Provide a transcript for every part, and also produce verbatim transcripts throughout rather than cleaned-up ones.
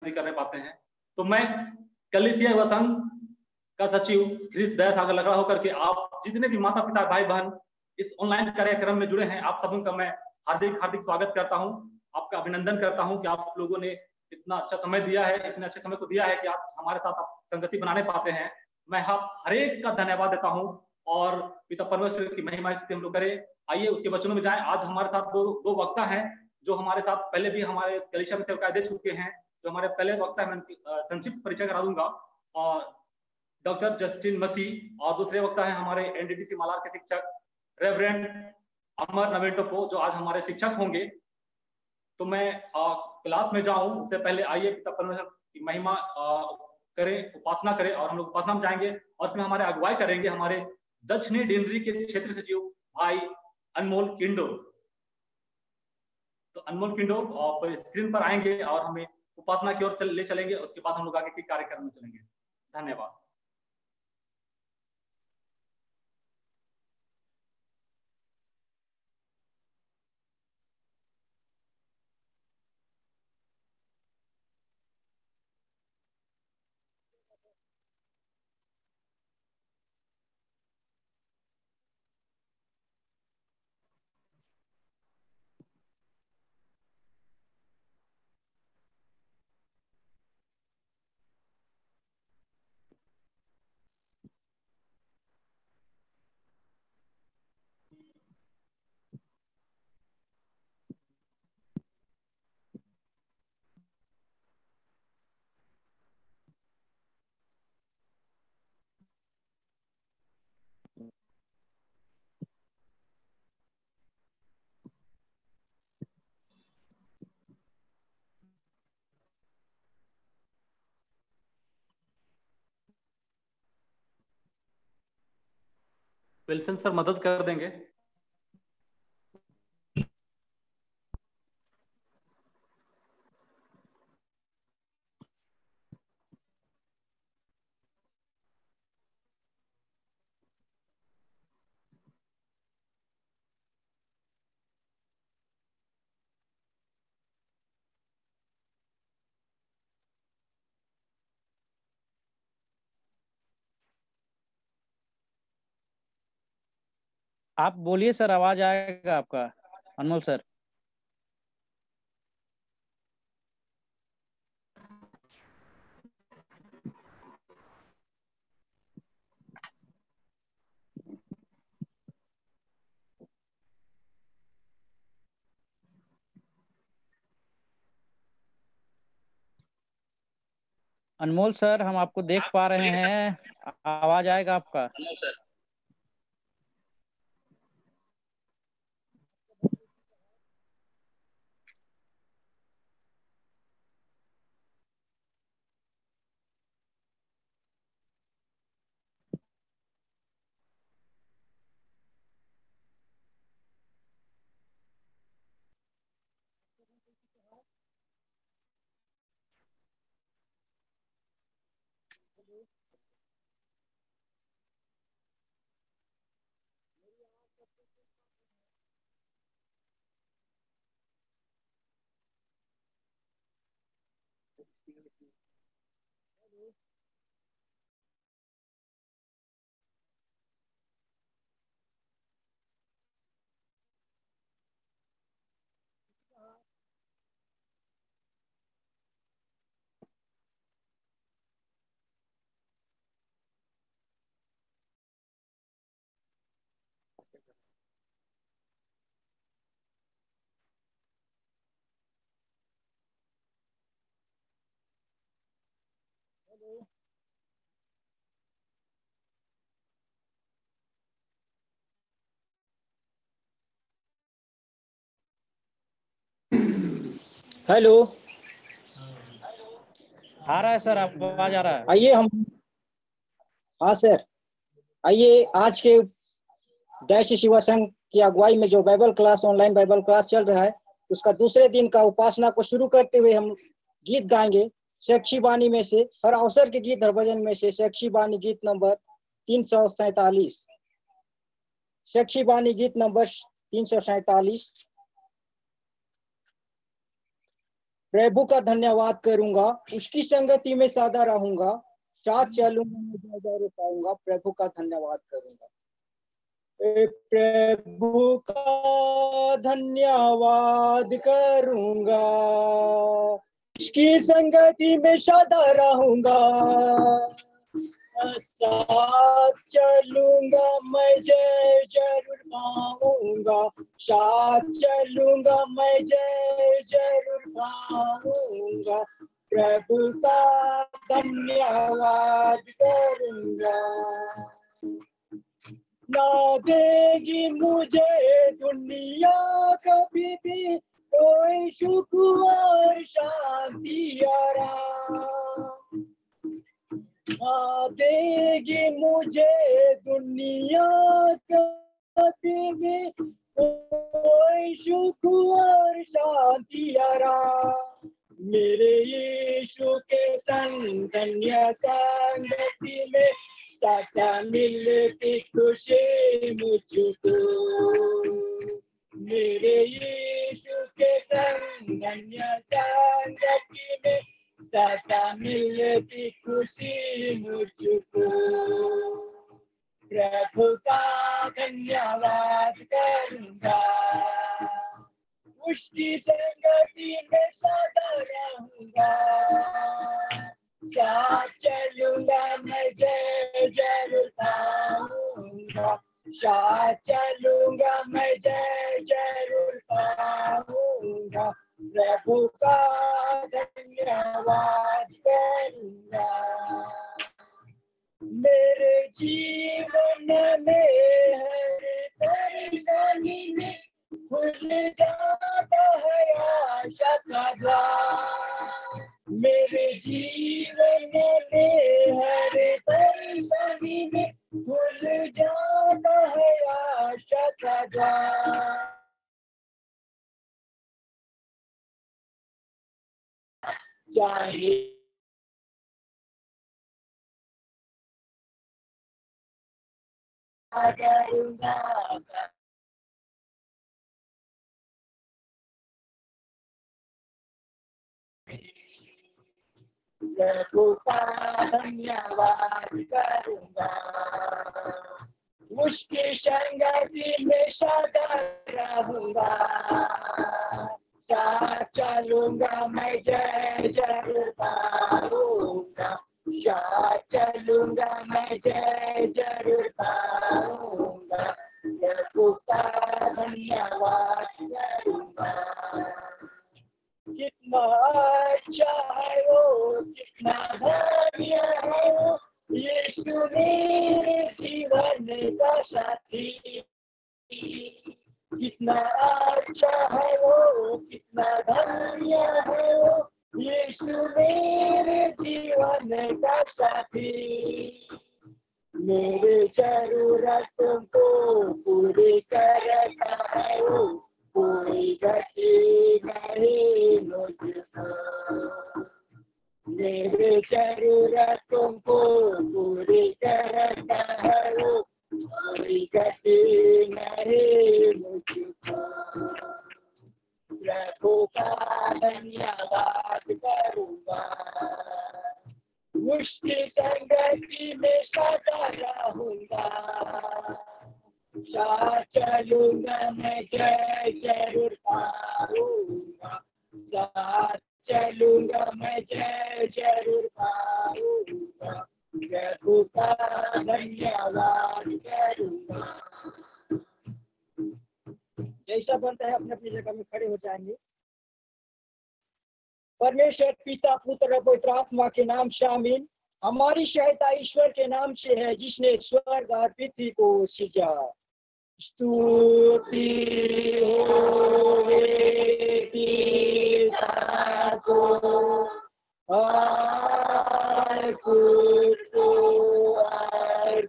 नहीं करने पाते हैं। तो मैं कलिसिया युवा संघ का सचिव हरीश दया सागर लकड़ा होकर के आप जितने भी माता पिता भाई बहन इस ऑनलाइन कार्यक्रम में जुड़े हैं, आप सबों का मैं हार्दिक हार्दिक स्वागत करता हूं, आपका अभिनंदन करता हूं कि आप लोगों ने इतना अच्छा समय दिया है, इतने अच्छे समय को दिया है कि आप हमारे साथ आप संगति बनाने पाते हैं। मैं आप हर एक का धन्यवाद देता हूं और पिता परमेश्वर की महिमा हम लोग करें। आइए उसके वचनों में जाएं। आज हमारे साथ दो दो वक्ता हैं जो हमारे साथ पहले भी हमारे कलिसिया में सेवकाएं दे चुके हैं। जो हमारे पहले वक्ता है, मैं संक्षिप्त परिचय करा दूंगा, और डॉक्टर जस्टिन मसीह, और दूसरे वक्ता है हमारे एनडीटीसी मालार के शिक्षक रेवरेंड अमर नवेंटोपो, जो आज हमारे शिक्षक होंगे। तो मैं आ, क्लास में जाऊं उससे पहले आइए पिता परमेश्वर की महिमा करें, उपासना करें, और हम लोग उपासना में जाएंगे और इसमें हमारे अगुवाई करेंगे हमारे दक्षिणी डेनरी के क्षेत्र सचिव भाई अनमोल किंडो। तो अनमोल किंडो आप स्क्रीन पर आएंगे और हमें उपासना की ओर चल, ले चलेंगे। उसके बाद हम लोग आगे के कार्यक्रम में चलेंगे। धन्यवाद। विल्सन सर मदद कर देंगे। आप बोलिए सर, आवाज आएगा आपका अनमोल सर। अनमोल सर, हम आपको देख पा रहे हैं, आवाज आएगा आपका। अनमोल सर, हेलो, आ रहा है सर, आवाज आ रहा है। आइए हम हाँ सर, आइए आज के डैश शिवा संघ की अगुवाई में जो Bible class, online Bible class चल रहा है, उसका दूसरे दिन का उपासना को शुरू करते हुए हम गीत गाएंगे शैक्षी बानी में से, हर अवसर के गीत हर भजन में से शैक्षी बानी गीत नंबर तीन सौ सैतालीस। शैक्षी बानी गीत नंबर तीन सौ सैतालीस। प्रभु का धन्यवाद करूंगा, उसकी संगति में सदा रहूंगा, साथ चलूंगा मैं जय जय पाऊंगा, प्रभु का धन्यवाद करूंगा। प्रभु का धन्यवाद करूंगा, उसकी संगति में सदा रहूंगा, साथ चलूंगा मैं जय जरूर पाऊंगा, साथ चलूंगा मैं जय जरूर पाऊंगा, प्रभु का धन्यवाद करूंगा। ना देगी मुझे दुनिया कभी भी कोई सुख और शांति आराम, ना देगी मुझे दुनिया कभी भी कोई सुख और शांति आराम, मेरे यीशु के संग धन्य संगति में सदा मिलती खुशी मुझको, मेरे यीशु के संग धन्य संगति में सदा मिलती खुशी मुझको, प्रभु का धन्यवाद करूंगा, उसकी संगति में सदा रहूंगा, साथ चलूंगा मैं जय जरूर पाऊंगा, साथ चलूंगा मैं जय जरूर पाऊंगा, प्रभु का धन्यवाद करूंगा। मेरे जीवन में हर परेशानी में खुल जाता है आशा का द्वार, मेरे जीवन में हर परेशानी में खुल जाता है आशा का द्वार, चाहे करूंगा प्रभु का धन्यवाद करूंगा, उसकी संगति में सदा रहूंगा, साथ चलूंगा मैं जय जरूर पाऊंगा, साथ चलूंगा मैं जय जरूर पाऊंगा, प्रभु का धन्यवाद करूंगा। कितना अच्छा है वो, कितना धन्य है वो, यीशु मेरे जीवन का साथी, कितना अच्छा है वो, कितना धन्य है वो, यीशु मेरे जीवन का साथी, मेरे जरूरतों को पूरी करता है वो, कोई गति नहीं मुझको, मेरे जरूरतों को पूरी करता है वो, कोई गति नहीं मुझको, प्रभु का धन्यवाद करूंगा, उसकी संगति में सदा रहूंगा, साथ चलूंगा मैं जय जरूर पाऊंगा, साथ चलूंगा मैं जय जरूर पाऊंगा, प्रभु का धन्यवाद करूंगा। जैसा बनता है अपने अपनी जगह में खड़े हो जाएंगे। परमेश्वर पिता पुत्र पवित्र आत्मा के नाम से आमीन। हमारी सहायता ईश्वर के नाम से है जिसने स्वर्ग और पृथ्वी को सृजा। स्तुति होवे पिता को और पुत्र और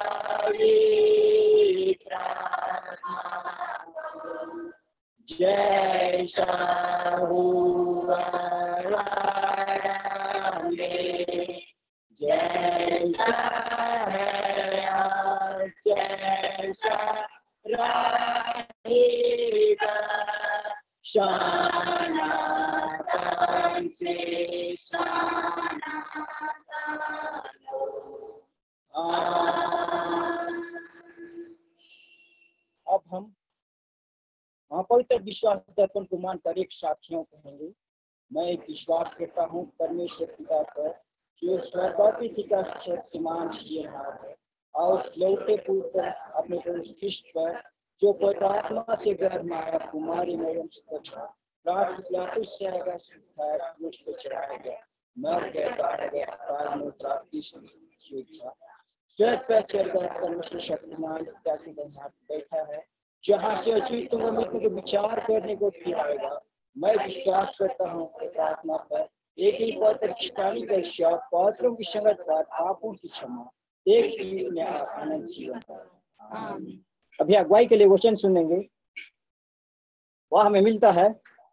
पवित्र आत्मा को, जैसा हुआ में जैसा है और जैसा रहेगा, शाना मिलकर विश्वास दर्पण को मानकर एक साथियों कहेंगे। मैं विश्वास करता हूँ परमेश्वर पिता पर, जो स्वर्गीय का शक्तिमान जीवनहार है, और लौटे पुत्र अपने ख्रिस्त पर, जो पवित्र आत्मा से गर्भ माया कुमारी मरियम से रात पिलातुस से आएगा सुधार मुझ पर चढ़ाया गया, मर गया, गाड़ा गया, काल में प्राप्ति से था, स्वर्ग पर चढ़ गया, परमेश्वर शक्तिमान पिता के दाहिने हाथ बैठा है, जहाँ से अच्युत मृत्यु के विचार करने को फिर आएगा। मैं विश्वास करता हूँ आत्मा पर, एक ही पवित्र खिस्तानी का इच्छा, पात्रों की संगत पर, पापों की क्षमा, एक ही में आनंद जीवन पर। अभी अगुवाई के लिए वचन सुनेंगे, वह हमें मिलता है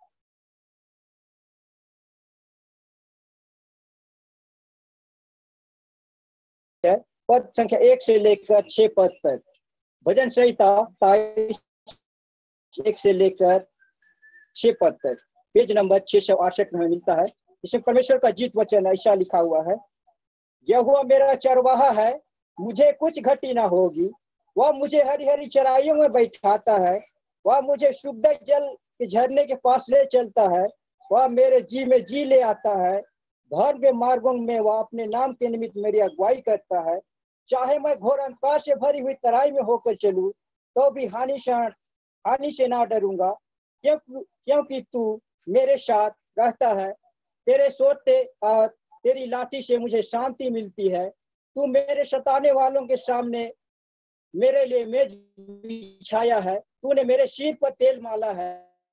पद संख्या एक से लेकर छह पद तक। भजन संहिता एक से लेकर छह पद तक, पेज नंबर छह सौ अड़सठ में मिलता है। इसमें परमेश्वर का जीत वचन ऐसा लिखा हुआ है, यहोवा मेरा चरवाहा है, मुझे कुछ घटी ना होगी। वह मुझे हरी हरी चराइयों में बैठाता है, वह मुझे शुद्ध जल के झरने के पास ले चलता है, वह मेरे जी में जी ले आता है। धर्म के मार्गों में वह अपने नाम के निमित्त मेरी अगुवाई करता है। चाहे मैं घोर अंधकार से भरी हुई तराई में होकर चलूं, तो भी हानि से हानि से ना डरूंगा, क्यों क्योंकि तू मेरे साथ रहता है। तेरे सोते और तेरी लाठी से मुझे शांति मिलती है। तू मेरे सताने वालों के सामने मेरे लिए मेज बिछाया है। तूने मेरे सिर पर तेल माला है,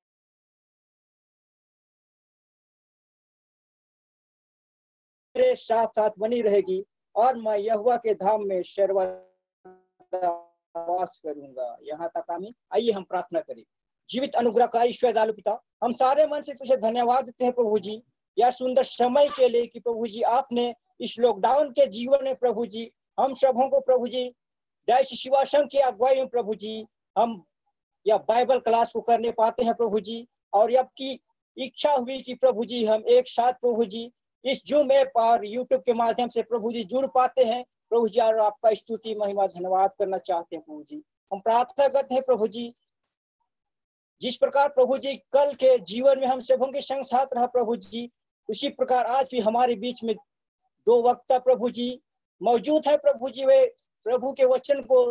मेरे साथ साथ बनी रहेगी, और मैं यहोवा के धाम में सर्वदा वास करूंगा। यहाँ तक आमीन। आइए हम प्रार्थना करें। जीवित अनुग्रहकारी ईश्वर दयालु पिता, हम सारे मन से तुझे धन्यवाद देते हैं प्रभु जी, यह सुंदर समय के लिए कि प्रभु जी आपने इस लॉकडाउन के जीवन में प्रभु जी हम सबों को प्रभु जी डैश शिवा संघ की अगुवाई में प्रभु जी हम यह बाइबल क्लास को करने पाते हैं प्रभु जी। और अब की इच्छा हुई कि प्रभु जी हम एक साथ प्रभु जी इस जूम ऐप और यूट्यूब के माध्यम से प्रभु जी जुड़ पाते हैं प्रभु जी, और आपका स्तुति महिमा धन्यवाद करना चाहते हैं प्रभु जी। हम प्रार्थना करते हैं प्रभु जी, जिस प्रकार प्रभु जी कल के जीवन में हम सबों के संग साथ रहा प्रभु जी, उसी प्रकार आज भी हमारे बीच में दो वक्ता प्रभु जी मौजूद है प्रभु जी। वे प्रभु के वचन को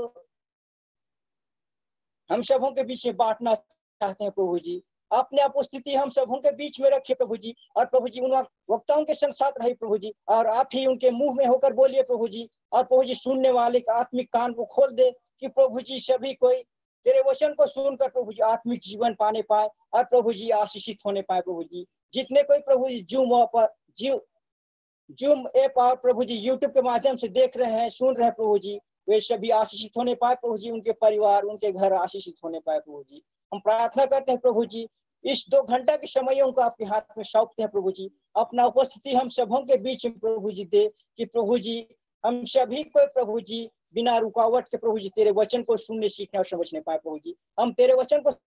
हम सबों के बीच में बांटना चाहते हैं प्रभु जी। अपने उपस्थिति हम सबों के बीच में रखिए प्रभु जी, और प्रभु जी उन वक्ताओं के संग साथ रहे प्रभु जी, और आप ही उनके मुंह में होकर बोलिए प्रभु जी। और प्रभु जी सुनने वाले का आत्मिक कान को खोल दे कि प्रभु जी सभी कोई तेरे वचन को सुनकर प्रभु जी आत्मिक जीवन पाने पाए, और प्रभु जी आशीषित होने पाए प्रभु जी। जितने कोई प्रभु जी जूम पर जीव जूम ऐप और प्रभु जी यूट्यूब के माध्यम से देख रहे हैं, सुन रहे हैं प्रभु जी, वे सभी आशीषित होने पाए प्रभु जी, उनके परिवार उनके घर आशीषित होने पाए प्रभु जी। हम प्रार्थना करते हैं प्रभु जी, इस दो घंटा के समयों को आपके हाथ में सौंपते हैं प्रभु जी। अपना उपस्थिति हम सबों के बीच में प्रभु जी दे कि प्रभु जी हम सभी को प्रभु जी बिना रुकावट के प्रभु जी तेरे वचन को सुनने सीखने और समझने पाए प्रभु जी। हम तेरे वचन को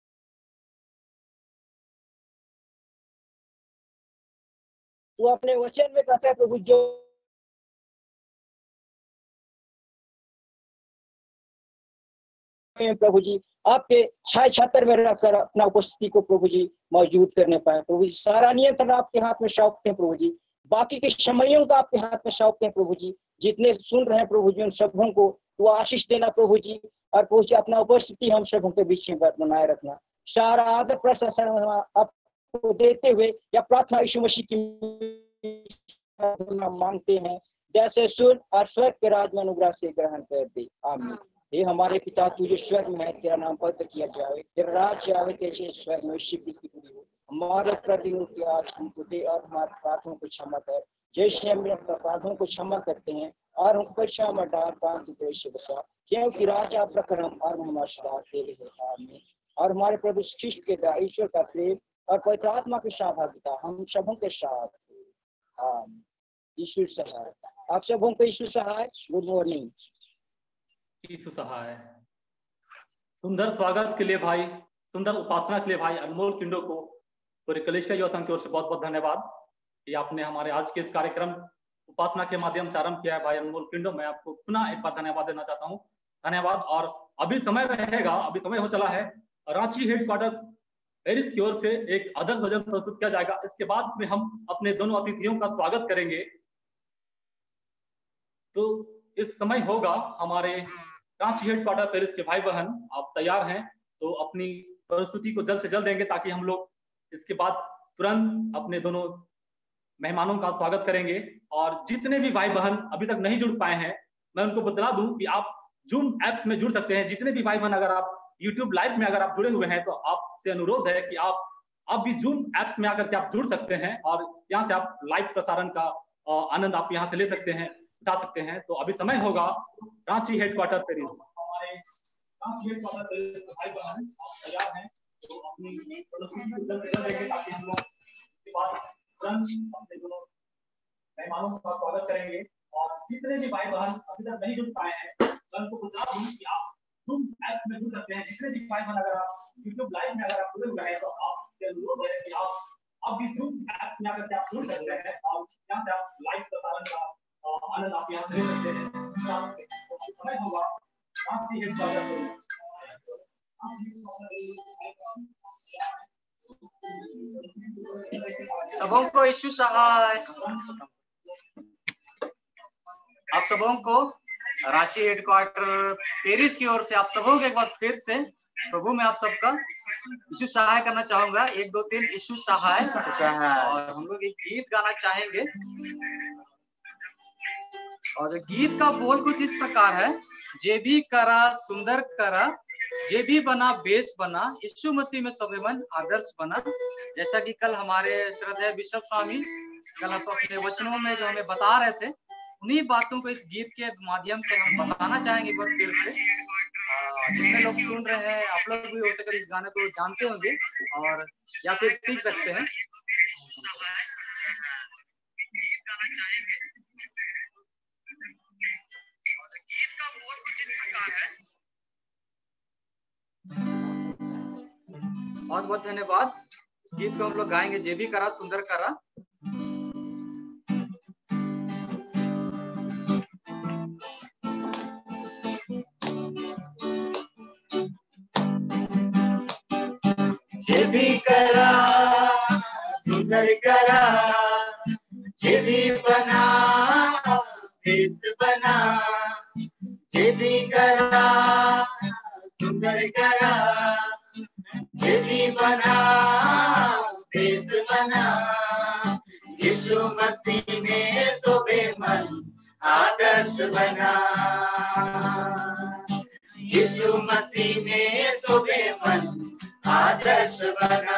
तू अपने वचन में कहता है प्रभु, जो प्रभु जी आपके छाय छातर में रहकर अपना उपस्थिति को प्रभु जी मौजूद करने पाए प्रभु जी। सारा नियंत्रण आपके हाथ में सौंपते हैं प्रभु जी, बाकी के समयों का आपके हाथ में सौंपते हैं प्रभु जी। जितने सुन रहे हैं प्रभु जी उन सबों को तू आशीष देना प्रभु जी, और प्रभु जी अपना उपस्थिति हम सबों के बीच में बनाए रखना। सारा आदर प्रशंसा आपको देते हुए या प्रार्थना यीशु मसीह की मांगते हैं, जैसे सुन और स्वर्ग के राज में अनुग्रह से ग्रहण कर दे, आमीन। हे हमारे पिता तू जो स्वर्ग में है, तेरा नाम पवित्र किया जाए, तेरा राज्य आवे, तेरे स्वर्ग में वैसी की पूरी हो। हमारे प्रतिदिन की आज हमको दे, और हमारे अपराधों को क्षमा कर जैसे हम अपने अपराधों को क्षमा करते हैं, और हमको परीक्षा में डाल पाप की से बचा, क्योंकि राजा प्रकरम और महिमा सदा तेरे है, आमीन। और हमारे प्रभु ख्रिस्त के द्वारा ईश्वर का प्रेम और पवित्र आत्मा की सहभागिता हम सबों के साथ, आमीन। ईश्वर सहाय आप सबों को, ईश्वर सहाय। Good morning. यीशु सहाय। सुंदर स्वागत के लिए भाई, सुंदर उपासना के लिए भाई अनमोल किंडो को पूरे कलीसिया युवा संघ की ओर से बहुत बहुत धन्यवाद कि आपने हमारे आज के इस कार्यक्रम उपासना के माध्यम से आरंभ किया है। भाई अनमोल किंडो, मैं आपको पुनः एक बार धन्यवाद देना चाहता हूँ, धन्यवाद। और अभी समय रहेगा, अभी समय हो चला है, रांची हेडक्वार्टर पेरिस की ओर से एक आदर्श भजन प्रस्तुत किया जाएगा। इसके बाद में हम अपने दोनों अतिथियों का स्वागत करेंगे। तो इस समय होगा हमारे रांची हेडक्वार्टर पेरिस के भाई बहन, आप तैयार हैं तो अपनी प्रस्तुति को जल्द से जल्द देंगे, ताकि हम लोग इसके बाद तुरंत अपने दोनों मेहमानों का स्वागत करेंगे। और जितने भी भाई बहन अभी तक नहीं जुड़ पाए हैं, मैं उनको बता दूं कि आप जूम ऐप्स में जुड़ सकते हैं। जितने भी भाई बहन अगर आप यूट्यूब लाइव में अगर आप जुड़े हुए हैं, तो आपसे अनुरोध है कि आप आप भी जूम ऐप्स में आकर के आप जुड़ सकते हैं और यहाँ से आप लाइव प्रसारण का आनंद आप यहाँ से ले सकते हैं, उठा सकते हैं। तो अभी समय होगा रांची हेडक्वार्टर पेरिस। हमारे रांची हेडक्वार्टर पेरिस के भाई बहन तैयार हैं तो अपनी प्रस्तुति को जल्द से जल्द देंगे, ताकि हम लोग इसके बाद तुरंत अपने दोनों मेहमानों का स्वागत करेंगे। और जितने भी भाई बहन अभी तक नहीं जुड़ पाए हैं, मैं उनको बता दूं कि आप जूम ऐप्स में जुड़ सकते हैं। जितने भी भाई बहन अगर आप यूट्यूब लाइव में अगर आप जुड़े हुए हैं, तो आपसे अनुरोध है कि आप अब भी जूम ऐप्स में आकर के आप जुड़ सकते हैं और यहाँ से आप लाइव प्रसारण का आनंद आप यहाँ से ले सकते हैं। तो समय होगा रांची हेडक्वार्टर पेरिस। सबों को यीशु सहाय। आप सबों को रांची हेडक्वार्टर पेरिस की ओर से आप सबों को एक बार फिर से प्रभु में आप सबका यीशु सहाय करना चाहूंगा। एक दो तीन यीशु सहाय। और हम लोग एक गीत गाना चाहेंगे, और गीत का बोल कुछ इस प्रकार है। जे भी करा सुंदर करा, जे भी बना बेस बना, यीशु मसीह में सबे मन आदर्श बना। जैसा कि कल हमारे श्रद्धेय बिशप स्वामी कल तो अपने वचनों में जो हमें बता रहे थे, उन्हीं बातों को इस गीत के माध्यम से हम बताना चाहेंगे एक बार फिर से। जितने लोग सुन रहे हैं, आप लोग भी हो सके इस गाने को जानते होंगे और या फिर सीख सकते हैं। बहुत बहुत धन्यवाद। इस गीत को हम लोग गाएंगे, जे भी करा सुंदर करा। जे भी करा सुंदर करा, जे भी बना बेस बना, जे भी करा सुंदर करा, जे भी बना बेस बना। यीशु मसीह में सोबे मन आदर्श बना, यीशु मसीह में सोबे मन आदर्श बना।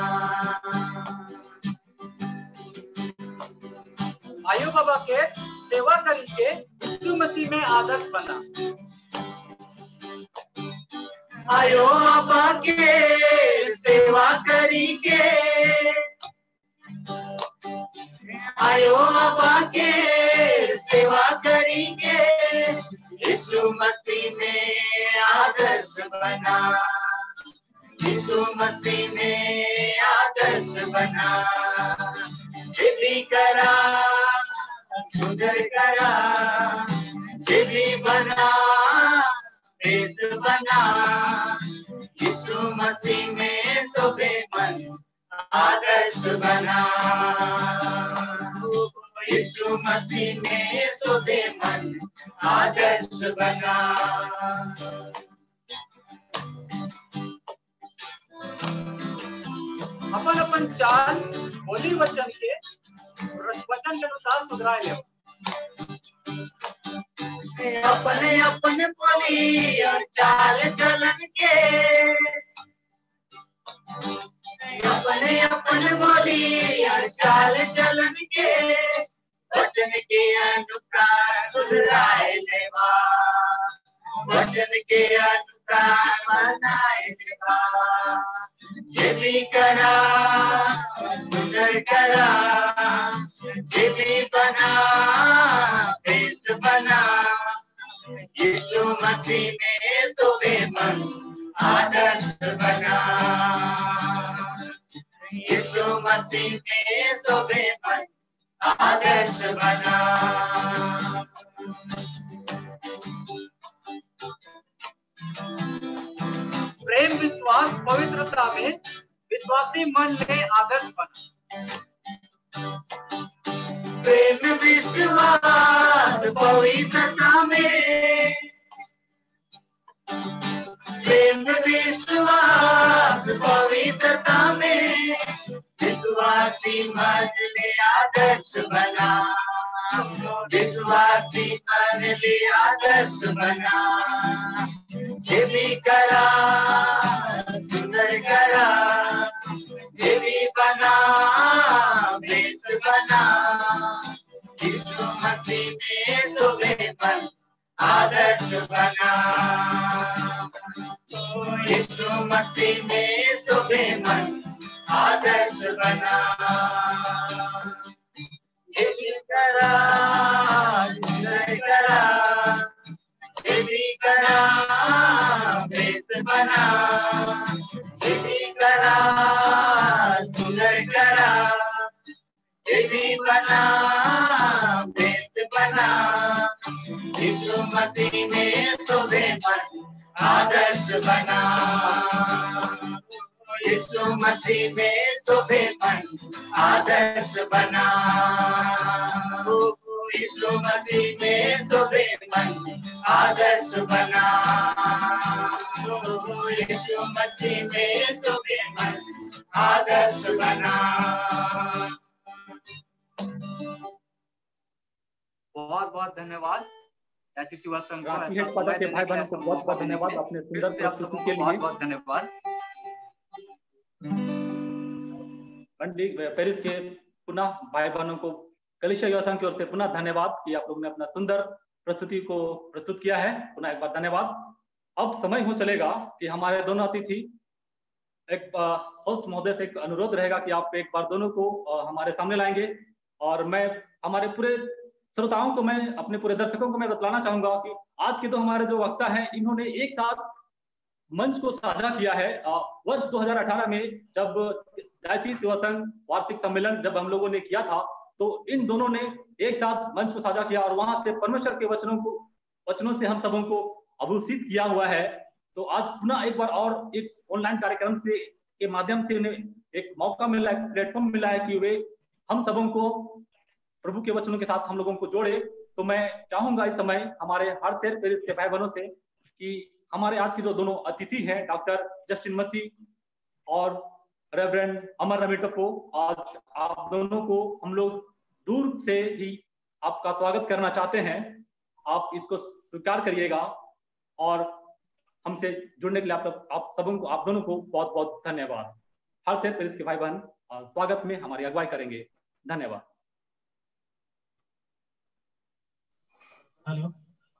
आयु बाबा के सेवा करके यीशु मसीह में आदर्श बना। आयो बाबा के सेवा करी के, आयो बाबा के सेवा करी के, यीशु मसीह में आदर्श बना, यीशु मसीह में आदर्श बना। जे भी करा सुंदर करा, जे भी बना बेस बना, यीशु मसीह में सोबे मन आदर्श बना, यीशु मसीह में सोबे मन आदर्श बना। अपन अपन चाल बोली वचन के वचन के अनुसार सुधराए ले। अपने अपने बोली और चाल चलन के, अपने अपने बोली और चाल चलन के, वचन के अनुसार सुधराए लेवा, वचन के अनुसार मनाए लेवा। जे भी करा सुंदर करा, जे भी बना बेस बना, यीशु मसीह में सोबे मन आदर्श बना, यीशु मसीह में सोबे मन आदर्श बना। प्रेम विश्वास पवित्रता में विश्वासी मन ले आदर्श बना। प्रेम विश्वास पवित्रता में, प्रेम विश्वास पवित्रता में, विश्वासी मन ले आदर्श बना, विश्वासी मन ले आदर्श बना। जे भी करा सुंदर करा, जे भी बना बेस बना, यीशु मसीह में सुबेपन आदर्श बना, यीशु मसीह में सुबेपन आदर्श बना। जे भी करा सुंदर करा, जे भी करा बेस बना, जे भी करा सुंदर करा, जे भी बना बेस बना, यीशु मसीह में सुबेपन आदर्श बना, यीशु मसीह में सुबेपन आदर्श बना, यीशु मसीह में सुबेपन आदर्श बना, यीशु मसीह में सुबेपन आदर्श बना। बहुत बहुत धन्यवाद ऐसी सेवा संघ को, राष्ट्रीय ऐसा हेडक्वार्टर समय के देने भाई के लिए, बहनों को बहुत बहुत धन्यवाद अपने फिर सुंदर से आप प्रस्तुति सबको के बहुत लिए। बहुत धन्यवाद। पंडित पेरिस के पुनः भाई बहनों को कलिसिया युवा संघ की ओर से पुनः धन्यवाद कि आप लोगों ने अपना सुंदर प्रस्तुति को प्रस्तुत किया है। पुनः एक बार धन्यवाद। अब समय हो चलेगा कि हमारे दोनों अतिथि, एक होस्ट महोदय से एक अनुरोध रहेगा कि आप एक बार दोनों को आ, हमारे सामने लाएंगे, और मैं हमारे पूरे श्रोताओं को, मैं अपने पूरे दर्शकों को मैं बतलाना चाहूंगा कि आज के दो हमारे जो वक्ता हैं, इन्होंने एक साथ मंच को साझा किया है। वर्ष दो हज़ार अठारह में जब डायसीस युवा संघ वार्षिक सम्मेलन जब हम लोगों ने किया था, तो इन दोनों ने एक साथ मंच को साझा किया और वहां से परमेश्वर के वचनों को वचनों से हम सबों को अभूषित किया हुआ है। तो आज पुनः एक बार और इस ऑनलाइन कार्यक्रम से के माध्यम से उन्हें एक मौका मिला, एक प्लेटफॉर्म मिला है कि वे हम सबों को प्रभु के वचनों के साथ हम लोगों को जोड़े। तो मैं चाहूंगा इस समय हमारे हर शेर पेरिस के भाई बहनों से कि हमारे आज के जो दोनों अतिथि हैं, डॉक्टर जस्टिन मसीह और रेवरेंड अमर रवि टप्पो, आज आप दोनों को हम लोग दूर से ही आपका स्वागत करना चाहते हैं। आप इसको स्वीकार करिएगा और हमसे जुड़ने के लिए आप, आप सबों को, आप दोनों को बहुत बहुत धन्यवाद। हर शेर पेरिस के भाई बहन स्वागत में हमारी अगुवाई करेंगे। धन्यवाद। हेलो,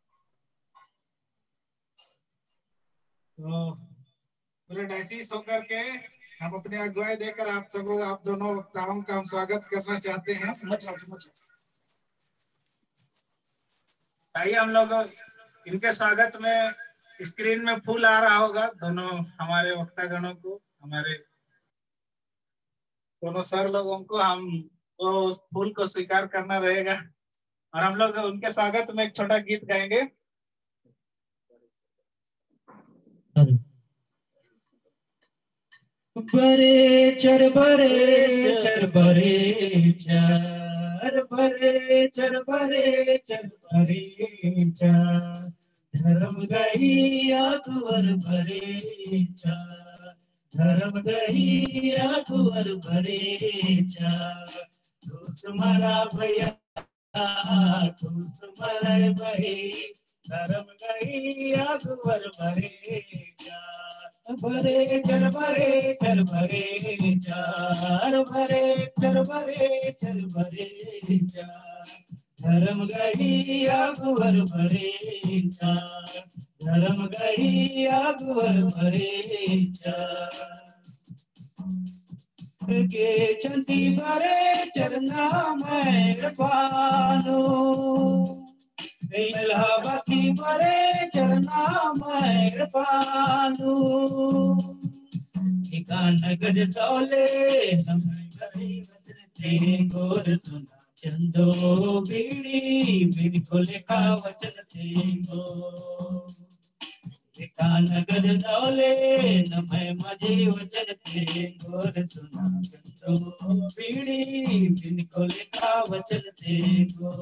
तो पूरे डायसीस होकर के हम अपने अगुवाई देकर आप सब आप दोनों वक्ताओं का हम स्वागत करना चाहते हैं। आइए हम लोग इनके स्वागत में स्क्रीन में फूल आ रहा होगा, दोनों हमारे वक्ता गणों को, हमारे दोनों सर लोगों को हम वो उस फूल को स्वीकार करना रहेगा और हम लोग उनके स्वागत में एक छोटा गीत गाएंगे। बरे चर बरे चर बरे चर बरे चर बरे चर बरे चर धर्म गैया कुंवर बरे चर धर्म गैया कुंवर बरे चर तुम्हारा भैया तुम्हारे बहे धर्म गैया कुंवर बरे चर बरे चर बरे चर बरे चार बरे चर बरे चर बरे चार धर्म गैया कुंवर बरे चार धर्म गैया कुंवर बरे चार के चंती बरे चरना मैं पानो इलाहाबादी बरे चरना मैं पानो ठिकान गज तौले तेरे गोर सुना चंदो बीड़ी बीड़ी को लिखा वचन तेगो लिखा नगद दौले न मैं माझे वचन ते गोर सुना चंदो पीड़ी बिन को लिखा वचन ते गो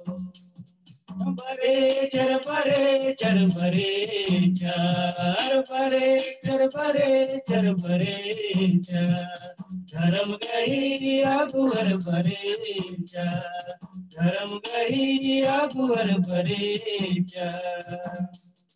बरे चर बरे चर बरे चर बरे चर बरे चर बरे चर धर्म गही अगुवर बरे चर धर्म गही अगुवर बरे चर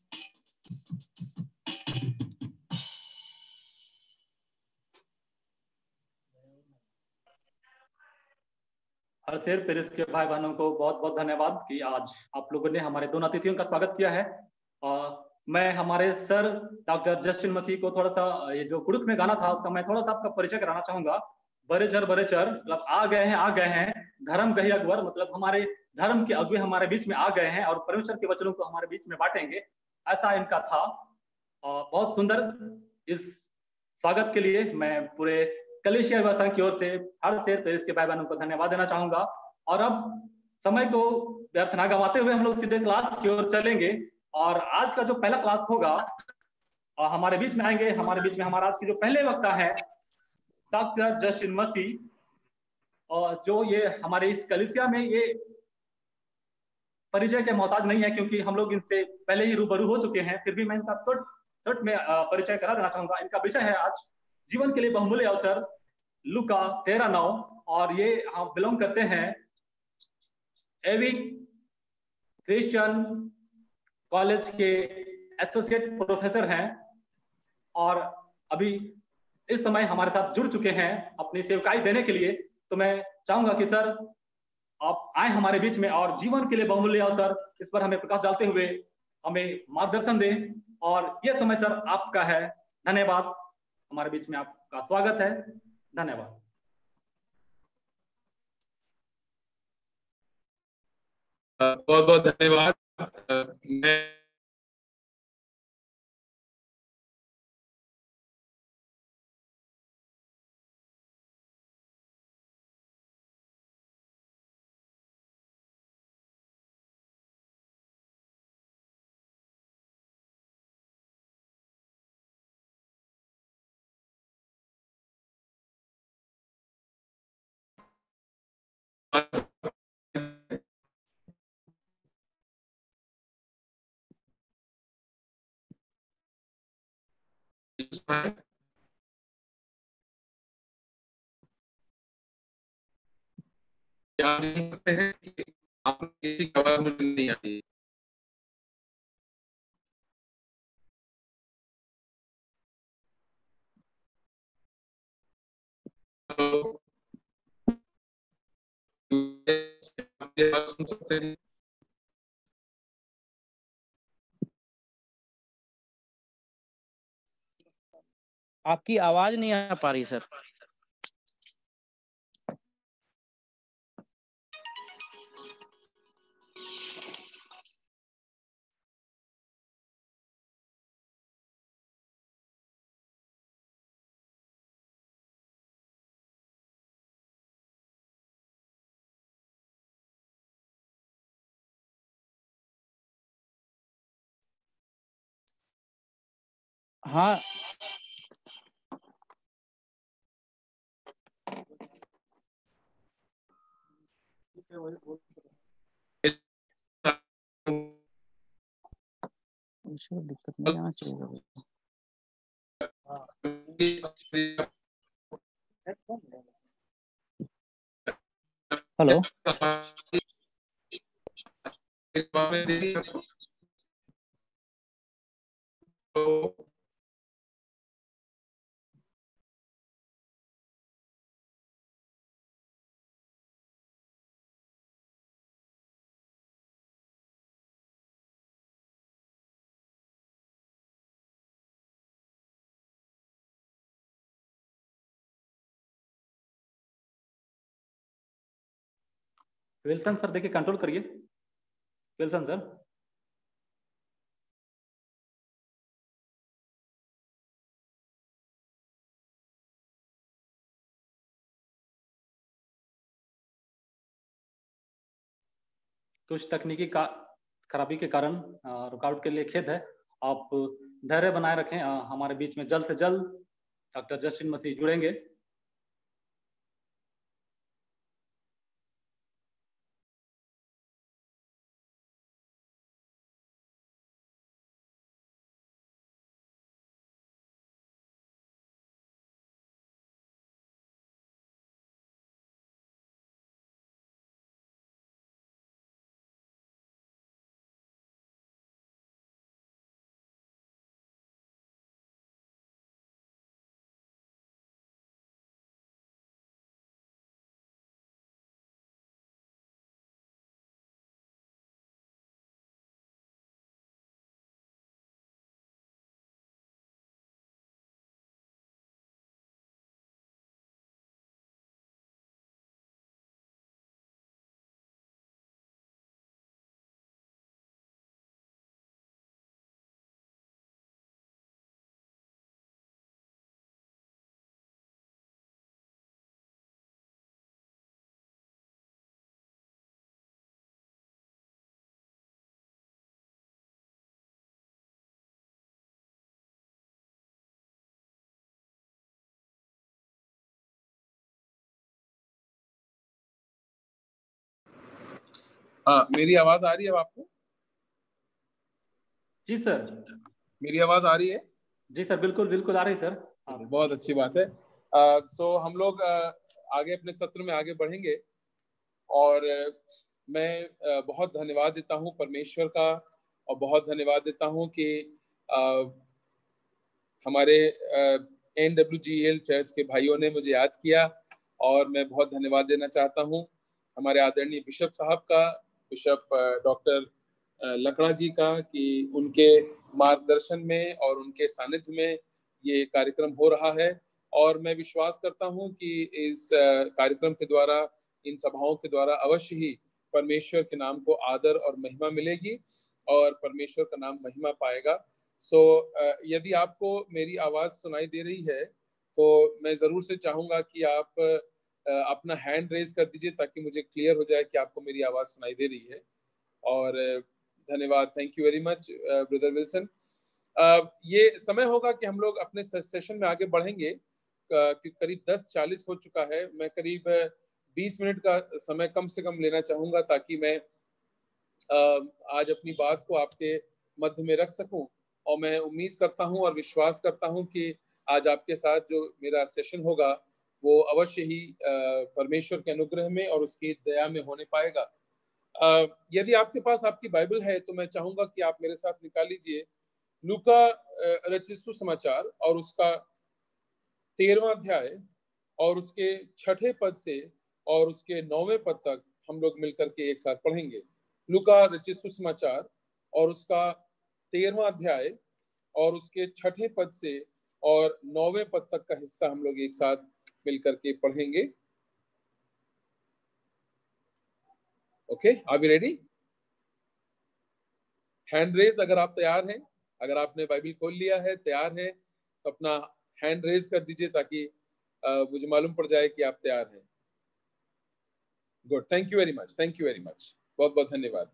हर शेर पेरिस के भाई बहनों को बहुत बहुत धन्यवाद कि आज आप लोगों ने हमारे दोनों अतिथियों का स्वागत किया है। और मैं हमारे सर डॉक्टर जस्टिन मसीह को थोड़ा सा ये जो कुड़ुक में गाना था उसका मैं थोड़ा सा आपका परिचय कराना चाहूंगा। बड़े चर बड़े चर मतलब आ गए हैं आ गए हैं धर्म गही अकबर मतलब हमारे धर्म के अगुए हमारे बीच में आ गए हैं और परमेश्वर के वचनों को हमारे बीच में बांटेंगे, ऐसा इनका था। और बहुत सुंदर इस स्वागत के लिए मैं पूरे कलीसिया युवा संघ की ओर से हर शेर पेरिस के भाई बहनों को धन्यवाद देना चाहूंगा। और अब समय को व्यर्थ ना गंवाते हुए हम लोग सीधे क्लास की ओर चलेंगे। और आज का जो पहला क्लास होगा हमारे बीच में आएंगे, हमारे बीच में हमारा आज की जो पहले वक्ता है डॉक्टर जस्टिन मसीह, और जो ये हमारे इस कलीसिया में ये परिचय के मोहताज नहीं है क्योंकि हम लोग इनसे पहले ही रूबरू हो चुके हैं, फिर भी मैं इनका शॉर्ट शॉर्ट में परिचय करा देना चाहूंगा। इनका विषय है आज जीवन के लिए बहुमूल्य अवसर, लूका तेरह नौ, और ये हम बिलोंग करते हैं एविक क्रिश्चियन कॉलेज के एसोसिएट प्रोफेसर हैं और अभी इस समय हमारे साथ जुड़ चुके हैं अपनी सेवकाई देने के लिए। तो मैं चाहूंगा कि सर आप आए हमारे बीच में और जीवन के लिए बहुमूल्य अवसर इस पर हमें प्रकाश डालते हुए हमें मार्गदर्शन दें, और यह समय सर आपका है। धन्यवाद, हमारे बीच में आपका स्वागत है। धन्यवाद। बहुत बहुत धन्यवाद। मैं क्या देख सकते हैं कि आप किसी की आवाज मुझे नहीं आती। तो आवाज सुन सकते हैं। आपकी आवाज नहीं आ पा रही सर। हाँ दिक्कत नहीं आना चाहिए। हेलो विल्सन सर देखिए कंट्रोल करिए। विल्सन सर कुछ तकनीकी का खराबी के कारण रुकावट के लिए खेद है। आप धैर्य बनाए रखें। अ, हमारे बीच में जल्द से जल्द डॉक्टर जस्टिन मसीह जुड़ेंगे। हाँ, मेरी आवाज आ रही है अब आपको? जी सर। मेरी आवाज आ रही है? जी सर, बिल्कुल बिल्कुल आ रही है सर। हाँ। बहुत अच्छी बात है। आ, सो हम लोग आ, आगे अपने सत्र में आगे बढ़ेंगे और आ, मैं आ, बहुत धन्यवाद देता हूँ परमेश्वर का, और बहुत धन्यवाद देता हूँ कि आ, हमारे N W G L church के भाइयों ने मुझे याद किया, और मैं बहुत धन्यवाद देना चाहता हूँ हमारे आदरणीय बिशप साहब का, बिशप डॉक्टर लकड़ा जी का, कि उनके मार्गदर्शन में और उनके सानिध्य में ये कार्यक्रम हो रहा है। और मैं विश्वास करता हूँ कि इस कार्यक्रम के द्वारा, इन सभाओं के द्वारा अवश्य ही परमेश्वर के नाम को आदर और महिमा मिलेगी और परमेश्वर का नाम महिमा पाएगा। सो so, यदि आपको मेरी आवाज सुनाई दे रही है तो मैं जरूर से चाहूंगा कि आप अपना हैंड रेज कर दीजिए ताकि मुझे क्लियर हो जाए कि आपको मेरी आवाज सुनाई दे रही है। और धन्यवाद, thank you very much brother Wilson. ये समय होगा कि हम लोग अपने सेशन में आगे बढ़ेंगे, कि करीब दस चालीस हो चुका है। मैं करीब बीस मिनट का समय कम से कम लेना चाहूंगा ताकि मैं आज अपनी बात को आपके मध्य में रख सकूं। और मैं उम्मीद करता हूं और विश्वास करता हूं कि आज आपके साथ जो मेरा सेशन होगा वो अवश्य ही परमेश्वर के अनुग्रह में और उसकी दया में होने पाएगा। यदि आपके पास आपकी बाइबल है तो मैं चाहूंगा कि आप मेरे साथ निकाल लीजिए लूका रचित सुसमाचार और उसका तेरहवां अध्याय और उसके छठे पद से और उसके नौवें पद तक हम लोग मिलकर के एक साथ पढ़ेंगे। लूका रचित सुसमाचार और उसका तेरहवां अध्याय और उसके छठे पद से और नौवें पद तक का हिस्सा हम लोग एक साथ मिलकर के पढ़ेंगे। Okay, are we ready? Hand raise अगर आप तैयार हैं, अगर आपने बाइबल खोल लिया है, तैयार है, तो अपना हैंड रेज कर दीजिए ताकि मुझे मालूम पड़ जाए कि आप तैयार हैं। Good, thank you very much, thank you very much, बहुत बहुत धन्यवाद।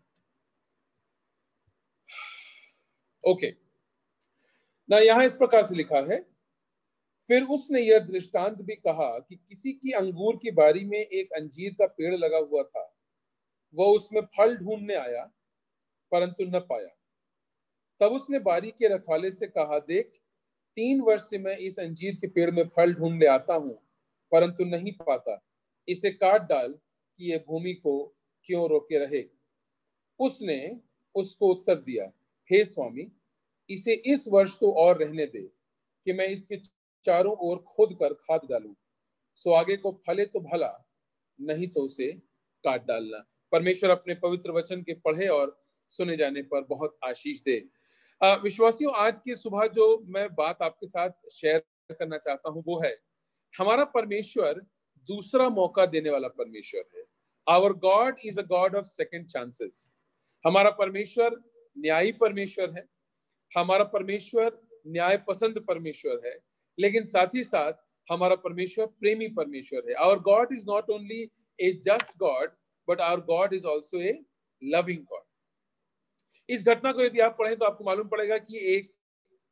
ओके ना, यहां इस प्रकार से लिखा है, फिर उसने यह दृष्टांत भी कहा कि किसी की अंगूर की बारी में एक अंजीर का पेड़ लगा हुआ था। वह उसमें फल ढूंढने आया परंतु न पाया। तब उसने बारी के रखवाले से कहा, देख, तीन वर्ष से मैं इस अंजीर के पेड़ में फल ढूंढने आता हूं परंतु नहीं पाता। इसे काट डाल कि यह भूमि को क्यों रोके रहे। उसने उसको उत्तर दिया, हे स्वामी, इसे इस वर्ष तो और रहने दे कि मैं इसके चारों ओर खोद कर खाद डालूं। सो आगे को फले तो भला, नहीं तो उसे काट डालना। परमेश्वर अपने पवित्र वचन के पढ़े और सुने जाने पर बहुत आशीष दे। विश्वासियों, आज की सुबह जो मैं बात आपके साथ शेयर करना चाहता हूं वो है, हमारा परमेश्वर दूसरा मौका देने वाला परमेश्वर है। Our God is a God of second chances. हमारा परमेश्वर न्यायी परमेश्वर है, हमारा परमेश्वर न्याय पसंद परमेश्वर है, लेकिन साथ ही साथ हमारा परमेश्वर प्रेमी परमेश्वर है। Our God is not only a just God but our God is also a loving God. इस घटना को यदि आप पढ़ें तो आपको मालूम पड़ेगा कि एक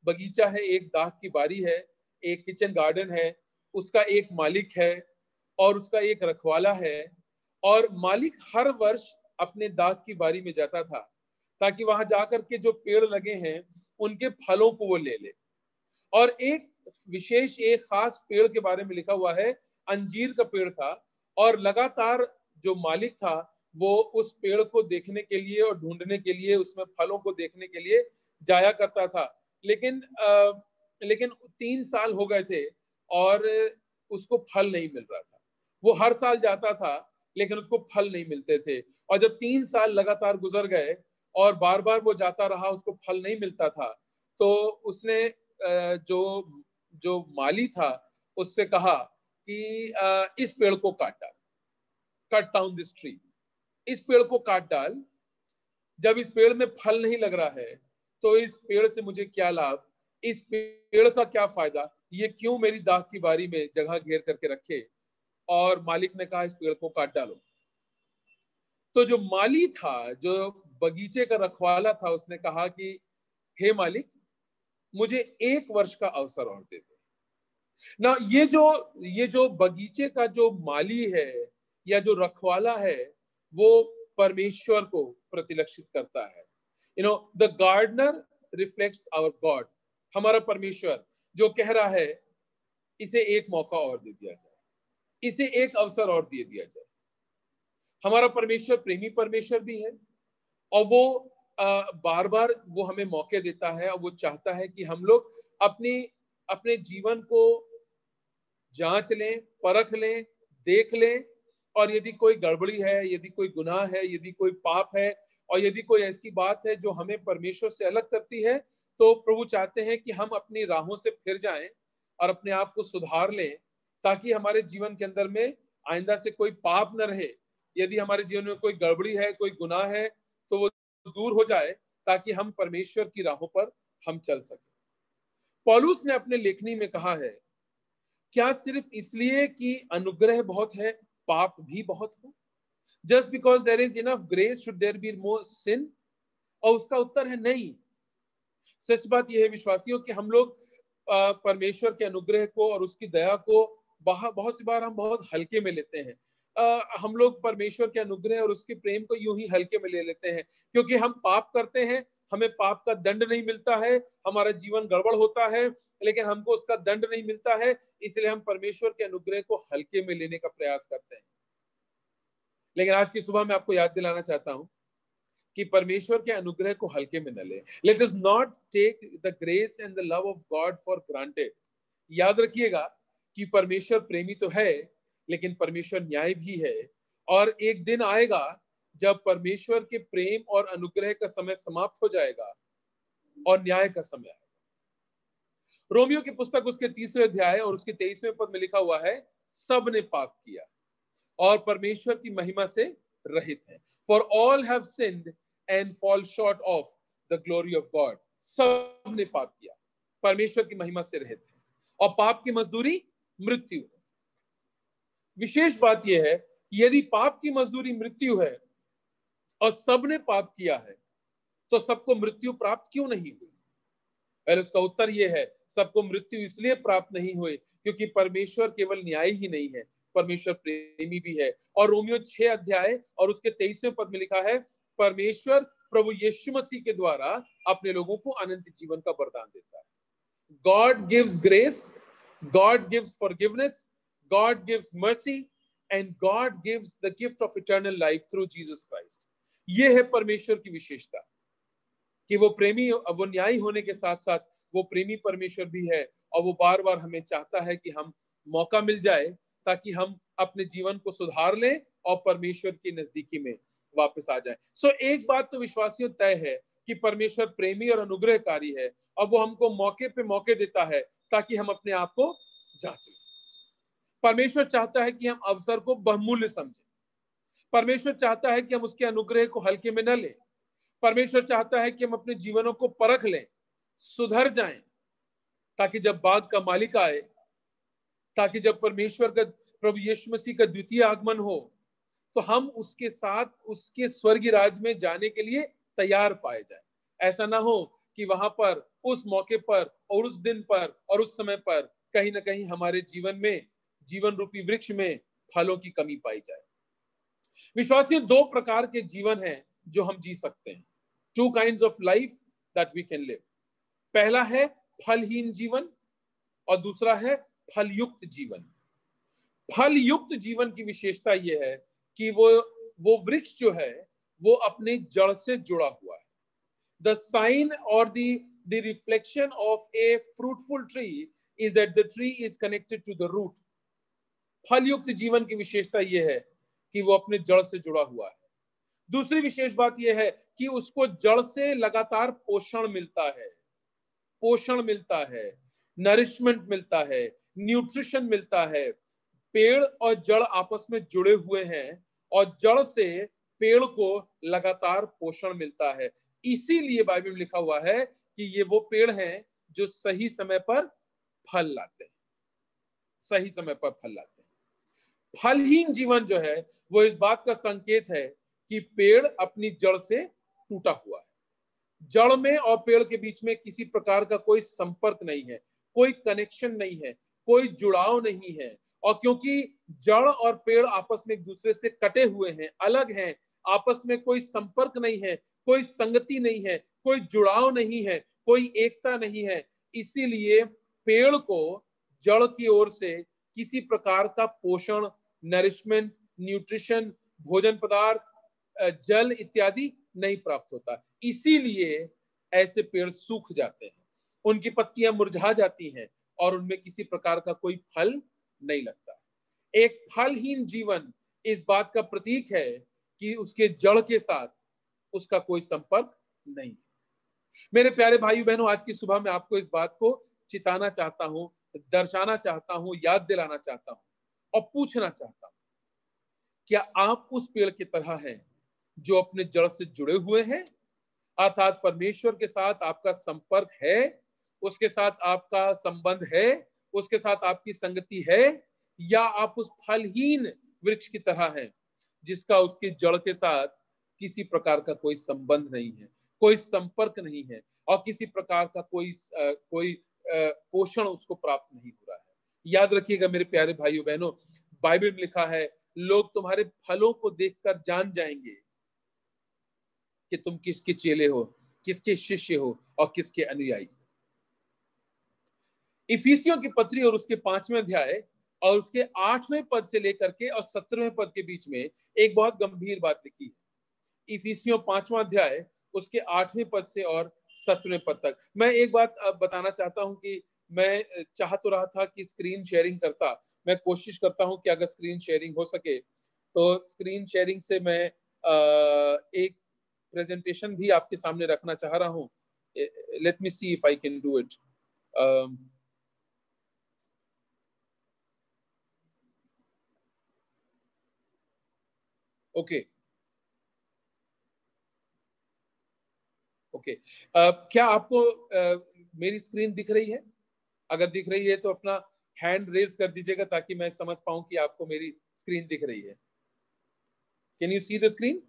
बगीचा है, एक दाग की बारी है, एक किचन गार्डन है, उसका एक मालिक है और उसका एक रखवाला है। और मालिक हर वर्ष अपने दाग की बारी में जाता था ताकि वहां जाकर के जो पेड़ लगे हैं उनके फलों को वो ले ले। और एक विशेष एक खास पेड़ के बारे में लिखा हुआ है, अंजीर का पेड़ था, और लगातार जो मालिक था वो उस पेड़ को देखने के लिए और ढूंढने के लिए, उसमें फलों को देखने के लिए जाया करता था। लेकिन आ, लेकिन तीन साल हो गए थे और उसको फल नहीं मिल रहा था। वो हर साल जाता था लेकिन उसको फल नहीं मिलते थे। और जब तीन साल लगातार गुजर गए और बार बार वो जाता रहा, उसको फल नहीं मिलता था, तो उसने जो जो माली था उससे कहा कि इस पेड़ को काट डाल, कट डाउन दिस ट्री, इस पेड़ को काट डाल। जब इस पेड़ में फल नहीं लग रहा है तो इस पेड़ से मुझे क्या लाभ, इस पेड़ का क्या फायदा, ये क्यों मेरी दाग की बारी में जगह घेर करके रखे। और मालिक ने कहा इस पेड़ को काट डालो। तो जो माली था, जो बगीचे का रखवाला था, उसने कहा कि हे मालिक, मुझे एक वर्ष का अवसर और दे दे ना। ये जो ये जो बगीचे का जो माली है या जो रखवाला है वो परमेश्वर को प्रतिलक्षित करता है। You know the gardener reflects our God. हमारा परमेश्वर जो कह रहा है इसे एक मौका और दे दिया जाए, इसे एक अवसर और दे दिया जाए। हमारा परमेश्वर प्रेमी परमेश्वर भी है और वो आ, बार बार वो हमें मौके देता है और वो चाहता है कि हम लोग अपनी अपने जीवन को जांच लें, परख लें, देख लें, और यदि कोई गड़बड़ी है, यदि कोई गुनाह है, यदि कोई पाप है और यदि कोई ऐसी बात है जो हमें परमेश्वर से अलग करती है, तो प्रभु चाहते हैं कि हम अपनी राहों से फिर जाएं और अपने आप को सुधार लें ताकि हमारे जीवन के अंदर में आइंदा से कोई पाप न रहे। यदि हमारे जीवन में कोई गड़बड़ी है, कोई गुनाह है, तो वो दूर हो जाए ताकि हम परमेश्वर की राहों पर हम चल सकें। पौलुस ने अपने लेखनी में कहा है, क्या सिर्फ इसलिए कि अनुग्रह बहुत है पाप भी बहुत हो? Just because there is enough grace should there be more sin? और उसका उत्तर है नहीं। सच बात यह है विश्वासियों कि हम लोग परमेश्वर के अनुग्रह को और उसकी दया को बहुत सी बार हम बहुत हल्के में लेते हैं। आ, हम लोग परमेश्वर के अनुग्रह और उसके प्रेम को यूं ही हल्के में ले लेते हैं क्योंकि हम पाप करते हैं, हमें पाप का दंड नहीं मिलता है, हमारा जीवन गड़बड़ होता है लेकिन हमको उसका दंड नहीं मिलता है, इसलिए हम परमेश्वर के अनुग्रह को हल्के में लेने का प्रयास करते हैं। लेकिन आज की सुबह मैं आपको याद दिलाना चाहता हूं कि परमेश्वर के अनुग्रह को हल्के में न ले। Let us not take the grace and the love of God for granted. याद रखिएगा कि परमेश्वर प्रेमी तो है लेकिन परमेश्वर न्याय भी है, और एक दिन आएगा जब परमेश्वर के प्रेम और अनुग्रह का समय समाप्त हो जाएगा और न्याय का समय आएगा। रोमियो की पुस्तक उसके तीसरे अध्याय और उसके तेईसवें पद में लिखा हुआ है, सब ने पाप किया और परमेश्वर की महिमा से रहित है। For all have sinned and fall short of the glory of God. सब ने पाप किया, परमेश्वर की महिमा से रहित है, और पाप की मजदूरी मृत्यु है। विशेष बात यह है कि यदि पाप की मजदूरी मृत्यु है और सबने पाप किया है तो सबको मृत्यु प्राप्त क्यों नहीं हुई? पहले उसका उत्तर यह है, सबको मृत्यु इसलिए प्राप्त नहीं हुई क्योंकि परमेश्वर केवल न्यायी ही नहीं है, परमेश्वर प्रेमी भी है। और रोमियो छह अध्याय और उसके तेईसवें पद में लिखा है, परमेश्वर प्रभु यीशु मसीह के द्वारा अपने लोगों को अनंत जीवन का वरदान देता है। God gives grace, God gives forgiveness, God gives mercy, and God gives the gift of eternal life through Jesus Christ. ये है परमेश्वर की विशेषता कि वो प्रेमी, वो न्यायी होने के साथ साथ वो प्रेमी परमेश्वर भी है, और वो बार बार हमें चाहता है कि हम मौका मिल जाए ताकि हम अपने जीवन को सुधार लें और परमेश्वर की नजदीकी में वापस आ जाए। सो so, एक बात तो विश्वासियों तय है कि परमेश्वर प्रेमी और अनुग्रहकारी है और वो हमको मौके पे मौके देता है ताकि हम अपने आप को जांचें। परमेश्वर चाहता है कि हम अवसर को बहुमूल्य समझें। परमेश्वर चाहता है कि हम उसके अनुग्रह को हल्के में न लें। परमेश्वर चाहता है कि हम अपने जीवनों को परख लें, सुधर जाएं, ताकि जब बाग का मालिक आए, ताकि जब परमेश्वर का प्रभु यीशु मसीह का द्वितीय आगमन हो तो हम उसके साथ उसके स्वर्गीय राज्य में जाने के लिए तैयार पाए जाए। ऐसा ना हो कि वहां पर उस मौके पर और उस दिन पर और उस समय पर कहीं ना कहीं हमारे जीवन में, जीवन रूपी वृक्ष में फलों की कमी पाई जाए। विश्वासियों, दो प्रकार के जीवन हैं जो हम जी सकते हैं। Two kinds of life that we can live. पहला है फलहीन जीवन और दूसरा है फलयुक्त जीवन। फलयुक्त जीवन की विशेषता यह है कि वो वो वृक्ष जो है वो अपने जड़ से जुड़ा हुआ है। The sign or the the reflection of a fruitful tree is that the tree is connected to the root. फलयुक्त जीवन की विशेषता यह है कि वो अपने जड़ से जुड़ा हुआ है। दूसरी विशेष बात यह है कि उसको जड़ से लगातार पोषण मिलता है, पोषण मिलता है, नरिशमेंट मिलता है, न्यूट्रिशन मिलता है। पेड़ और जड़ आपस में जुड़े हुए हैं और जड़ से पेड़ को लगातार पोषण मिलता है। इसीलिए बाइबल में लिखा हुआ है कि ये वो पेड़ हैं जो सही समय पर फल लाते हैं, सही समय पर फल लाते हैं। फलहीन जीवन जो है वो इस बात का संकेत है कि पेड़ अपनी जड़ से टूटा हुआ है। जड़ में और पेड़ के बीच में किसी प्रकार का कोई संपर्क नहीं है, कोई कनेक्शन नहीं है, कोई जुड़ाव नहीं है। और क्योंकि जड़ और पेड़ आपस में एक दूसरे से कटे हुए हैं, अलग हैं, आपस में कोई संपर्क नहीं है, कोई संगति नहीं है, कोई जुड़ाव नहीं है, कोई एकता नहीं है, इसीलिए पेड़ को जड़ की ओर से किसी प्रकार का पोषण, नरिशमेंट, न्यूट्रिशन, भोजन पदार्थ, जल इत्यादि नहीं प्राप्त होता। इसीलिए ऐसे पेड़ सूख जाते हैं, उनकी पत्तियां मुरझा जाती हैं और उनमें किसी प्रकार का कोई फल नहीं लगता। एक फलहीन जीवन इस बात का प्रतीक है कि उसके जड़ के साथ उसका कोई संपर्क नहीं है। मेरे प्यारे भाई बहनों, आज की सुबह मैं आपको इस बात को चिताना चाहता हूं, दर्शाना चाहता हूं, याद दिलाना चाहता हूं और पूछना चाहता हूं, क्या आप उस पेड़ की तरह हैं जो अपने जड़ से जुड़े हुए हैं, अर्थात परमेश्वर के साथ आपका संपर्क है, उसके साथ आपका संबंध है, उसके साथ आपकी संगति है, या आप उस फलहीन वृक्ष की तरह हैं जिसका उसके जड़ के साथ किसी प्रकार का कोई संबंध नहीं है, कोई संपर्क नहीं है और किसी प्रकार का कोई आ, कोई आ, पोषण उसको प्राप्त नहीं हो रहा है। याद रखिएगा मेरे प्यारे भाइयों बहनों, बाइबल में लिखा है, लोग तुम्हारे फलों को देखकर जान जाएंगे कि तुम किसके चेले हो, किसके शिष्य हो और किसके अनुयायी। इफिसियों की पत्री और उसके पांचवें अध्याय और उसके आठवें पद से लेकर के और सत्रहवें पद के बीच में एक बहुत गंभीर बात लिखी है। इफिसियों पांचवा अध्याय उसके आठवें पद से और सत्रहवें पद तक। मैं एक बात बताना चाहता हूं कि मैं चाह तो रहा था कि स्क्रीन शेयरिंग करता, मैं कोशिश करता हूं कि अगर स्क्रीन शेयरिंग हो सके तो स्क्रीन शेयरिंग से मैं एक प्रेजेंटेशन भी आपके सामने रखना चाह रहा हूं। Let me see if I can do it. Okay okay क्या आपको uh, मेरी स्क्रीन दिख रही है? अगर दिख रही है तो अपना हैंड रेज कर दीजिएगा ताकि मैं समझ पाऊं कि आपको मेरी स्क्रीन दिख रही है। Can you see the screen?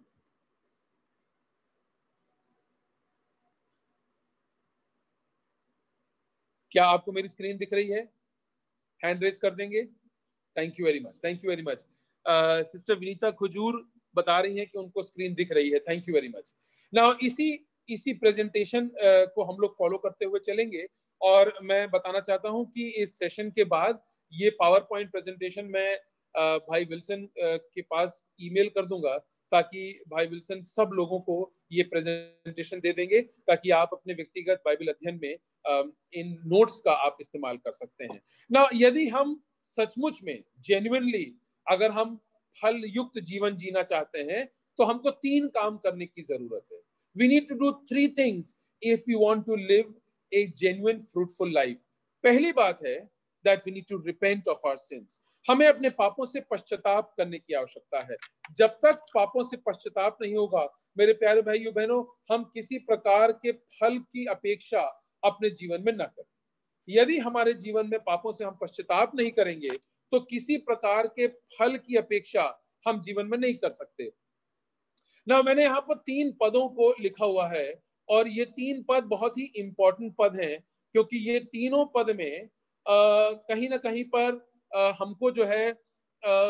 क्या आपको मेरी स्क्रीन दिख रही है? हैंड रेज कर देंगे। Thank you very much, thank you very much. Sister Vinita Khujur बता रही हैं कि उनको स्क्रीन दिख रही है। Thank you very much. Now इसी इसी प्रेजेंटेशन uh, को हम लोग फॉलो करते हुए चलेंगे और मैं बताना चाहता हूं कि इस सेशन के बाद ये पावर पॉइंट प्रेजेंटेशन मैं uh, भाई विल्सन uh, के पास ईमेल कर दूंगा ताकि भाई विल्सन सब लोगों को ये प्रेजेंटेशन दे देंगे ताकि आप अपने व्यक्तिगत बाइबल अध्ययन में uh, इन नोट्स का आप इस्तेमाल कर सकते हैं। ना यदि हम सचमुच में जेन्युइनली अगर हम फल युक्त जीवन जीना चाहते हैं तो हमको तीन काम करने की जरूरत है। We need to do three things if we want to live a genuine fruitful life. पहली बात है that we need to repent of our sins. हमें अपने पापों से पश्चाताप करने की आवश्यकता है। जब तक पापों से पश्चाताप नहीं होगा मेरे प्यारे भाइयों बहनों, हम किसी प्रकार के फल की अपेक्षा अपने जीवन में न करें। यदि हमारे जीवन में पापों से हम पश्चाताप नहीं करेंगे तो किसी प्रकार के फल की अपेक्षा हम जीवन में नहीं कर सकते। ना मैंने यहाँ पर तीन पदों को लिखा हुआ है और ये तीन पद बहुत ही इंपॉर्टेंट पद हैं, क्योंकि ये तीनों पद में आ, कहीं ना कहीं पर आ, हमको जो है आ,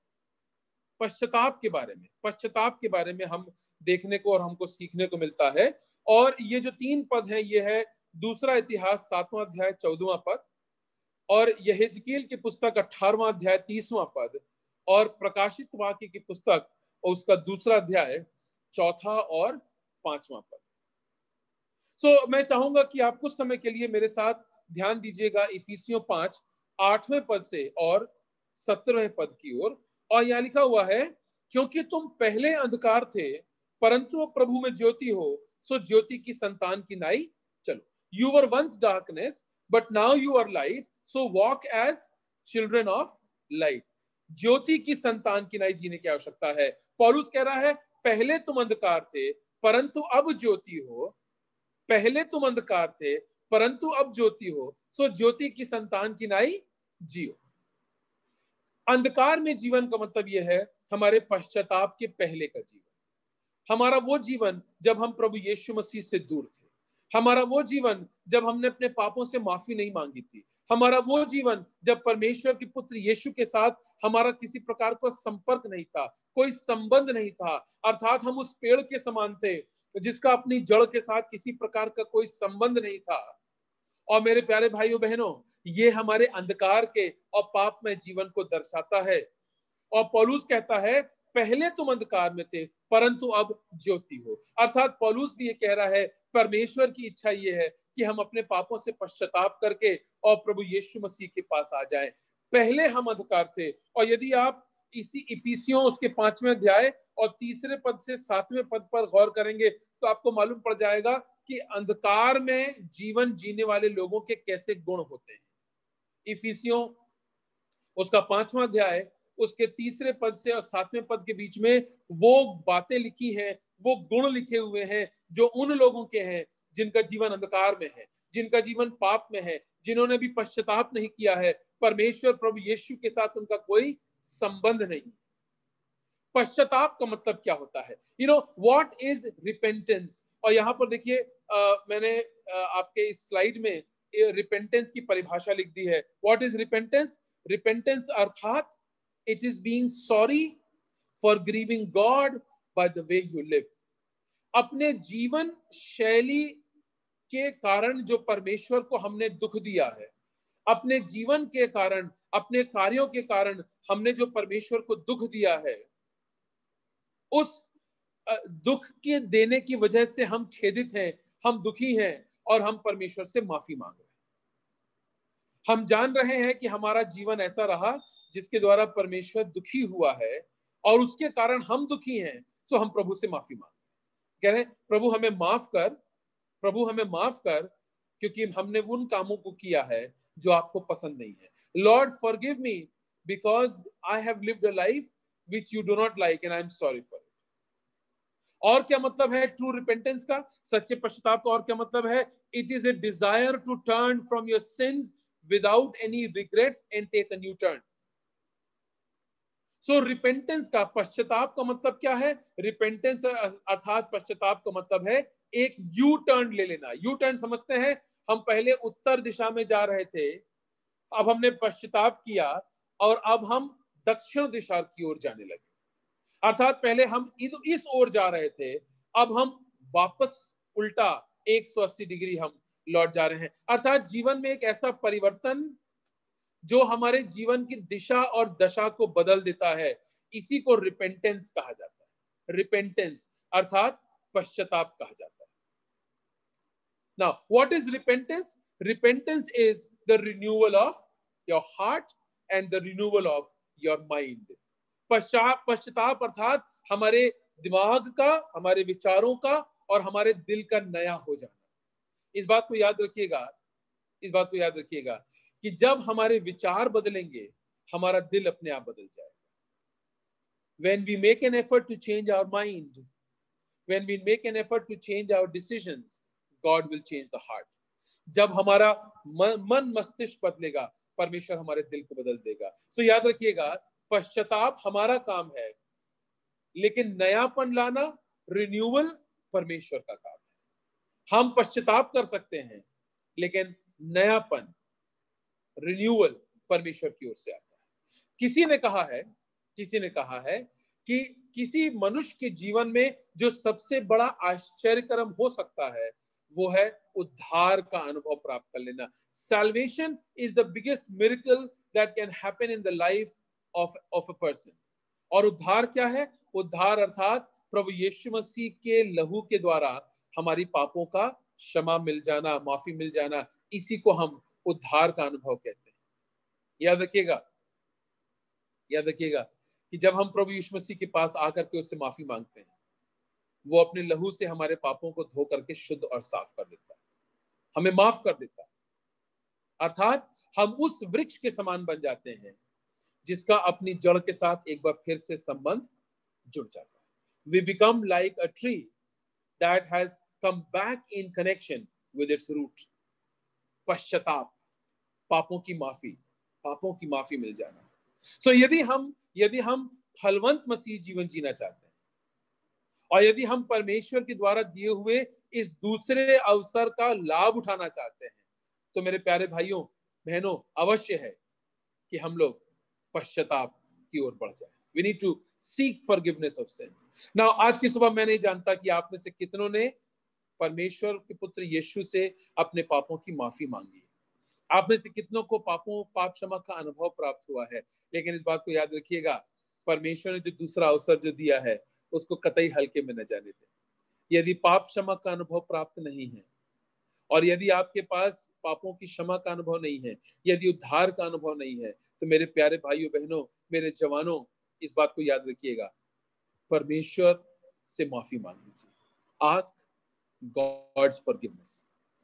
पश्चाताप के बारे में पश्चाताप के बारे में हम देखने को और हमको सीखने को मिलता है। और ये जो तीन पद हैं, ये है दूसरा इतिहास सातवां अध्याय चौदहवां पद, और यहेजकेल की पुस्तक अठारहवां अध्याय तीसवां पद, और प्रकाशित वाक्य की पुस्तक और उसका दूसरा अध्याय चौथा और पांचवा पद। सो so, मैं चाहूंगा कि आप कुछ समय के लिए मेरे साथ ध्यान दीजिएगा इफिसियों पांच आठवें पद से और सत्रहवें पद की ओर। और, और यहाँ लिखा हुआ है, क्योंकि तुम पहले अंधकार थे परंतु प्रभु में ज्योति हो, सो ज्योति की संतान की नाई चलो। You were once darkness but now you are light, so walk as children of light. ज्योति की संतान की नाई जीने की आवश्यकता है। पौलुस कह रहा है, पहले तुम अंधकार थे परंतु अब ज्योति हो, पहले तुम अंधकार थे परंतु अब ज्योति हो, सो ज्योति की संतान की नाई जियो। अंधकार में जीवन का मतलब यह है हमारे पश्चाताप के पहले का जीवन, हमारा वो जीवन जब हम प्रभु यीशु मसीह से दूर थे, हमारा वो जीवन जब हमने अपने पापों से माफी नहीं मांगी थी, हमारा वो जीवन जब परमेश्वर के पुत्र यीशु के साथ हमारा किसी प्रकार का संपर्क नहीं था, कोई संबंध नहीं था, अर्थात हम उस पेड़ के समान थे जिसका अपनी जड़ के साथ किसी प्रकार का कोई संबंध नहीं था। और मेरे प्यारे भाइयों बहनों, ये हमारे अंधकार के और पाप में जीवन को दर्शाता है। और पौलुस कहता है, पहले तुम अंधकार में थे परंतु अब ज्योति हो। अर्थात पौलुस भी ये कह रहा है, परमेश्वर की इच्छा ये है कि हम अपने पापों से पश्चाताप करके और प्रभु यीशु मसीह के पास आ जाएं। पहले हम अंधकार थे। और यदि आप इसी इफिसियों उसके पांचवें अध्याय और तीसरे पद से सातवें पद पर गौर करेंगे तो आपको मालूम पड़ जाएगा कि अंधकार में जीवन जीने वाले लोगों के कैसे गुण होते हैं। इफिसियों उसका पांचवां अध्याय उसके तीसरे पद से और सातवें पद के बीच में वो बातें लिखी हैं, वो गुण लिखे हुए हैं जो उन लोगों के हैं जिनका जीवन अंधकार में है, जिनका जीवन पाप में है, जिन्होंने भी पश्चाताप नहीं किया है, परमेश्वर प्रभु यीशु के साथ उनका कोई संबंध नहीं। पश्चाताप का मतलब क्या होता है? You know what is repentance? और यहाँ पर देखिए मैंने आ, आपके इस स्लाइड में रिपेंटेंस की परिभाषा लिख दी है। What is repentance? रिपेंटेंस अर्थात it is being sorry for grieving God by the way you live. अपने जीवन शैली के कारण जो परमेश्वर को हमने दुख दिया है, अपने जीवन के कारण, अपने कार्यों के कारण हमने जो परमेश्वर को दुख दिया है, उस दुख के देने की वजह से हम खेदित हैं, हम दुखी हैं और हम परमेश्वर से माफी मांग रहे हैं। हम जान रहे हैं कि हमारा जीवन ऐसा रहा जिसके द्वारा परमेश्वर दुखी हुआ है और उसके कारण हम दुखी हैं, सो हम प्रभु से माफी मांग कह रहे हैं, प्रभु हमें माफ कर, प्रभु हमें माफ कर, क्योंकि हमने उन कामों को किया है जो आपको पसंद नहीं है। Lord forgive me because I have lived a life which you do not like and I am sorry for it. और क्या मतलब है ट्रू रिपेंटेंस का, सच्चे पश्चाताप का? और क्या मतलब है? It is a desire to turn from your sins without any regrets and take a new turn. So repentance का, पश्चाताप का मतलब क्या है? रिपेंटेंस अर्थात पश्चाताप का मतलब है एक यू टर्न ले लेना। यू टर्न समझते हैं, हम पहले उत्तर दिशा में जा रहे थे, अब हमने पश्चाताप किया और अब हम दक्षिण दिशा की ओर जाने लगे। अर्थात पहले हम इस ओर जा रहे थे, अब हम वापस उल्टा एक सौ अस्सी डिग्री हम लौट जा रहे हैं। अर्थात जीवन में एक ऐसा परिवर्तन जो हमारे जीवन की दिशा और दशा को बदल देता है, इसी को रिपेंटेंस कहा जाता है। रिपेंटेंस अर्थात पश्चाताप कहा जाता है। Now what is repentance? Repentance is the renewal of your heart and the renewal of your mind. पश्चाताप पश्चाताप अर्थात हमारे दिमाग का, हमारे विचारों का और हमारे दिल का नया हो जाना। इस बात को याद रखिएगा, इस बात को याद रखिएगा कि जब हमारे विचार बदलेंगे, हमारा दिल अपने आप बदल जाएगा। When we make an effort to change our mind, when we make an effort to change our decisions, God will change the heart. जब हमारा मन मस्तिष्क बदलेगा, परमेश्वर हमारे दिल को बदल देगा। सो so, याद रखिएगा, पश्चाताप हमारा काम है, लेकिन नयापन लाना, रिन्यूअल परमेश्वर का काम है। हम पश्चाताप कर सकते हैं, लेकिन नयापन, रिन्यूअल परमेश्वर की ओर से आता है। किसी ने कहा है किसी ने कहा है कि किसी मनुष्य के जीवन में जो सबसे बड़ा आश्चर्यकरम हो सकता है वो है उद्धार का अनुभव प्राप्त कर लेना। Salvation is the biggest miracle that can happen in the life of of a person. और उद्धार क्या है? उद्धार अर्थात प्रभु यीशु मसीह के लहू के द्वारा हमारी पापों का क्षमा मिल जाना, माफी मिल जाना, इसी को हम उद्धार का अनुभव कहते हैं। याद रखिएगा याद रखिएगा कि जब हम प्रभु यीशु मसीह के पास आकर के उससे माफी मांगते हैं, वो अपने लहू से हमारे पापों को धो करके शुद्ध और साफ कर देता है, हमें माफ कर देता है। अर्थात हम उस वृक्ष के समान बन जाते हैं जिसका अपनी जड़ के साथ एक बार फिर से संबंध जुड़ जाता है। We become like a tree that has come back in connection with its root. पश्चाताप, पापों की माफी, पापों की माफी मिल जाना। सो so, यदि हम यदि हम फलवंत मसीह जीवन जीना चाहते हैं और यदि हम परमेश्वर के द्वारा दिए हुए इस दूसरे अवसर का लाभ उठाना चाहते हैं, तो मेरे प्यारे भाइयों बहनों, अवश्य है कि हम लोग पश्चाताप की ओर बढ़ जाएं। We need to seek forgiveness of sins. Now, आज की सुबह मैं नहीं जानता कि आप में से कितनों ने परमेश्वर के पुत्र यीशु से अपने पापों की माफी मांगी। आप में से कितनों को पापों पाप क्षमा का अनुभव प्राप्त हुआ है। लेकिन इस बात को याद रखिएगा, परमेश्वर ने जो दूसरा अवसर जो दिया है उसको कतई हल्के में न जाने दें। यदि पाप क्षमा का अनुभव प्राप्त नहीं है और यदि आपके पास पापों की क्षमा का अनुभव नहीं है, यदि उद्धार का अनुभव नहीं है, तो मेरे प्यारे भाइयों बहनों, मेरे जवानों, इस बात को याद रखिएगा, परमेश्वर से माफी मांग लीजिए। Ask God's forgiveness.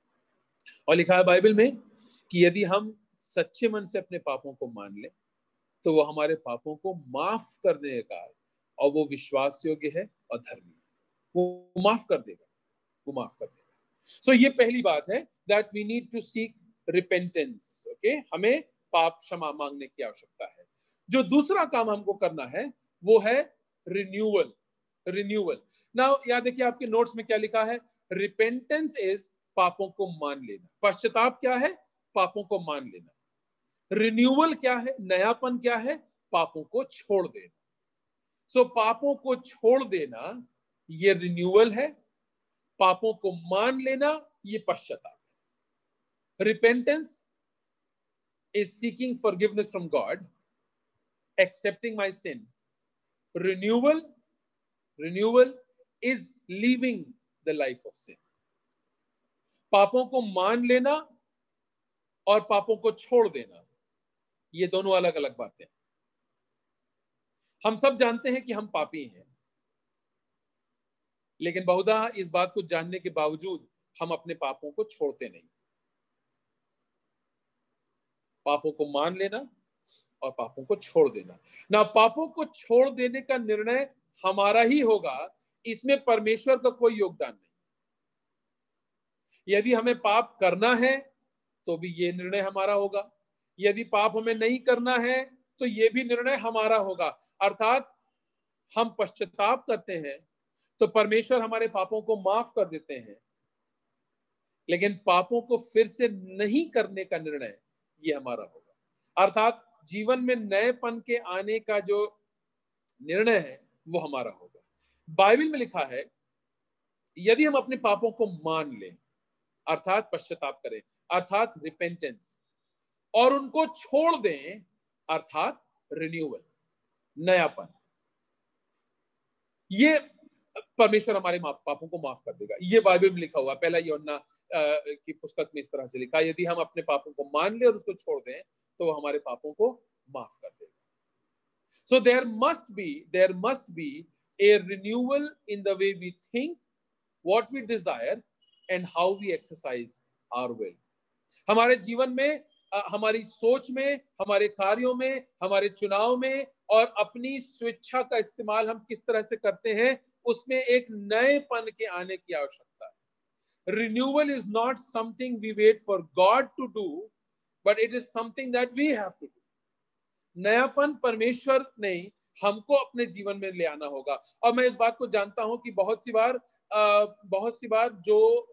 और लिखा है बाइबल में कि यदि हम सच्चे मन से अपने पापों को मान लें तो वो हमारे पापों को माफ करने का, और वो विश्वास योग्य है और धर्मी, वो माफ कर देगा, वो माफ कर देगा। सो so, ये पहली बात है that we need to seek repentance. Okay, हमें पाप क्षमा मांगने की आवश्यकता है। जो दूसरा काम हमको करना है वो है रिन्यूअल। रिन्यूअल नाउ याद देखिए आपके नोट्स में क्या लिखा है? रिपेंटेंस इज पापों को मान लेना। पश्चाताप क्या है? पापों को मान लेना। रिन्यूअल क्या है? नयापन क्या है? पापों को छोड़ देना। सो so, पापों को छोड़ देना ये रिन्यूअल है, पापों को मान लेना ये पश्चाताप है। Repentance is seeking forgiveness from God, accepting my sin. Renewal, renewal is leaving the life of sin. पापों को मान लेना और पापों को छोड़ देना, ये दोनों अलग अलग बातें। हम सब जानते हैं कि हम पापी हैं, लेकिन बहुधा इस बात को जानने के बावजूद हम अपने पापों को छोड़ते नहीं। पापों को मान लेना और पापों को छोड़ देना। ना पापों को छोड़ देने का निर्णय हमारा ही होगा, इसमें परमेश्वर का कोई योगदान नहीं। यदि हमें पाप करना है तो भी ये निर्णय हमारा होगा, यदि पाप हमें नहीं करना है तो ये भी निर्णय हमारा होगा। अर्थात हम पश्चाताप करते हैं तो परमेश्वर हमारे पापों को माफ कर देते हैं, लेकिन पापों को फिर से नहीं करने का निर्णय ये हमारा होगा। अर्थात जीवन में नएपन के आने का जो निर्णय है वो हमारा होगा। बाइबल में लिखा है यदि हम अपने पापों को मान लें, अर्थात पश्चाताप करें, अर्थात रिपेंटेंस, और उनको छोड़ दें, अर्थात रिन्यूअल, नयापन, ये परमेश्वर हमारे पापों को माफ कर देगा। ये बाइबल में लिखा हुआ, पहला यूहन्ना की पुस्तक में इस तरह से लिखा, यदि हम अपने पापों को मान ले और उसको छोड़ दें तो वो हमारे पापों को माफ कर देगा। So there must be there must be a renewal in the way we think, what we desire and how we exercise our will. हमारे जीवन में, हमारी सोच में, हमारे कार्यों में, हमारे चुनाव में और अपनी स्वेच्छा का इस्तेमाल हम किस तरह से करते हैं, उसमें एक नएपन के आने की आवश्यकता है। Renewal is not something we wait for God to do, but it is something that we have to do. नयापन परमेश्वर ने हमको अपने जीवन में ले आना होगा। और मैं इस बात को जानता हूं कि बहुत सी बार बहुत सी बार जो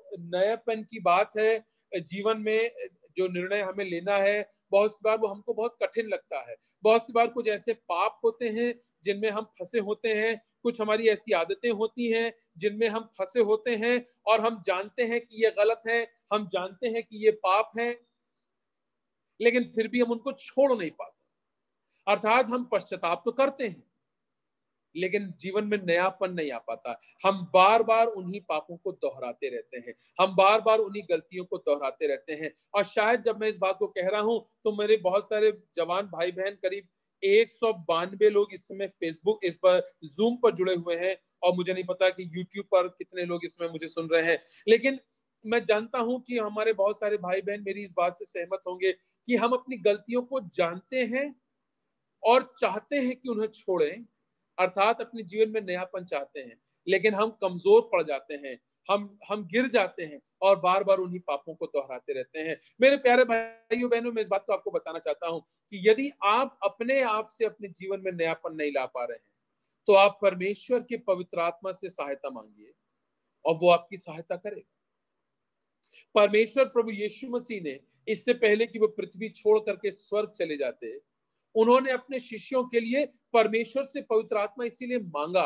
नयापन की बात है, जीवन में जो निर्णय हमें लेना है, बहुत सी बार वो हमको बहुत कठिन लगता है। बहुत सी बार कुछ ऐसे पाप होते हैं जिनमें हम फंसे होते हैं, कुछ हमारी ऐसी आदतें होती हैं जिनमें हम फंसे होते हैं और हम जानते हैं कि ये गलत है, हम जानते हैं कि ये पाप है, लेकिन फिर भी हम उनको छोड़ नहीं पाते। अर्थात हम पश्चाताप तो करते हैं लेकिन जीवन में नयापन नहीं आ पाता। हम बार बार उन्हीं पापों को दोहराते रहते हैं, हम बार बार उन्हीं गलतियों को दोहराते रहते हैं। और शायद जब मैं इस बात को कह रहा हूं तो मेरे बहुत सारे जवान भाई बहन, करीब एक सौ बानवे लोग इस समय फेसबुक इस पर जूम पर जुड़े हुए हैं, और मुझे नहीं पता कि यूट्यूब पर कितने लोग इसमें मुझे सुन रहे हैं, लेकिन मैं जानता हूं कि हमारे बहुत सारे भाई बहन मेरी इस बात से सहमत होंगे कि हम अपनी गलतियों को जानते हैं और चाहते हैं कि उन्हें छोड़ें, अर्थात अपने जीवन में नयापन चाहते हैं, लेकिन हम कमजोर पड़ जाते हैं, हम हम गिर जाते हैं और बार बार उन्हीं पापों को दोहराते रहते हैं। मेरे प्यारे भाइयों बहनों, मैं इस बात को आपको बताना चाहता हूं कि यदि आप अपने आप से अपने जीवन में नयापन नहीं ला पा रहे हैं तो आप परमेश्वर के पवित्र आत्मा से सहायता मांगिए और वो आपकी सहायता करेगा। परमेश्वर प्रभु यीशु मसीह ने इससे पहले कि वो पृथ्वी छोड़ करके स्वर्ग चले जाते, उन्होंने अपने शिष्यों के लिए परमेश्वर से पवित्र आत्मा इसीलिए मांगा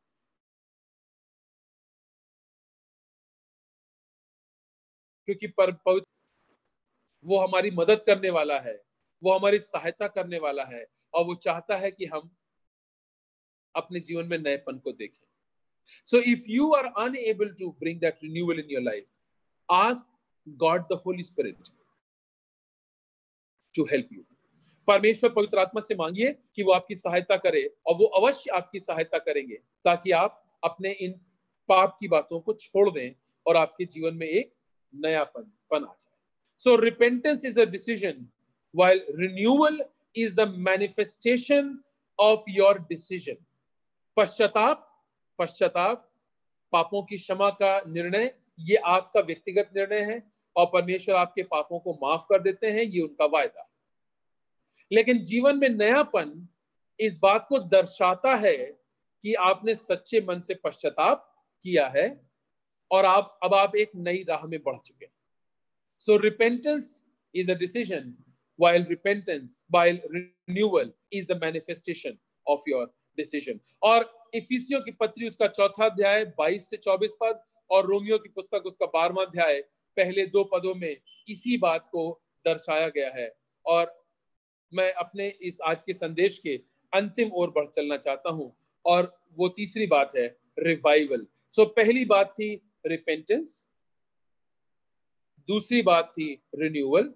क्योंकि पर पवित्र वो हमारी मदद करने वाला है, वो हमारी सहायता करने वाला है, और वो चाहता है कि हम अपने जीवन में नएपन को देखें। So if you are unable to bring that renewal in your life, ask God the Holy Spirit to help you. परमेश्वर पवित्र आत्मा से मांगिए कि वो आपकी सहायता करे, और वो अवश्य आपकी सहायता करेंगे ताकि आप अपने इन पाप की बातों को छोड़ दें और आपके जीवन में एक नयापन पन आ जाए। So repentance is a decision, while renewal is the manifestation of your decision. पश्चाताप पश्चाताप पापों की क्षमा का निर्णय, ये आपका व्यक्तिगत निर्णय है, और परमेश्वर आपके पापों को माफ कर देते हैं, ये उनका वायदा। लेकिन जीवन में नयापन इस बात को दर्शाता है कि आपने सच्चे मन से पश्चाताप किया है और आप अब आप एक नई राह में बढ़ चुके हैं। So repentance is a decision, while repentance, while renewal is the manifestation of your decision. और इफिसियों की पत्री उसका चौथा अध्याय बाईस से चौबीस पद और रोमियो की पुस्तक उसका बारहवां अध्याय पहले दो पदों में इसी बात को दर्शाया गया है। और मैं अपने इस आज के संदेश के अंतिम ओर बढ़ चलना चाहता हूं, और वो तीसरी बात है रिवाइवल। सो पहली बात थी रिपेंटेंस, दूसरी बात थी रिन्यूअल,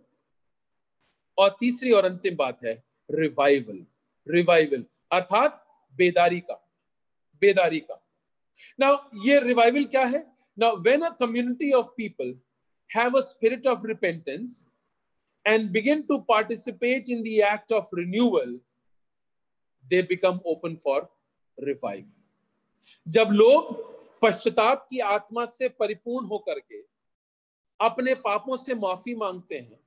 और तीसरी और अंतिम बात है रिवाइवल। रिवाइवल अर्थात बेदारी का बेदारी का नाउ ये रिवाइवल क्या है? Now when a community of people have a spirit of repentance and begin to participate in the act of renewal, they become open for revival. जब लोग पश्चाताप की आत्मा से परिपूर्ण होकर के अपने पापों से माफी मांगते हैं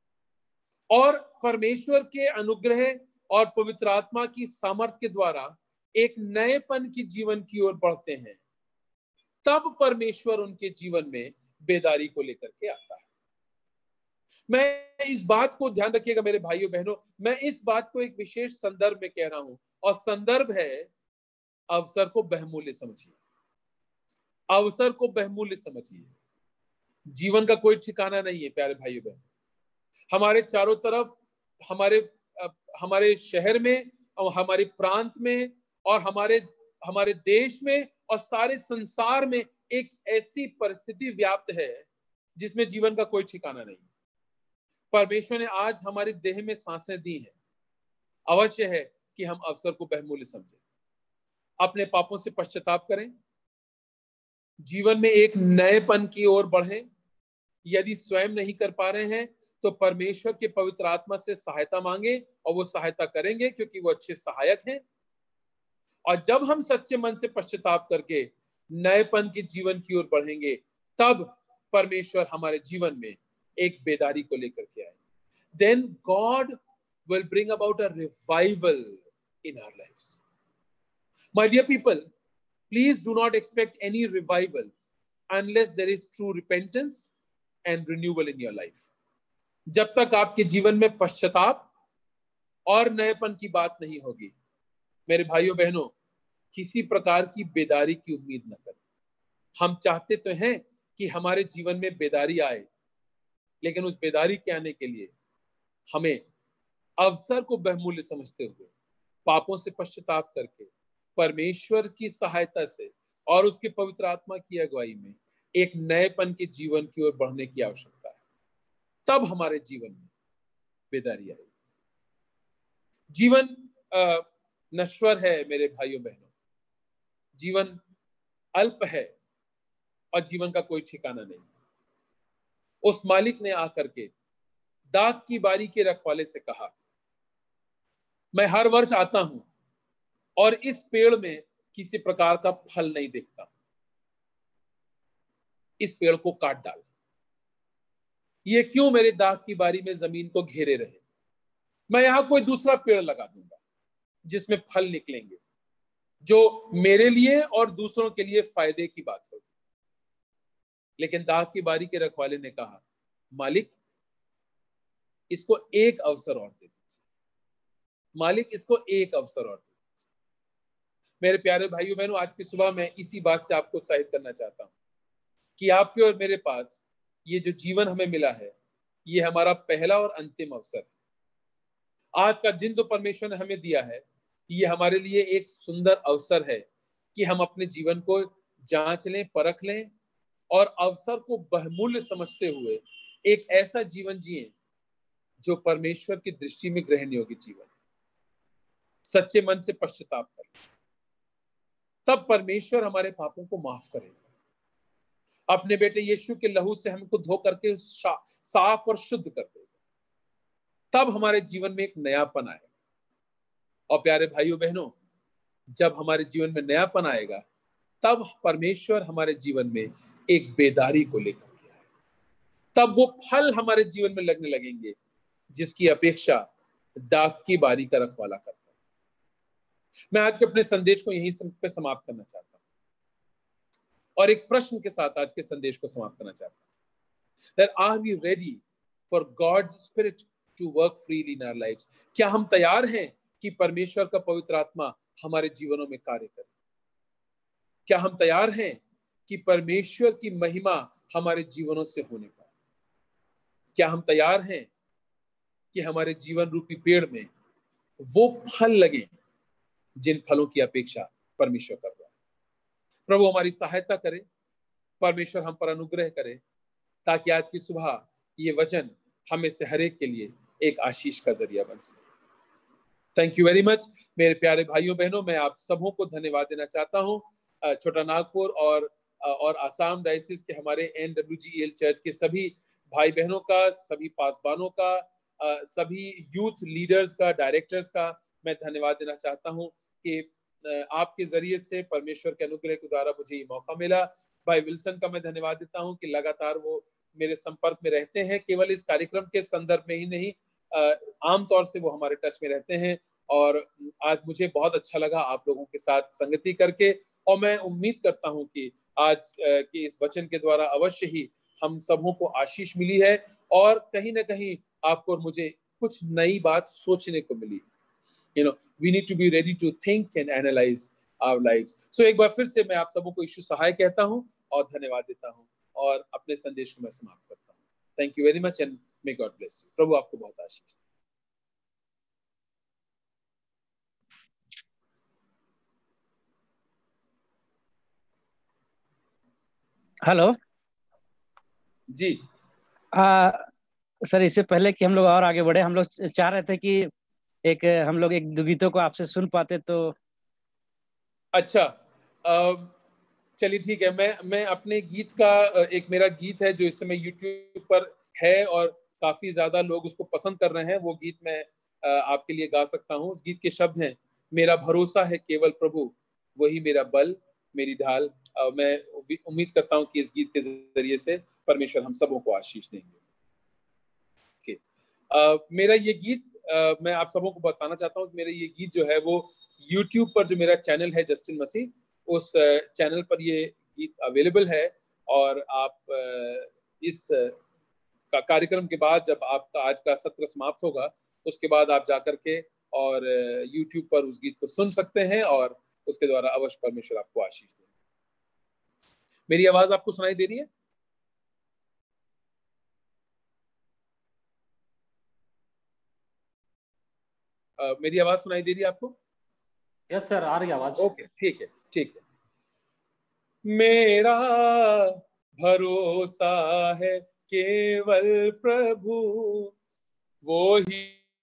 और परमेश्वर के अनुग्रह और पवित्र आत्मा की सामर्थ्य के द्वारा एक नएपन की जीवन की ओर बढ़ते हैं, तब परमेश्वर उनके जीवन में बेदारी को लेकर के आता है। मैं इस बात को ध्यान रखिएगा मेरे भाइयों बहनों, मैं इस बात को एक विशेष संदर्भ में कह रहा हूं, और संदर्भ है अवसर को बहुमूल्य समझिए। अवसर को बहुमूल्य समझिए। जीवन का कोई ठिकाना नहीं है प्यारे भाइयों बहनों। हमारे चारों तरफ, हमारे हमारे शहर में और हमारे प्रांत में और हमारे हमारे देश में और सारे संसार में एक ऐसी परिस्थिति व्याप्त है जिसमें जीवन का कोई ठिकाना नहीं। परमेश्वर ने आज हमारी देह में सांसें दी हैं। अवश्य है कि हम अवसर को बहुमूल्य समझें, अपने पापों से पश्चाताप करें, जीवन में एक नएपन की ओर बढ़ें। यदि स्वयं नहीं कर पा रहे हैं तो परमेश्वर के पवित्र आत्मा से सहायता मांगे, और वो सहायता करेंगे क्योंकि वो अच्छे सहायक हैं। और जब हम सच्चे मन से पश्चाताप करके नएपन के जीवन की ओर बढ़ेंगे, तब परमेश्वर हमारे जीवन में एक बेदारी को लेकर के आए। Then God will bring about a revival in our lives. My dear people, please do not expect any revival unless there is true repentance and renewal in your life. जब तक आपके जीवन में पश्चाताप और नएपन की बात नहीं होगी, मेरे भाइयों बहनों, किसी प्रकार की बेदारी की उम्मीद न करें। हम चाहते तो हैं कि हमारे जीवन में बेदारी आए, लेकिन उस बेदारी के आने के लिए हमें अवसर को बहुमूल्य समझते हुए पापों से पश्चाताप करके परमेश्वर की सहायता से और उसके पवित्र आत्मा की अगुवाई में एक नएपन के जीवन की ओर बढ़ने की आवश्यकता है। तब हमारे जीवन में बेदारी आएगी। जीवन नश्वर है मेरे भाइयों बहनों, जीवन अल्प है और जीवन का कोई ठिकाना नहीं। उस मालिक ने आकर के दाख की बारी के रखवाले से कहा, मैं हर वर्ष आता हूं और इस पेड़ में किसी प्रकार का फल नहीं देखता, इस पेड़ को काट डाल। ये क्यों मेरे दाख की बारी में जमीन को घेरे रहे? मैं यहां कोई दूसरा पेड़ लगा दूंगा जिसमें फल निकलेंगे, जो मेरे लिए और दूसरों के लिए फायदे की बात होगी। लेकिन दाख की बारी के रखवाले ने कहा, मालिक इसको एक अवसर और दे दीजिए, मालिक इसको एक अवसर और दे दीजिए। मेरे प्यारे भाइयों बहनों, आज की सुबह मैं इसी बात से आपको उत्साहित करना चाहता हूं कि आपके और मेरे पास ये जो जीवन हमें मिला है, ये हमारा पहला और अंतिम अवसर है। आज का दिन तो परमेश्वर ने हमें दिया है, ये हमारे लिए एक सुंदर अवसर है कि हम अपने जीवन को जांच लें, परख लें और अवसर को बहुमूल्य समझते हुए एक ऐसा जीवन जिएं जो परमेश्वर की दृष्टि में ग्रहणीय योग्य जीवन। सच्चे मन से पश्चाताप करें, तब परमेश्वर हमारे पापों को माफ करेगा। अपने बेटे यीशु के लहू से हमको धो करके साफ और शुद्ध कर देगा, तब हमारे जीवन में एक नयापन आएगा। और प्यारे भाइयों बहनों, जब हमारे जीवन में नयापन आएगा, तब परमेश्वर हमारे जीवन में एक बेदारी को लेकर के आए, तब वो फल हमारे जीवन में लगने लगेंगे जिसकी अपेक्षा दाख की बारी का रखवाला करता है। मैं आज के अपने संदेश को यहीं पे समाप्त करना चाहता हूं और एक प्रश्न के साथ आज के संदेश को समाप्त करना चाहता हूं। That are we ready for God's Spirit to work freely in our lives? क्या हम तैयार हैं कि परमेश्वर का पवित्र आत्मा हमारे जीवनों में कार्य करे? क्या हम तैयार हैं कि परमेश्वर की महिमा हमारे जीवनों से होने पाए? क्या हम तैयार हैं कि हमारे जीवन रूपी पेड़ में वो फल लगे जिन फलों की अपेक्षा परमेश्वर कर रहा है? प्रभु हमारी सहायता करे, परमेश्वर हम पर अनुग्रह करे, ताकि आज की सुबह ये वचन हमें से हर एक के लिए एक आशीष का जरिया बन सके। थैंक यू वेरी मच मेरे प्यारे भाइयों बहनों। मैं आप सबों को धन्यवाद देना चाहता हूँ। छोटा नागपुर और और आसाम डायसिस के हमारे N W G L church के सभी भाई बहनों का, सभी पासबानों का, सभी यूथ लीडर्स का, डायरेक्टर्स का मैं धन्यवाद देना चाहता हूं कि आपके जरिए से परमेश्वर के अनुग्रह के द्वारा मुझे ये मौका मिला। भाई विल्सन का मैं धन्यवाद देता हूं कि लगातार वो मेरे संपर्क में रहते हैं, केवल इस कार्यक्रम के संदर्भ में ही नहीं, आमतौर से वो हमारे टच में रहते हैं। और आज मुझे बहुत अच्छा लगा आप लोगों के साथ संगति करके, और मैं उम्मीद करता हूं कि आज के इस वचन के द्वारा अवश्य ही हम सबों को आशीष मिली है और कहीं ना कहीं आपको और मुझे कुछ नई बात सोचने को मिली। You know, we need to be ready to think and analyse our lives. So एक बार फिर से मैं आप सबों को यीशु सहाय कहता हूं और धन्यवाद देता हूं और अपने संदेश को मैं समाप्त करता हूं। Thank you very much and may God bless you. प्रभु आपको बहुत आशीष दे। हेलो जी आ, सर, इससे पहले कि हम लोग और आगे बढ़े, हम लोग चाह रहे थे कि एक हम लोग एक दो गीतों को आपसे सुन पाते तो। अच्छा, चलिए ठीक है। मैं मैं अपने गीत का, एक मेरा गीत है जो इस समय यूट्यूब पर है और काफी ज्यादा लोग उसको पसंद कर रहे हैं, वो गीत मैं आपके लिए गा सकता हूँ। उस गीत के शब्द हैं, मेरा भरोसा है केवल प्रभु, वही मेरा बल मेरी ढाल। मैं उम्मीद करता हूँ कि इस गीत के जरिए से परमेश्वर हम सबों को आशीष देंगे। okay. uh, मेरा ये गीत uh, मैं आप सबों को बताना चाहता हूँ कि मेरा ये गीत जो है वो YouTube पर जो मेरा चैनल है जस्टिन मसीह, उस चैनल पर ये गीत अवेलेबल है। और आप इस कार्यक्रम के बाद जब आपका आज का सत्र समाप्त होगा उसके बाद आप जाकर के और यूट्यूब पर उस गीत को सुन सकते हैं और उसके द्वारा अवश्य परमेश्वर आपको आशीष दे। मेरी आवाज आपको सुनाई दे रही है? uh, मेरी आवाज सुनाई दे रही है आपको? यस सर, आ रही आवाज। ओके, ठीक है ठीक है। मेरा भरोसा है केवल प्रभु, वो ही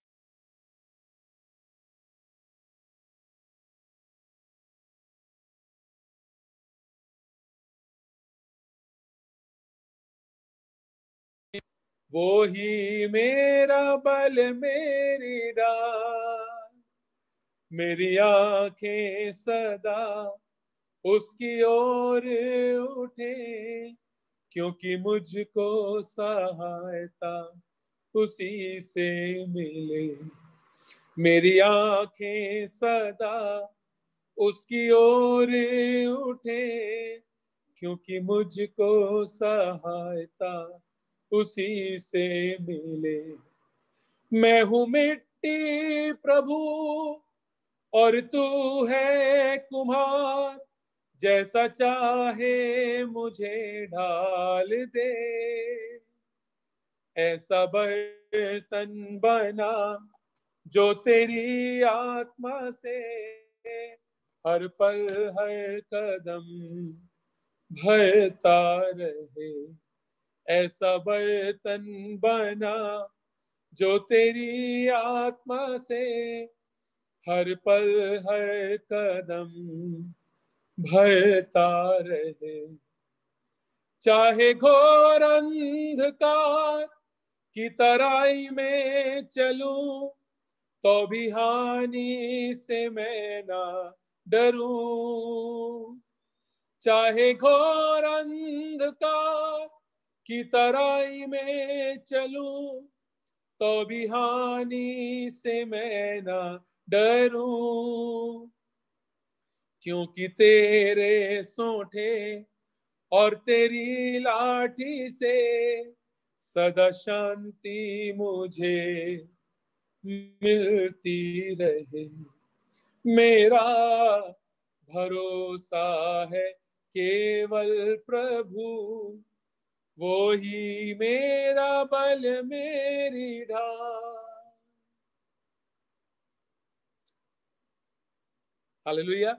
वो ही मेरा बल मेरी डाल, मेरी आंखें सदा उसकी ओर उठे, क्योंकि मुझको सहायता उसी से मिले। मेरी आंखें सदा उसकी ओर उठे, क्योंकि मुझको सहायता उसी से मिले। मैं हूँ मिट्टी प्रभु और तू है कुम्हार, जैसा चाहे मुझे ढाल दे, ऐसा बर्तन बना जो तेरी आत्मा से हर पल हर कदम भरता रहे। ऐसा बर्तन बना जो तेरी आत्मा से हर पल हर कदम भरता रहे। चाहे घोर अंधकार की तराई में चलूं, तो भी हानि से मैं ना डरूं। चाहे घोर अंधकार की तराई में चलूं, तो भी हानि से मैं ना डरूं, क्योंकि तेरे सोंठे और तेरी लाठी से सदा शांति मुझे मिलती रहे। मेरा भरोसा है केवल प्रभु, वो ही मेरा बल मेरी ढाल। हालेलुया।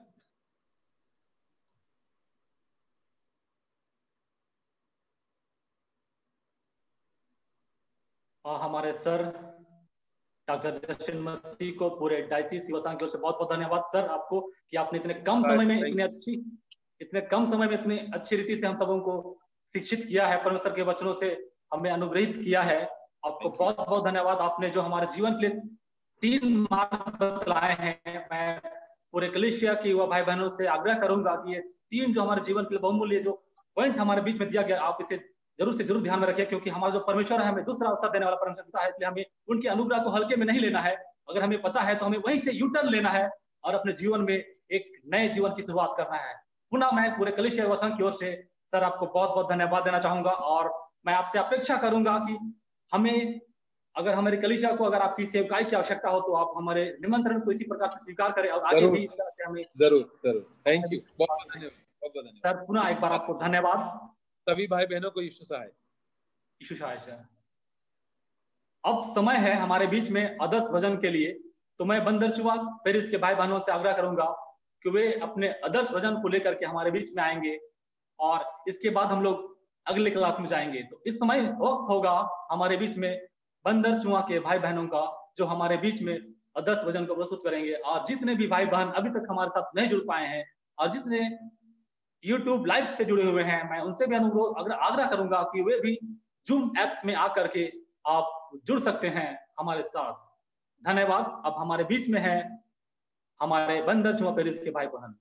और हमारे सर डॉक्टर जस्टिन मसीह को पूरे डायसिस युवा संघ की ओर से बहुत बहुत धन्यवाद सर आपको कि आपने इतने कम समय में इतनी अच्छी इतने कम समय में इतनी अच्छी रीति से हम सबों को शिक्षित किया है, परमेश्वर के वचनों से हमें अनुग्रहित किया है। आपको बहुत बहुत धन्यवाद। आपने जो हमारे जीवन के लिए तीन मार्ग बतलाए हैं, मैं पूरे कलीसिया की युवा भाई बहनों से आग्रह करूंगा कि ये तीन जो हमारे जीवन के लिए बहुमूल्य जो पॉइंट हमारे बीच में दिया गया, आप इसे जरूर से जरूर ध्यान में रखिए, क्योंकि हमारा जो परमेश्वर है हमें दूसरा अवसर देने वाला परमेश्वर पिता है, इसलिए हमें उनके अनुग्रह को हल्के में नहीं लेना है। अगर हमें पता है तो हमें वहीं से यू टर्न लेना है और अपने जीवन में एक नए जीवन की शुरुआत करना है। पुनः मैं पूरे कलीसिया युवा संघ की ओर से सर आपको बहुत बहुत धन्यवाद देना चाहूंगा और मैं आपसे अपेक्षा करूंगा कि हमें अगर हमारे कलीसिया को अगर आपकी सेवकाई की आवश्यकता हो तो आप हमारे निमंत्रण को इसी प्रकार से स्वीकार करें और आगे भी इस तरह से हमें जरूर जरूर। थैंक यू, बहुत धन्यवाद, बहुत धन्यवाद सर। पुनः एक बार आपको धन्यवाद। सभी भाई बहनों को यीशु सहाय। यीशु सहाय सर। अब समय है हमारे बीच में आदर्श भजन के लिए, तो मैं बंदरचुआ पेरिस के भाई बहनों से आग्रह करूंगा कि वे अपने आदर्श भजन को लेकर के हमारे बीच में आएंगे और इसके बाद हम लोग अगले क्लास में जाएंगे। तो इस समय वक्त होगा हमारे बीच में बंदरचुआ के भाई बहनों का, जो हमारे बीच में आदर्श भजन को प्रस्तुत करेंगे। और जितने भी भाई बहन अभी तक हमारे साथ नहीं जुड़ पाए हैं और जितने यूट्यूब लाइव से जुड़े हुए हैं, मैं उनसे भी अनुरोध अगर आग्रह करूंगा कि वे भी जूम एप्स में आकर के आप जुड़ सकते हैं हमारे साथ। धन्यवाद। अब हमारे बीच में है हमारे बंदरचुआ पेरिस के भाई बहन।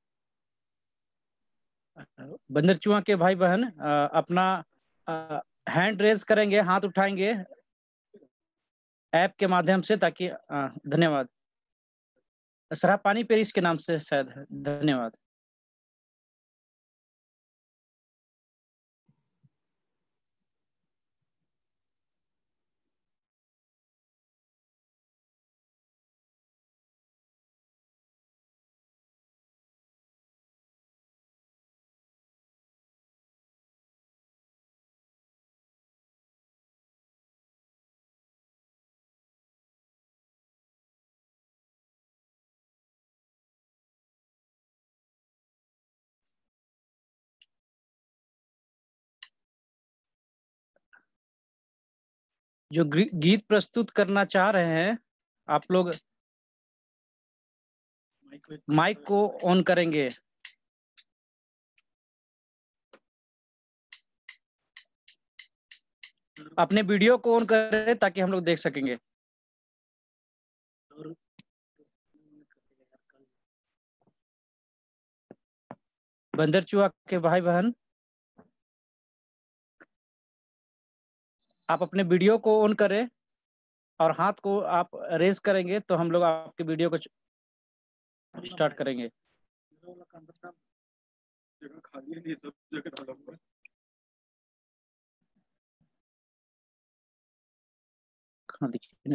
बंदरचुआ के भाई बहन अपना हैंड रेज करेंगे, हाथ उठाएंगे ऐप के माध्यम से, ताकि धन्यवाद। सरापानी पेरिस के नाम से शायद। धन्यवाद। जो गीत प्रस्तुत करना चाह रहे हैं आप लोग माइक को ऑन करेंगे। अपने वीडियो को ऑन करें ताकि हम लोग देख सकेंगे। बंदर चुहा के भाई बहन, आप अपने वीडियो को ऑन करें और हाथ को आप रेज करेंगे तो हम लोग आपके वीडियो को स्टार्ट करेंगे। जगह खाली नहीं, सब जगह डाला हुआ है। हाँ देखिए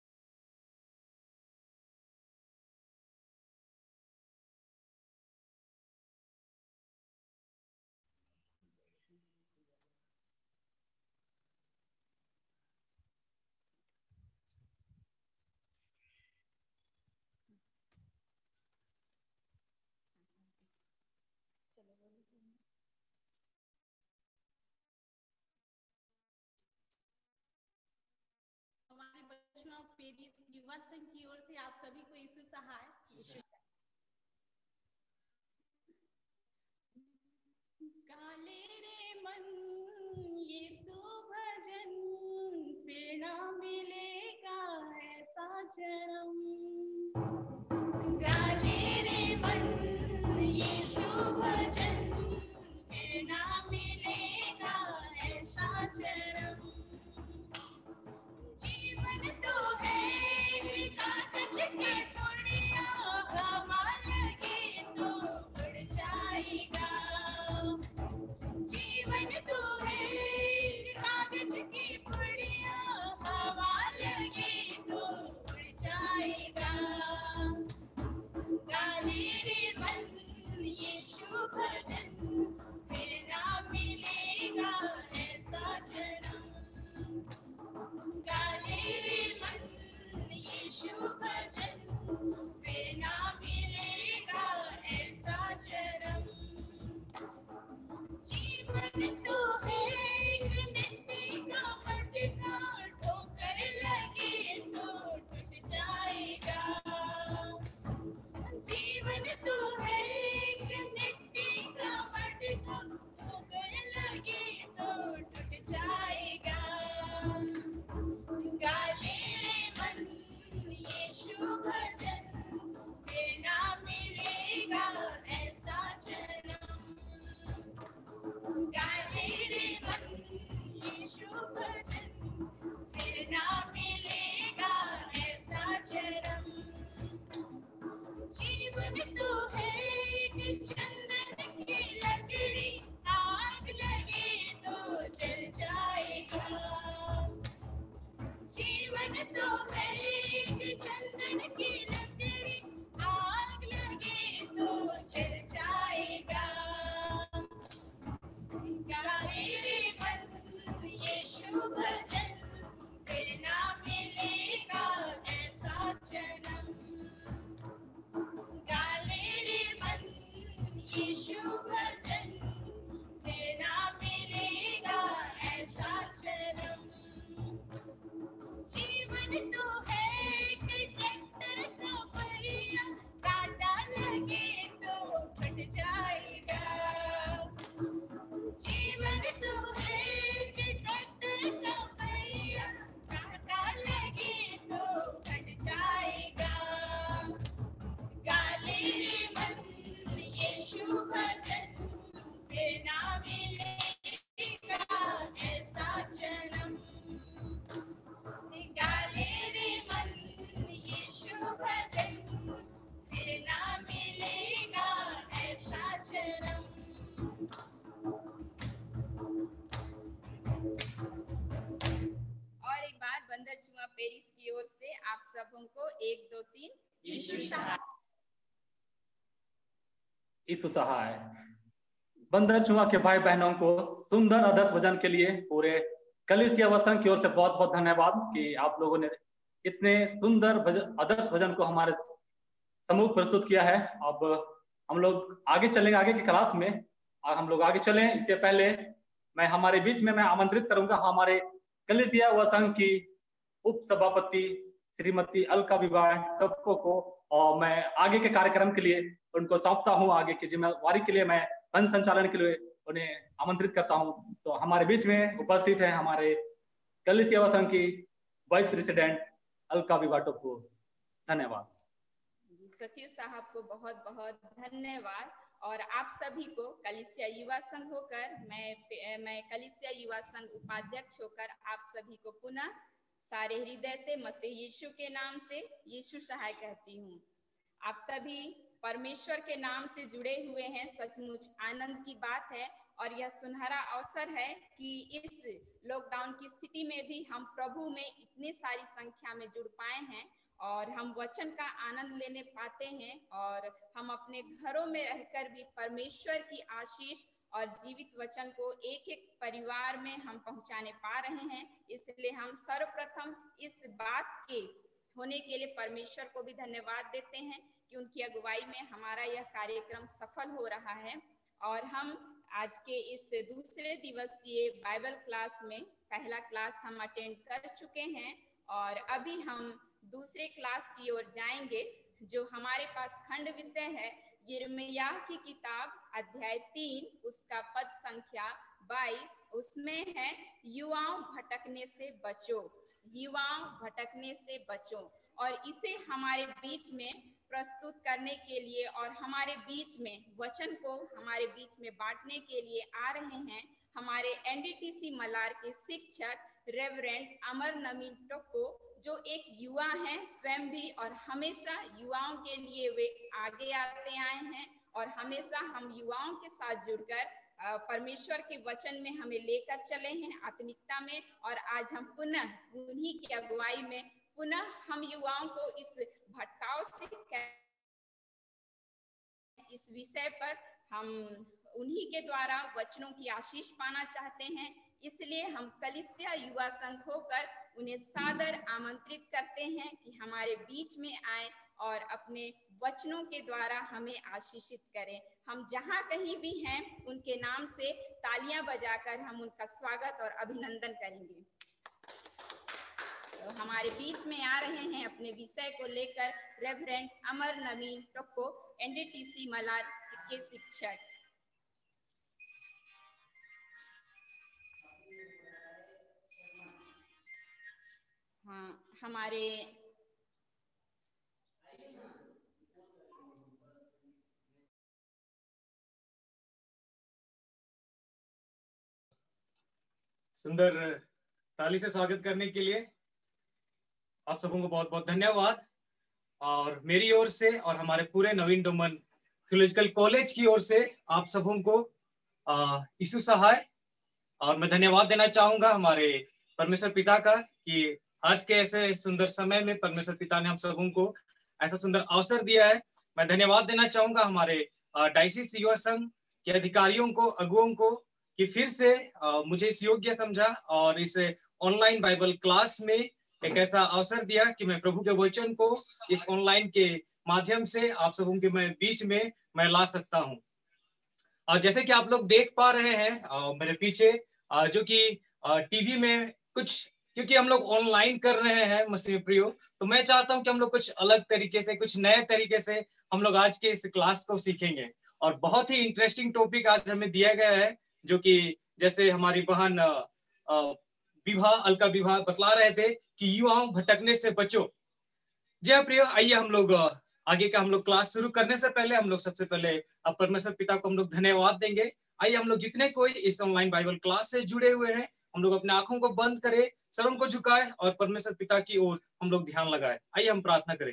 हमारे बचवा पेरिस युवा संघ की ओर से आप सभी को यीशु सहाय। काले रे मन यीशु भजन, फिर ना मिलेगा ऐसा जन्म। काले रे मन यीशु भजन, फिर ना मिलेगा ऐसा जन्म। जीवन तो है एक कागज के टुकड़िया, हवा लगे तो उड़ जाएगा। जीवन तो है एक कागज की पुड़िया, हवा लगे तो उड़ जाएगा। गाले रे मन यीशु भजन, फिर ना मिलेगा ऐसा जन्म। गाले रे मन यीशु भजन, फिर ना मिलेगा ऐसा जन्म। जीवन तो है एक मिट्टी का मटका, ठोकर लगे तो टूट जाएगा। जीवन तो है एक मिट्टी का मटका, ठोकर लगे तो टूट जाएगा। गाले रे मन यीशु भजन, फिर ना मिलेगा ऐसा जन्म। गाले रे मन यीशु भजन, फिर ना मिलेगा ऐसा जन्म। जीवन तो है एक चंदन की लकड़ी, आग लगे तो जल जाएगा। जीवन तो है एक चंदन की लकड़ी, आग लगे तो जल जाएगा। गाले रे मन यीशु भजन, फिर ना मिलेगा ऐसा जन्म। गाले रे मन यीशु भजन, फिर ना मिलेगा ऐसा जन्म। जीवन तो है एक ट्रैक्टर का पहिया, कांटा लगे तो फट जाएगा। जीवन तो है एक ट्रैक्टर का पहिया, कांटा लगे तो फट जाएगा। गाले रे मन यीशु भजन, फिर ना मिलेगा ऐसा जन्म। गाले रे मन यीशु भजन, फिर ना मिलेगा ऐसा जन्म। और एक बार बंदर चुहा पेरिस की ओर से आप सबों को एक दो तीन यीशु सहाय। यीशु सहाय। बंदर चुहा के भाई बहनों को सुंदर आदर्श भजन के लिए पूरे कलीसिया वसंग की ओर से बहुत बहुत धन्यवाद कि आप लोगों ने इतने सुंदर भजन, आदर्श भजन को हमारे समूह प्रस्तुत किया है। अब हम लोग आगे चलेंगे आगे की क्लास में, और हम लोग आगे चलें इससे पहले मैं हमारे बीच में मैं आमंत्रित करूंगा हमारे कलीसिया व संघ की उप सभापति श्रीमती अलका विवाह टप्पो को और मैं आगे के कार्यक्रम के लिए उनको सौंपता हूं। आगे की जिम्मेवारी के लिए मैं मंच संचालन के लिए उन्हें आमंत्रित करता हूं। तो हमारे बीच में उपस्थित है हमारे कलीसिया व संघ की वाइस प्रेसिडेंट अलका विवाह टप्पो। धन्यवाद। सचिव साहब को बहुत बहुत धन्यवाद। और आप सभी को कलीसिया युवा संघ होकर मैं मैं कलीसिया युवा संघ उपाध्यक्ष होकर आप सभी को पुनः सारे हृदय से मसीह यीशु के नाम से यीशु सहाय कहती हूँ। आप सभी परमेश्वर के नाम से जुड़े हुए हैं, सचमुच आनंद की बात है। और यह सुनहरा अवसर है कि इस लॉकडाउन की स्थिति में भी हम प्रभु में इतनी सारी संख्या में जुड़ पाए हैं और हम वचन का आनंद लेने पाते हैं और हम अपने घरों में रहकर भी परमेश्वर की आशीष और जीवित वचन को एक एक परिवार में हम पहुंचाने पा रहे हैं। इसलिए हम सर्वप्रथम इस बात के होने के लिए परमेश्वर को भी धन्यवाद देते हैं कि उनकी अगुवाई में हमारा यह कार्यक्रम सफल हो रहा है। और हम आज के इस दूसरे दिवसीय बाइबल क्लास में पहला क्लास हम अटेंड कर चुके हैं और अभी हम दूसरे क्लास की ओर जाएंगे जो हमारे पास खंड विषय है यिर्मयाह की किताब अध्याय तीन उसका पद संख्या बाईस। उसमें है युवाओं भटकने से बचो, युवाओं भटकने से बचो। और इसे हमारे बीच में प्रस्तुत करने के लिए और हमारे बीच में वचन को हमारे बीच में बांटने के लिए आ रहे हैं हमारे एनडीटीसी मलार के शिक्षक रेवरेंड अमर नवीन टोप्पो, जो एक युवा हैं स्वयं भी और हमेशा युवाओं के लिए वे आगे आते आए हैं और हमेशा हम युवाओं के साथ जुड़कर परमेश्वर के वचन में हमें लेकर चले हैं आत्मिकता में। और आज हम पुनः उन्हीं की अगुवाई में पुनः हम युवाओं को इस भटकाव से इस विषय पर हम उन्हीं के द्वारा वचनों की आशीष पाना चाहते हैं। इसलिए हम कलीसिया युवा संघ होकर उन्हें सादर आमंत्रित करते हैं कि हमारे बीच में आए और अपने वचनों के द्वारा हमें आशीषित करें। हम जहां कहीं भी हैं उनके नाम से तालियां बजाकर हम उनका स्वागत और अभिनंदन करेंगे। तो हमारे बीच में आ रहे हैं अपने विषय को लेकर रेवरेंड अमर नवीन टोप्पो, एनडीटीसी मलार के शिक्षक। हाँ, हमारे सुंदर ताली से स्वागत करने के लिए आप सबों को बहुत बहुत धन्यवाद। और मेरी ओर से और हमारे पूरे नवीन डोमन थियोलॉजिकल कॉलेज की ओर से आप सबों को यीशु सहाय और मैं धन्यवाद देना चाहूंगा हमारे परमेश्वर पिता का कि आज के ऐसे सुंदर समय में परमेश्वर पिता ने हम सबों को ऐसा सुंदर अवसर दिया है। मैं धन्यवाद देना चाहूंगा हमारे डायसिस युवा संघ के अधिकारियों को, अगुओं को कि फिर से आ, मुझे इस योग्य समझा और इस ऑनलाइन बाइबल क्लास में एक ऐसा अवसर दिया कि मैं प्रभु के वचन को इस ऑनलाइन के माध्यम से आप सबों के मैं बीच में मैं ला सकता हूँ। और जैसे कि आप लोग देख पा रहे हैं आ, मेरे पीछे आ, जो कि टीवी में कुछ, क्योंकि हम लोग ऑनलाइन कर रहे हैं मसीह प्रियो, तो मैं चाहता हूं कि हम लोग कुछ अलग तरीके से, कुछ नए तरीके से हम लोग आज के इस क्लास को सीखेंगे। और बहुत ही इंटरेस्टिंग टॉपिक आज हमें दिया गया है जो कि जैसे हमारी बहन विभा अलका विभा बतला रहे थे कि युवाओं भटकने से बचो। जय प्रियो, आइए हम लोग आगे का हम लोग क्लास शुरू करने से पहले हम लोग सबसे पहले परमेश्वर पिता को हम लोग धन्यवाद देंगे। आइए हम लोग जितने कोई इस ऑनलाइन बाइबल क्लास से जुड़े हुए हैं हम लोग अपने आंखों को बंद करें, सरों को झुकाए और परमेश्वर पिता की ओर हम लोग ध्यान लगाए। आइए हम प्रार्थना करें।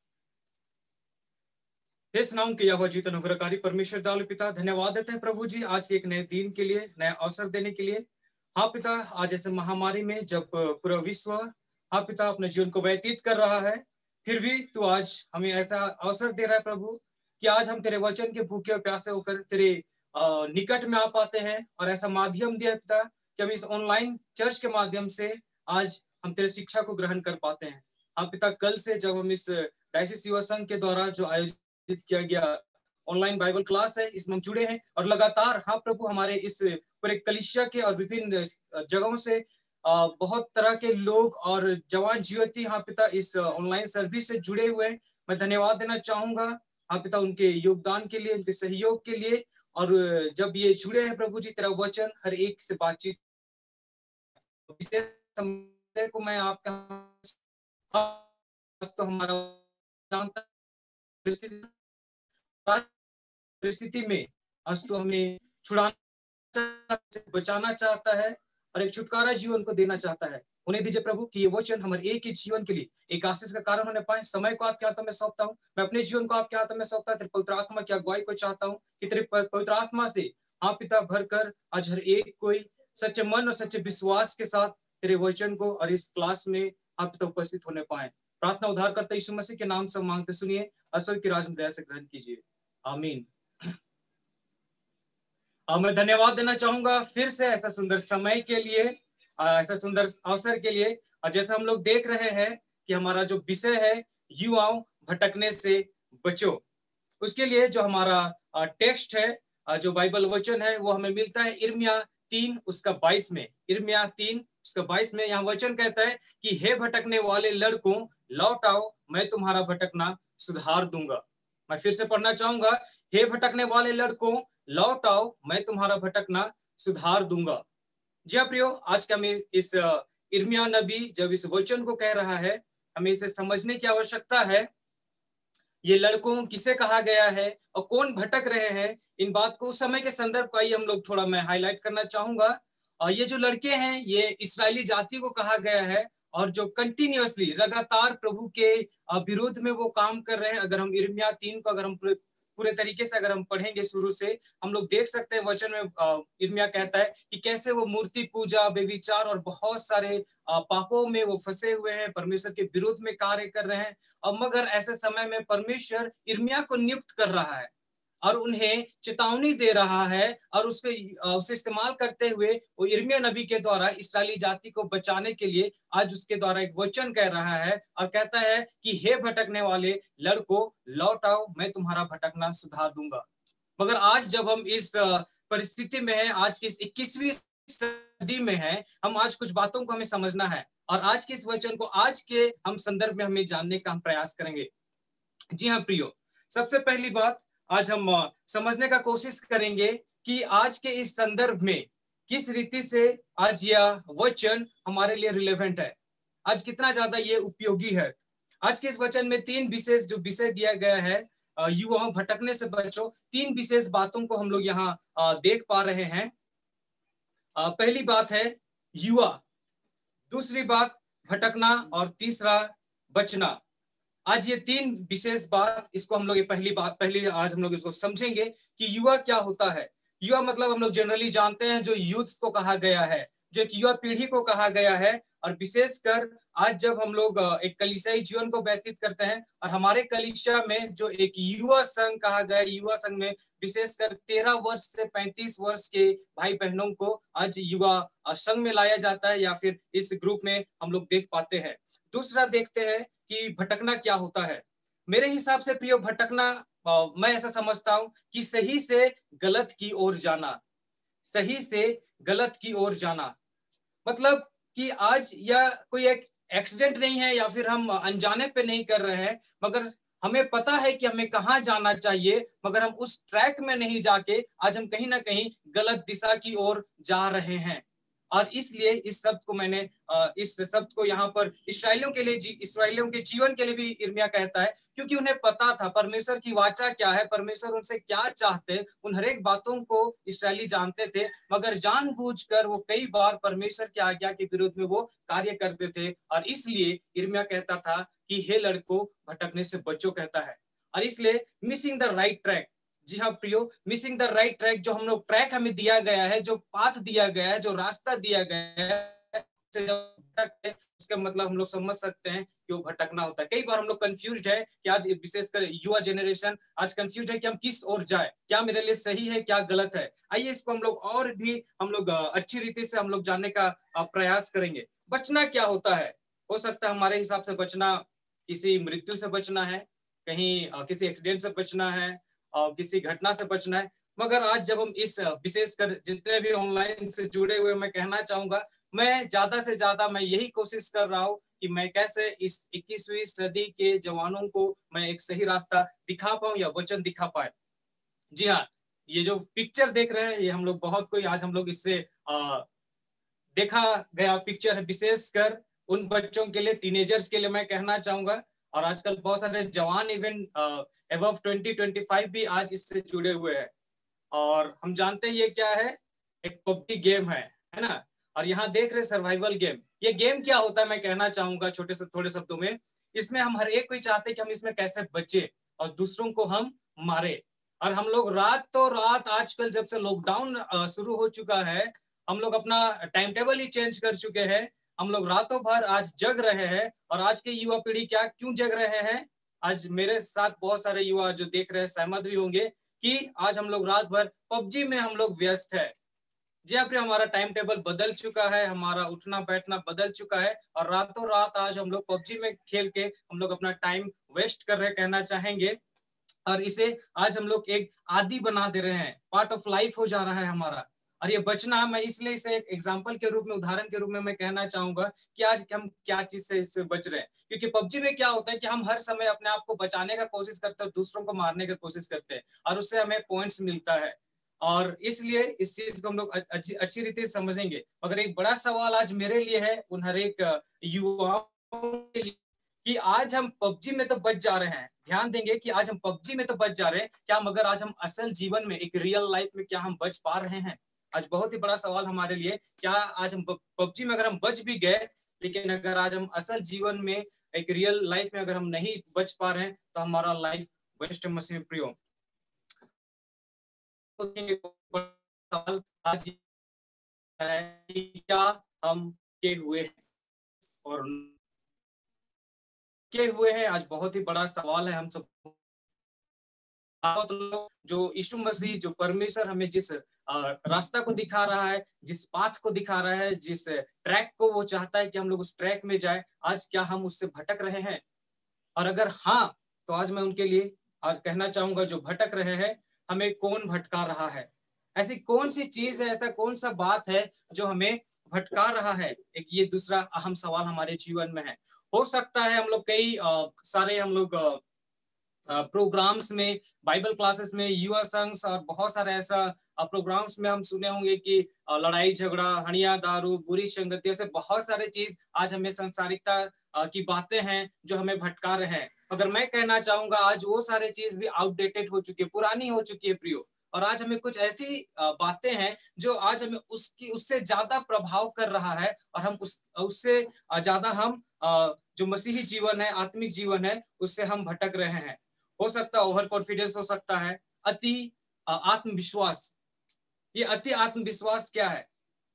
हे स्नाम के यहोवा जीवित अनुग्रहकारी परमेश्वर दयालु पिता, धन्यवाद देते हैं प्रभु जी आज के एक नए दिन के लिए, नया अवसर देने के लिए। हाँ पिता, आज ऐसे महामारी में जब पूरा विश्व हाँ पिता अपने जीवन को व्यतीत कर रहा है, फिर भी तू आज हमें ऐसा अवसर दे रहा है प्रभु कि आज हम तेरे वचन के भूखे और प्यासे होकर तेरे निकट में आ पाते हैं। और ऐसा माध्यम दिया पिता कि हम इस ऑनलाइन चर्च के माध्यम से आज हम तेरे शिक्षा को ग्रहण कर पाते हैं। हाँ पिता, कल से जब हम इस डायसिस युवा संघ के द्वारा जो आयोजित किया गया ऑनलाइन बाइबल क्लास है इसमें हम जुड़े हैं और लगातार हाँ प्रभु हमारे इस पूरे कलीसिया के और विभिन्न जगहों से बहुत तरह के लोग और जवान युवती हाँ पिता इस ऑनलाइन सर्विस से जुड़े हुए हैं। मैं धन्यवाद देना चाहूंगा हाँ पिता उनके योगदान के लिए, उनके सहयोग के लिए। और जब ये जुड़े हैं प्रभु जी तेरा वचन हर एक से बातचीत को मैं आपका तो हमारा परिस्थिति में आज तो हमें छुड़ाना बचाना चाहता है और एक छुटकारा जीवन को देना चाहता है। उन्हें दीजिए प्रभु कि ये वचन हमारे एक ही जीवन के लिए एक आशीष का कारण होने पाए। समय को आपके हाथों में सौंपता हूँ, मैं अपने जीवन को आपके हाथों में सौंपता हूँ। पवित्र आत्मा की अगुवाई को चाहता हूँ कि तेरे पवित्र आत्मा से आप पिता भरकर आज हर एक कोई सच्चे मन और सच्चे विश्वास के साथ तेरे वचन को और इस क्लास में आप पिता उपस्थित होने पाए। प्रार्थना उद्धार करते यीशु मसीह के नाम से मांगते सुनिए, असुर की राज में दया से ग्रहण कीजिए, आमीन। अब मैं धन्यवाद देना चाहूंगा फिर से ऐसा सुंदर समय के लिए, ऐसा सुंदर अवसर के लिए। और जैसे हम लोग देख रहे हैं कि हमारा जो विषय है युवाओं भटकने से बचो, उसके लिए जो हमारा टेक्स्ट है, जो बाइबल वचन है, वो हमें मिलता है इर्मिया तीन उसका बाईस में। इर्मिया तीन उसका बाईस में यहाँ वचन कहता है कि हे भटकने वाले लड़कों लौट आओ, मैं तुम्हारा भटकना सुधार दूंगा। मैं फिर से पढ़ना चाहूंगा, हे भटकने वाले लड़कों लौट आओ, मैं तुम्हारा भटकना सुधार दूंगा। जी प्रियो, आज का हमें इस इर्मिया नबी जब इस वचन को कह रहा है, हमें इसे समझने की आवश्यकता है। ये लड़कों किसे कहा गया है और कौन भटक रहे हैं, इन बात को उस समय के संदर्भ का ही हम लोग थोड़ा मैं हाईलाइट करना चाहूंगा। और ये जो लड़के हैं ये इस्राएली जाति को कहा गया है और जो कंटिन्यूअसली लगातार प्रभु के विरोध में वो काम कर रहे हैं। अगर हम इर्मिया तीन को अगर हम पूरे तरीके से अगर हम पढ़ेंगे शुरू से, हम लोग देख सकते हैं वचन में इर्मिया कहता है कि कैसे वो मूर्ति पूजा, व्यभिचार और बहुत सारे पापों में वो फंसे हुए हैं, परमेश्वर के विरोध में कार्य कर रहे हैं। और मगर ऐसे समय में परमेश्वर इर्मिया को नियुक्त कर रहा है और उन्हें चेतावनी दे रहा है और उसके उसे इस्तेमाल करते हुए वो इर्मिया नबी के द्वारा इस्राएली जाति को बचाने के लिए आज उसके द्वारा एक वचन कह रहा है और कहता है कि हे भटकने वाले लड़कों लौट आओ, मैं तुम्हारा भटकना सुधार दूंगा। मगर आज जब हम इस परिस्थिति में हैं, आज की इस इक्कीसवीं सदी में हैं, हम आज कुछ बातों को हमें समझना है और आज के इस वचन को आज के हम संदर्भ में हमें जानने का हम प्रयास करेंगे। जी हाँ प्रियो, सबसे पहली बात आज हम समझने का कोशिश करेंगे कि आज के इस संदर्भ में किस रीति से आज यह वचन हमारे लिए रिलेवेंट है, आज कितना ज्यादा ये उपयोगी है। आज के इस वचन में तीन विशेष जो विषय दिया गया है, युवाओं भटकने से बचो, तीन विशेष बातों को हम लोग यहाँ देख पा रहे हैं। पहली बात है युवा, दूसरी बात भटकना और तीसरा बचना। आज ये तीन विशेष बात, इसको हम लोग ये पहली बात पहली आज हम लोग इसको समझेंगे कि युवा क्या होता है। युवा मतलब हम लोग जनरली जानते हैं जो यूथ को कहा गया है, जो एक युवा पीढ़ी को कहा गया है। और विशेषकर आज जब हम लोग एक कलीसियाई जीवन को व्यतीत करते हैं और हमारे कलीसिया में जो एक युवा संघ कहा गया, युवा संघ में विशेषकर तेरह वर्ष से पैंतीस वर्ष के भाई बहनों को आज युवा संघ में लाया जाता है या फिर इस ग्रुप में हम लोग देख पाते हैं। दूसरा देखते हैं कि भटकना क्या होता है। मेरे हिसाब से प्रियो भटकना, मैं ऐसा समझता हूं कि सही से गलत की ओर जाना, सही से गलत की ओर जाना। मतलब कि आज यह कोई एक एक्सीडेंट नहीं है या फिर हम अनजाने पे नहीं कर रहे हैं, मगर हमें पता है कि हमें कहाँ जाना चाहिए, मगर हम उस ट्रैक में नहीं जाके आज हम कहीं ना कहीं गलत दिशा की ओर जा रहे हैं। और इसलिए इस शब्द को मैंने इस शब्द को यहाँ पर इस्राएलियों के लिए, इस्राएलियों के जीवन के लिए भी इर्मिया कहता है, क्योंकि उन्हें पता था परमेश्वर की वाचा क्या है, परमेश्वर उनसे क्या चाहते हैं। उन हर एक बातों को इस्राएली जानते थे, मगर जानबूझकर वो कई बार परमेश्वर की आज्ञा के विरुद्ध में वो कार्य करते थे। और इसलिए इर्मिया कहता था कि हे लड़कों भटकने से बचो कहता है। और इसलिए मिसिंग द राइट ट्रैक, जी हाँ प्रियो, मिसिंग द राइट ट्रैक, जो हम लोग ट्रैक हमें दिया गया है, जो पाथ दिया गया है, जो रास्ता दिया गया है, उसका मतलब हम लोग समझ सकते हैं कि वो भटकना होता है। कई बार हम लोग कंफ्यूज्ड है कि आज विशेषकर युवा जनरेशन आज कंफ्यूज है कि हम किस ओर जाए, क्या मेरे लिए सही है, क्या गलत है। आइए इसको हम लोग और भी हम लोग अच्छी रीति से हम लोग जानने का प्रयास करेंगे। बचना क्या होता है। हो सकता है हमारे हिसाब से बचना किसी मृत्यु से बचना है, कहीं किसी एक्सीडेंट से बचना है और किसी घटना से बचना है, मगर आज जब हम इस विशेषकर जितने भी ऑनलाइन से जुड़े हुए, मैं कहना चाहूंगा मैं ज्यादा से ज्यादा मैं यही कोशिश कर रहा हूँ कि मैं कैसे इस इक्कीसवीं सदी के जवानों को मैं एक सही रास्ता दिखा पाऊं या वचन दिखा पाए। जी हाँ, ये जो पिक्चर देख रहे हैं ये हम लोग बहुत कोई आज हम लोग इससे आ, देखा गया पिक्चर है, विशेषकर उन बच्चों के लिए, टीनेजर्स के लिए मैं कहना चाहूंगा। और आजकल बहुत सारे जवान even above twenty twenty five भी आज इससे जुड़े हुए हैं। और हम जानते हैं ये क्या है, एक पबजी गेम है है ना। और यहाँ देख रहे सर्वाइवल गेम, ये गेम क्या होता है मैं कहना चाहूंगा छोटे से थोड़े शब्दों में। इसमें हम हर एक कोई चाहते हैं कि हम इसमें कैसे बचे और दूसरों को हम मारे। और हम लोग रात तो रात आजकल जब से लॉकडाउन शुरू हो चुका है, हम लोग अपना टाइम टेबल ही चेंज कर चुके हैं। हम लोग रातों भर आज जग रहे हैं। और आज के युवा पीढ़ी क्या क्यों जग रहे हैं, आज मेरे साथ बहुत सारे युवा जो देख रहे हैं सहमत भी होंगे कि आज हम लोग रात भर पबजी में हम लोग व्यस्त है। जी हाँ प्रिय, हमारा टाइम टेबल बदल चुका है, हमारा उठना बैठना बदल चुका है और रातों रात आज हम लोग पबजी में खेल के हम लोग अपना टाइम वेस्ट कर रहे कहना चाहेंगे। और इसे आज हम लोग एक आदी बना दे रहे हैं, पार्ट ऑफ लाइफ हो जा रहा है हमारा। और ये बचना, मैं इसलिए इसे एक एग्जाम्पल के रूप में, उदाहरण के रूप में मैं कहना चाहूंगा कि आज हम क्या चीज से इससे बच रहे हैं। क्योंकि पबजी में क्या होता है कि हम हर समय अपने आप को बचाने का कोशिश करते हैं, दूसरों को मारने की कोशिश करते हैं और उससे हमें पॉइंट्स मिलता है। और इसलिए इस चीज को हम लोग अच्छी अच्छी रीति से समझेंगे। मगर एक बड़ा सवाल आज मेरे लिए है, उन हर एक युवाओं के लिए, कि आज हम पबजी में तो बच जा रहे हैं, ध्यान देंगे कि आज हम पबजी में तो बच जा रहे हैं, क्या मगर आज हम असल जीवन में, एक रियल लाइफ में क्या हम बच पा रहे हैं? आज बहुत ही बड़ा सवाल हमारे लिए, क्या आज हम पबजी में अगर हम बच भी गए, लेकिन अगर आज हम असल जीवन में, एक रियल लाइफ में अगर हम नहीं बच पा रहे हैं तो हमारा लाइफ वेस्ट मसीह प्रियो। सवाल आज है क्या हम के हुए हैं और के हुए हैं, आज बहुत ही बड़ा सवाल है हम सब। जो यीशु मसीह, जो परमेश्वर हमें जिस रास्ता को दिखा रहा है, जिस पाथ को दिखा रहा है, जिस ट्रैक को वो चाहता है कि हम लोग उस ट्रैक में जाए, आज क्या हम उससे भटक रहे हैं? और अगर हाँ, तो आज मैं उनके लिए आज कहना चाहूंगा, जो भटक रहे हैं, हमें कौन भटका रहा है? ऐसी कौन सी चीज है, ऐसा कौन सा बात है जो हमें भटका रहा है? एक ये दूसरा अहम सवाल हमारे जीवन में है। हो सकता है हम लोग कई आ, सारे हम लोग प्रोग्राम्स में, बाइबल क्लासेस में, युवा संघ और बहुत सारे ऐसा प्रोग्राम्स में हम सुने होंगे कि लड़ाई झगड़ा, हनिया दारू, बुरी संगति, से बहुत सारे चीज आज हमें संसारिकता की बातें हैं जो हमें भटका रहे हैं। अगर मैं कहना चाहूंगा आज वो सारे चीज भी आउटडेटेड हो चुकी है, पुरानी हो चुकी है प्रियो। और आज हमें कुछ ऐसी बातें हैं जो आज हमें उसकी उससे ज्यादा प्रभाव कर रहा है और हम उस उससे ज्यादा हम जो मसीही जीवन है, आत्मिक जीवन है, उससे हम भटक रहे हैं। हो सकता है ओवर कॉन्फिडेंस, हो सकता है अति आत्मविश्वास। ये अति आत्मविश्वास क्या है?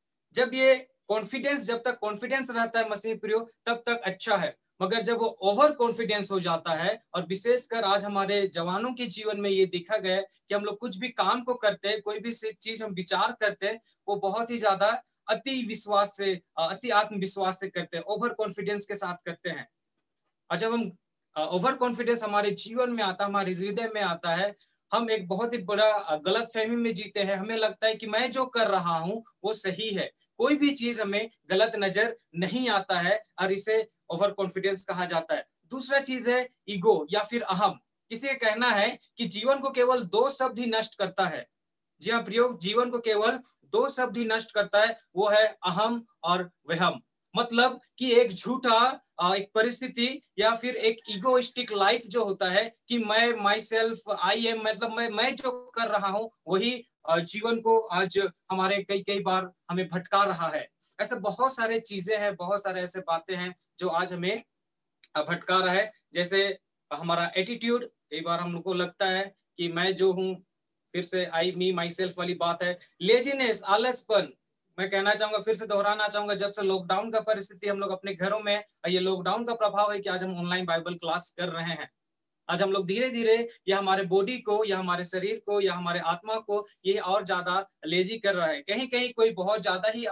जब ये कॉन्फिडेंस, जब तक कॉन्फिडेंस रहता है मसीह प्रियो, तब तक अच्छा है। मगर जब वो ओवर कॉन्फिडेंस हो जाता है, और विशेषकर आज हमारे जवानों के जीवन में ये देखा गया कि हम लोग कुछ भी काम को करते हैं, कोई भी चीज हम विचार करते हैं, वो बहुत ही ज्यादा अति विश्वास से, अति आत्मविश्वास से करते हैं, ओवर कॉन्फिडेंस के साथ करते हैं। और जब हम ओवर कॉन्फिडेंस हमारे जीवन में आता है, हमारे हृदय में आता है, हम एक बहुत ही बड़ा गलत फहमी में जीते हैं। हमें लगता है कि मैं जो कर रहा हूं वो सही है, कोई भी चीज हमें गलत नजर नहीं आता है, और इसे ओवर कॉन्फिडेंस कहा जाता है। दूसरा चीज है ईगो या फिर अहम। किसी का कहना है कि जीवन को केवल दो शब्द ही नष्ट करता है। जी हाँ प्रयोग, जीवन को केवल दो शब्द ही नष्ट करता है, वो है अहम और वहम। मतलब कि एक झूठा एक परिस्थिति या फिर एक इगोइस्टिक लाइफ जो होता है कि मैं माई सेल्फ आई एम, मतलब मैं मैं जो कर रहा हूँ वही जीवन को आज हमारे कई कई बार हमें भटका रहा है। ऐसे बहुत सारे चीजें हैं, बहुत सारे ऐसे बातें हैं जो आज हमें भटका रहा है। जैसे हमारा एटीट्यूड, कई बार हम लोग को लगता है कि मैं जो हूँ, फिर से आई मी माई सेल्फ वाली बात है। लेजीनेस, आलसपन, मैं कहना चाहूंगा, फिर से दोहराना चाहूंगा, जब से लॉकडाउन का परिस्थिति हम लोग अपने घरों में, ये लॉकडाउन का प्रभाव है कि आज हम ऑनलाइन बाइबल क्लास कर रहे हैं। आज हम लोग धीरे धीरे या हमारे बॉडी को या हमारे शरीर को या हमारे आत्मा को ये और ज्यादा लेजी कर रहा है। कहीं कहीं कोई बहुत ज्यादा ही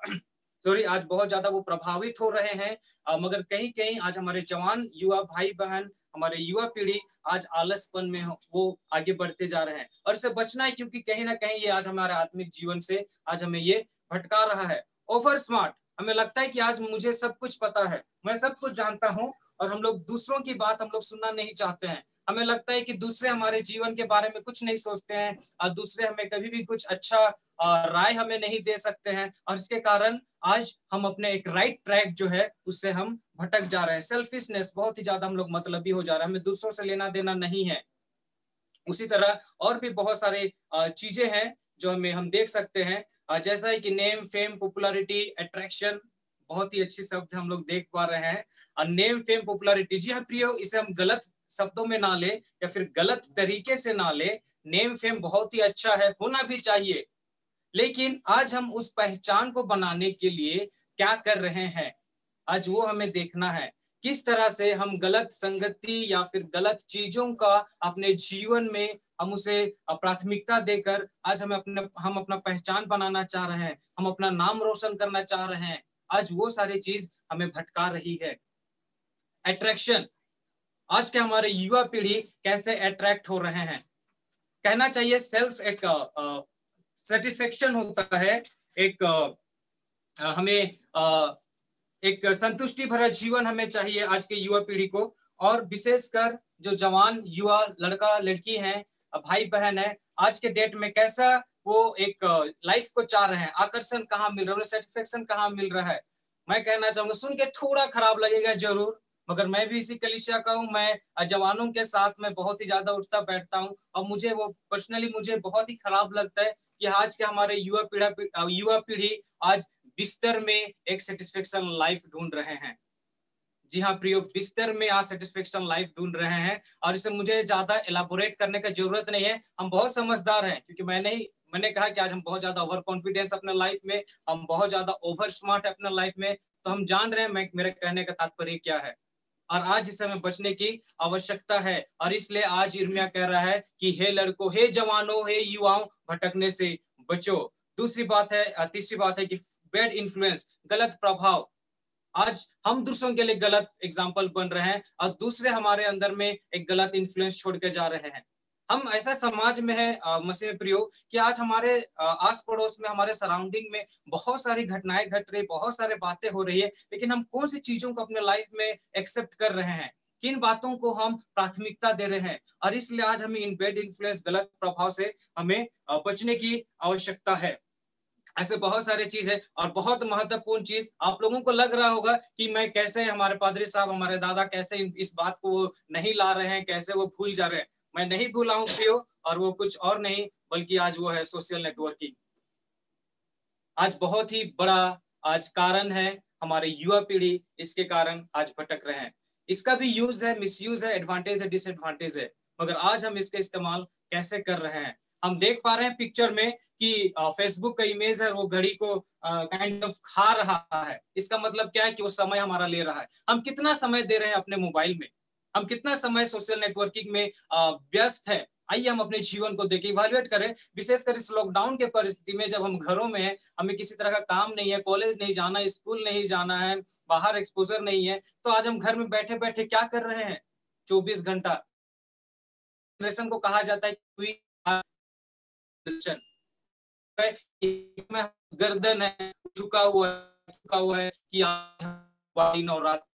सॉरी आज बहुत ज्यादा वो प्रभावित हो रहे हैं, मगर कहीं कहीं आज हमारे जवान युवा भाई बहन हमारे युवा पीढ़ी आज आलसपन में हो, वो आगे बढ़ते जा रहे हैं और इससे बचना है, क्योंकि कहीं ना कहीं ये आज हमारे आत्मिक जीवन से आज हमें ये भटका रहा है। ओवर स्मार्ट, हमें लगता है कि आज मुझे सब कुछ पता है, मैं सब कुछ जानता हूँ, और हम लोग दूसरों की बात हम लोग सुनना नहीं चाहते हैं। हमें लगता है कि दूसरे हमारे जीवन के बारे में कुछ नहीं सोचते हैं और दूसरे हमें कभी भी कुछ अच्छा राय हमें नहीं दे सकते हैं, और इसके कारण आज हम अपने एक राइट ट्रैक जो है उससे हम भटक जा रहे हैं। सेल्फिशनेस, बहुत ही ज्यादा हम लोग मतलबी हो जा रहे हैं, हमें दूसरों से लेना देना नहीं है। उसी तरह और भी बहुत सारे चीजें हैं जो हमें हम देख सकते हैं, जैसा है कि नेम, फेम, पॉपुलैरिटी, अट्रैक्शन, बहुत ही अच्छी शब्द हम लोग देख पा रहे हैं। नेम, फेम, पॉपुलैरिटी, जी हाँ प्रियो, इसे हम गलत शब्दों में ना ले या फिर गलत तरीके से ना ले। नेम फेम बहुत ही अच्छा है, होना भी चाहिए, लेकिन आज हम उस पहचान को बनाने के लिए क्या कर रहे हैं, आज वो हमें देखना है। किस तरह से हम गलत संगति या फिर गलत चीजों का अपने जीवन में हम उसे प्राथमिकता देकर आज हमें अपने हम अपना पहचान बनाना चाह रहे हैं, हम अपना नाम रोशन करना चाह रहे हैं, आज वो सारी चीज हमें भटका रही है। अट्रैक्शन, आज के हमारे युवा पीढ़ी कैसे अट्रैक्ट हो रहे हैं, कहना चाहिए सेल्फ एक सेटिस्फेक्शन होता है, एक आ, हमें आ, एक संतुष्टि भरा जीवन हमें चाहिए आज के युवा पीढ़ी को, और विशेषकर जो जवान युवा लड़का लड़की हैं, भाई बहन है, आज के डेट में कैसा वो एक लाइफ को चाह रहे हैं, आकर्षण कहाँ मिल रहा है, सेटिस्फेक्शन कहाँ मिल रहा है। मैं कहना चाहूंगा, सुन के थोड़ा खराब लगेगा जरूर, मगर मैं भी इसी कलीसिया का हूँ, मैं जवानों के साथ में बहुत ही ज्यादा उठता बैठता हूँ, और मुझे वो पर्सनली मुझे बहुत ही खराब लगता है कि आज के हमारे युवा पीढ़ी युवा पीढ़ी आज बिस्तर में एक सेटिस्फेक्शन लाइफ ढूंढ रहे हैं। जी हाँ प्रियो, बिस्तर में आज सेटिस्फेक्शन लाइफ ढूंढ रहे हैं, और इसे मुझे ज्यादा एलाबोरेट करने का जरूरत नहीं है, हम बहुत समझदार हैं, क्योंकि मैंने ही मैंने कहा कि आज हम बहुत ज्यादा ओवर कॉन्फिडेंस अपने लाइफ में, हम बहुत ज्यादा ओवर स्मार्ट है अपने लाइफ में, तो हम जान रहे हैं मैं मेरे कहने का तात्पर्य क्या है, और आज इस समय बचने की आवश्यकता है। और इसलिए आज यिर्मयाह कह रहा है कि हे लड़कों, हे जवानों, हे युवाओं, भटकने से बचो। दूसरी बात है, तीसरी बात है कि बैड इन्फ्लुएंस, गलत प्रभाव, आज हम दूसरों के लिए गलत एग्जाम्पल बन रहे हैं और दूसरे हमारे अंदर में एक गलत इन्फ्लुएंस छोड़ के जा रहे हैं। हम ऐसा समाज में है मसीह प्रियो कि आज हमारे आस पड़ोस में, हमारे सराउंडिंग में बहुत सारी घटनाएं घट रही, बहुत सारे बातें हो रही है, लेकिन हम कौन सी चीजों को अपने लाइफ में एक्सेप्ट कर रहे हैं, किन बातों को हम प्राथमिकता दे रहे हैं, और इसलिए आज हमें इन बैड इन्फ्लुएंस, गलत प्रभाव से हमें बचने की आवश्यकता है। ऐसे बहुत सारे चीज है, और बहुत महत्वपूर्ण चीज आप लोगों को लग रहा होगा कि मैं कैसे, हमारे पादरी साहब, हमारे दादा कैसे इस बात को नहीं ला रहे हैं, कैसे वो भूल जा रहे हैं। मैं नहीं भूला हूँ प्रियो, और वो कुछ और नहीं बल्कि आज वो है सोशल नेटवर्किंग। आज बहुत ही बड़ा आज कारण है हमारे युवा पीढ़ी, इसके कारण आज भटक रहे हैं। इसका भी यूज है, मिसयूज है, एडवांटेज है, डिसएडवांटेज है, मगर आज हम इसका इस्तेमाल कैसे कर रहे हैं। हम देख पा रहे हैं पिक्चर में कि फेसबुक का इमेज है, वो घड़ी को काइंड ऑफ खा रहा है। इसका मतलब क्या है कि वो समय हमारा ले रहा है। हम कितना समय दे रहे हैं अपने मोबाइल में, हम कितना समय सोशल नेटवर्किंग में व्यस्त है। आइए हम अपने जीवन को देखें, इवैल्यूएट करें, विशेषकर इस लॉकडाउन के परिस्थिति में जब हम घरों में हैं, हमें किसी तरह का काम नहीं है, कॉलेज नहीं जाना, स्कूल नहीं जाना है, बाहर एक्सपोजर नहीं है, तो आज हम घर में बैठे बैठे क्या कर रहे हैं? चौबीस घंटा जनरेशन को कहा जाता है गर्दन है झुका हुआ है झुका हुआ है कि दिन और रात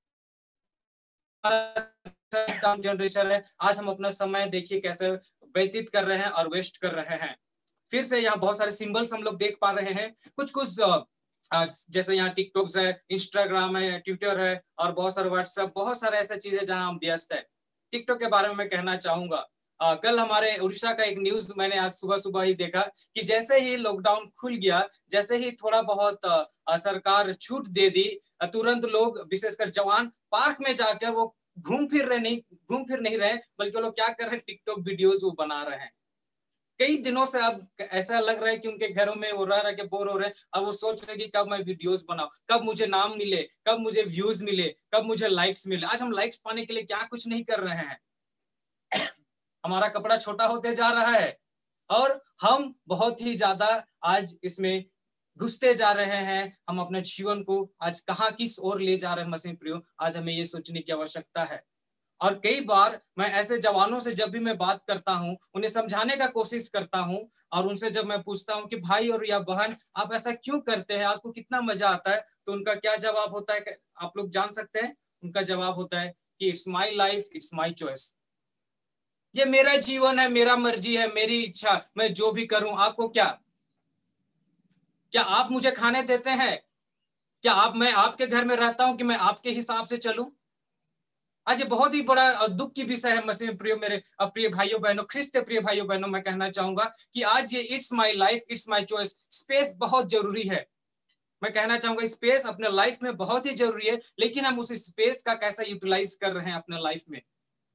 जनरेशन है। आज हम अपना समय देखिए कैसे व्यतीत कर रहे हैं और वेस्ट कर रहे हैं। फिर से यहाँ बहुत सारे सिंबल्स हम लोग देख पा रहे हैं, कुछ कुछ जैसे यहाँ टिकटॉक है, इंस्टाग्राम है, ट्विटर है, और बहुत सारे व्हाट्सएप, बहुत सारे ऐसे चीजें जहाँ हम व्यस्त है। टिकटॉक के बारे में मैं कहना चाहूंगा, आ, कल हमारे उड़ीसा का एक न्यूज मैंने आज सुबह सुबह ही देखा कि जैसे ही लॉकडाउन खुल गया, जैसे ही थोड़ा बहुत आ, सरकार छूट दे दी, तुरंत लोग विशेषकर जवान पार्क में जाकर वो घूम फिर रहे नहीं घूम फिर नहीं रहे बल्कि लोग क्या कर रहे हैं, टिकटॉक वीडियोज वो बना रहे हैं। कई दिनों से अब ऐसा लग रहा है कि उनके घरों में वो रह रह के बोर हो रहे हैं, अब वो सोच रहे हैं कि कब मैं वीडियोस बनाऊं, कब मुझे नाम मिले, कब मुझे व्यूज मिले, कब मुझे लाइक्स मिले। आज हम लाइक्स पाने के लिए क्या कुछ नहीं कर रहे हैं। हमारा कपड़ा छोटा होते जा रहा है और हम बहुत ही ज्यादा आज इसमें घुसते जा रहे हैं। हम अपने जीवन को आज कहाँ किस ओर ले जा रहे हैं मसीह प्रियो, आज हमें ये सोचने की आवश्यकता है। और कई बार मैं ऐसे जवानों से जब भी मैं बात करता हूं, उन्हें समझाने का कोशिश करता हूं, और उनसे जब मैं पूछता हूं कि भाई और या बहन आप ऐसा क्यों करते हैं, आपको कितना मजा आता है, तो उनका क्या जवाब होता है आप लोग जान सकते हैं? उनका जवाब होता है कि it's my life, it's my choice. ये मेरा जीवन है, मेरा मर्जी है, मेरी इच्छा, मैं जो भी करूं, आपको क्या? क्या आप मुझे खाने देते हैं? क्या आप मैं आपके घर में रहता हूं कि मैं आपके हिसाब से चलूं? आज ये बहुत ही बड़ा दुख की विषय है मसीह प्रिय मेरे प्रिय भाइयों बहनों, ख्रिस्त प्रिय भाइयों बहनों, मैं कहना चाहूंगा कि आज ये it's my life, it's my choice, space बहुत जरूरी है। मैं कहना चाहूंगा स्पेस अपने लाइफ में बहुत ही जरूरी है, लेकिन हम उस स्पेस का कैसा यूटिलाइज कर रहे हैं अपने लाइफ में।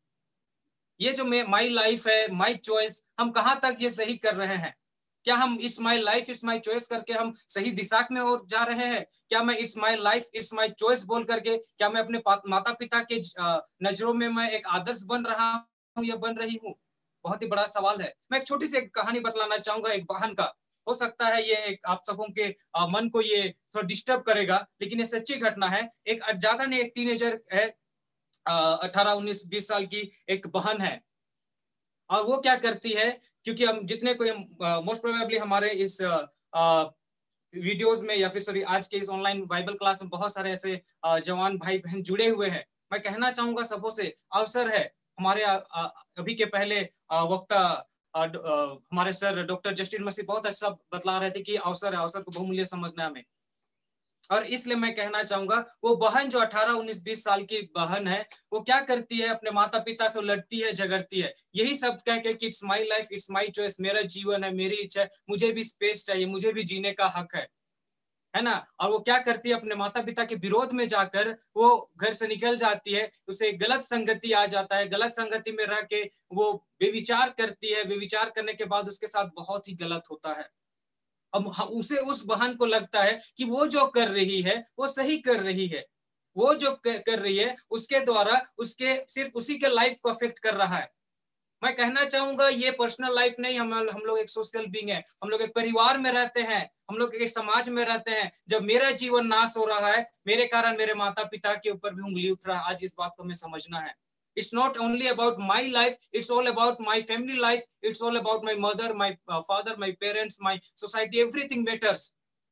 ये जो माई लाइफ है, माई चॉइस, हम कहां तक ये सही कर रहे हैं? क्या हम it's my life it's my choice करके हम सही दिशा में और जा रहे हैं? क्या मैं it's my life it's my choice बोल करके क्या मैं अपने माता पिता के नजरों में मैं एक आदर्श बन रहा हूँ या बन रही हूँ? बहुत ही बड़ा सवाल है। मैं एक छोटी सी एक कहानी बतलाना चाहूंगा एक बहन का। हो सकता है ये एक आप सबों के मन को ये थोड़ा डिस्टर्ब करेगा, लेकिन ये सच्ची घटना है। एक ज्यादा नहीं, एक टीनेजर है, अठारह उन्नीस बीस साल की एक बहन है, और वो क्या करती है, क्योंकि हम जितने कोई मोस्ट प्रोबेबली हमारे इस वीडियोस में या फिर सॉरी आज के इस ऑनलाइन बाइबल क्लास में बहुत सारे ऐसे जवान भाई बहन जुड़े हुए हैं। मैं कहना चाहूंगा सबों से अवसर है, हमारे अभी के पहले वक्ता हमारे सर डॉक्टर जस्टिन मसीह बहुत अच्छा बतला रहे थे कि अवसर है, अवसर को बहुमूल्य समझना हमें। और इसलिए मैं कहना चाहूंगा वो बहन जो अठारह उन्नीस बीस साल की बहन है, वो क्या करती है, अपने माता पिता से लड़ती है, झगड़ती है, यही सब कह के कि it's my life it's my choice, मेरा जीवन है, मेरी इच्छा है, मुझे भी स्पेस चाहिए, मुझे भी जीने का हक है, है ना। और वो क्या करती है, अपने माता पिता के विरोध में जाकर वो घर से निकल जाती है, उसे गलत संगति आ जाता है, गलत संगति में रह के वो बेविचार करती है, बेविचार करने के बाद उसके साथ बहुत ही गलत होता है। अब उसे उस बहन को लगता है कि वो जो कर रही है वो सही कर रही है, वो जो कर रही है उसके द्वारा उसके सिर्फ उसी के लाइफ को अफेक्ट कर रहा है। मैं कहना चाहूंगा ये पर्सनल लाइफ नहीं, हम हम लोग एक सोशल बीइंग है, हम लोग एक परिवार में रहते हैं, हम लोग एक समाज में रहते हैं। जब मेरा जीवन नाश हो रहा है, मेरे कारण मेरे माता पिता के ऊपर भी उंगली उठ रहा है, आज इस बात को हमें समझना है। It's not only about my life, it's all about my family life, it's all about my mother, my uh, father, my parents, my society, everything matters.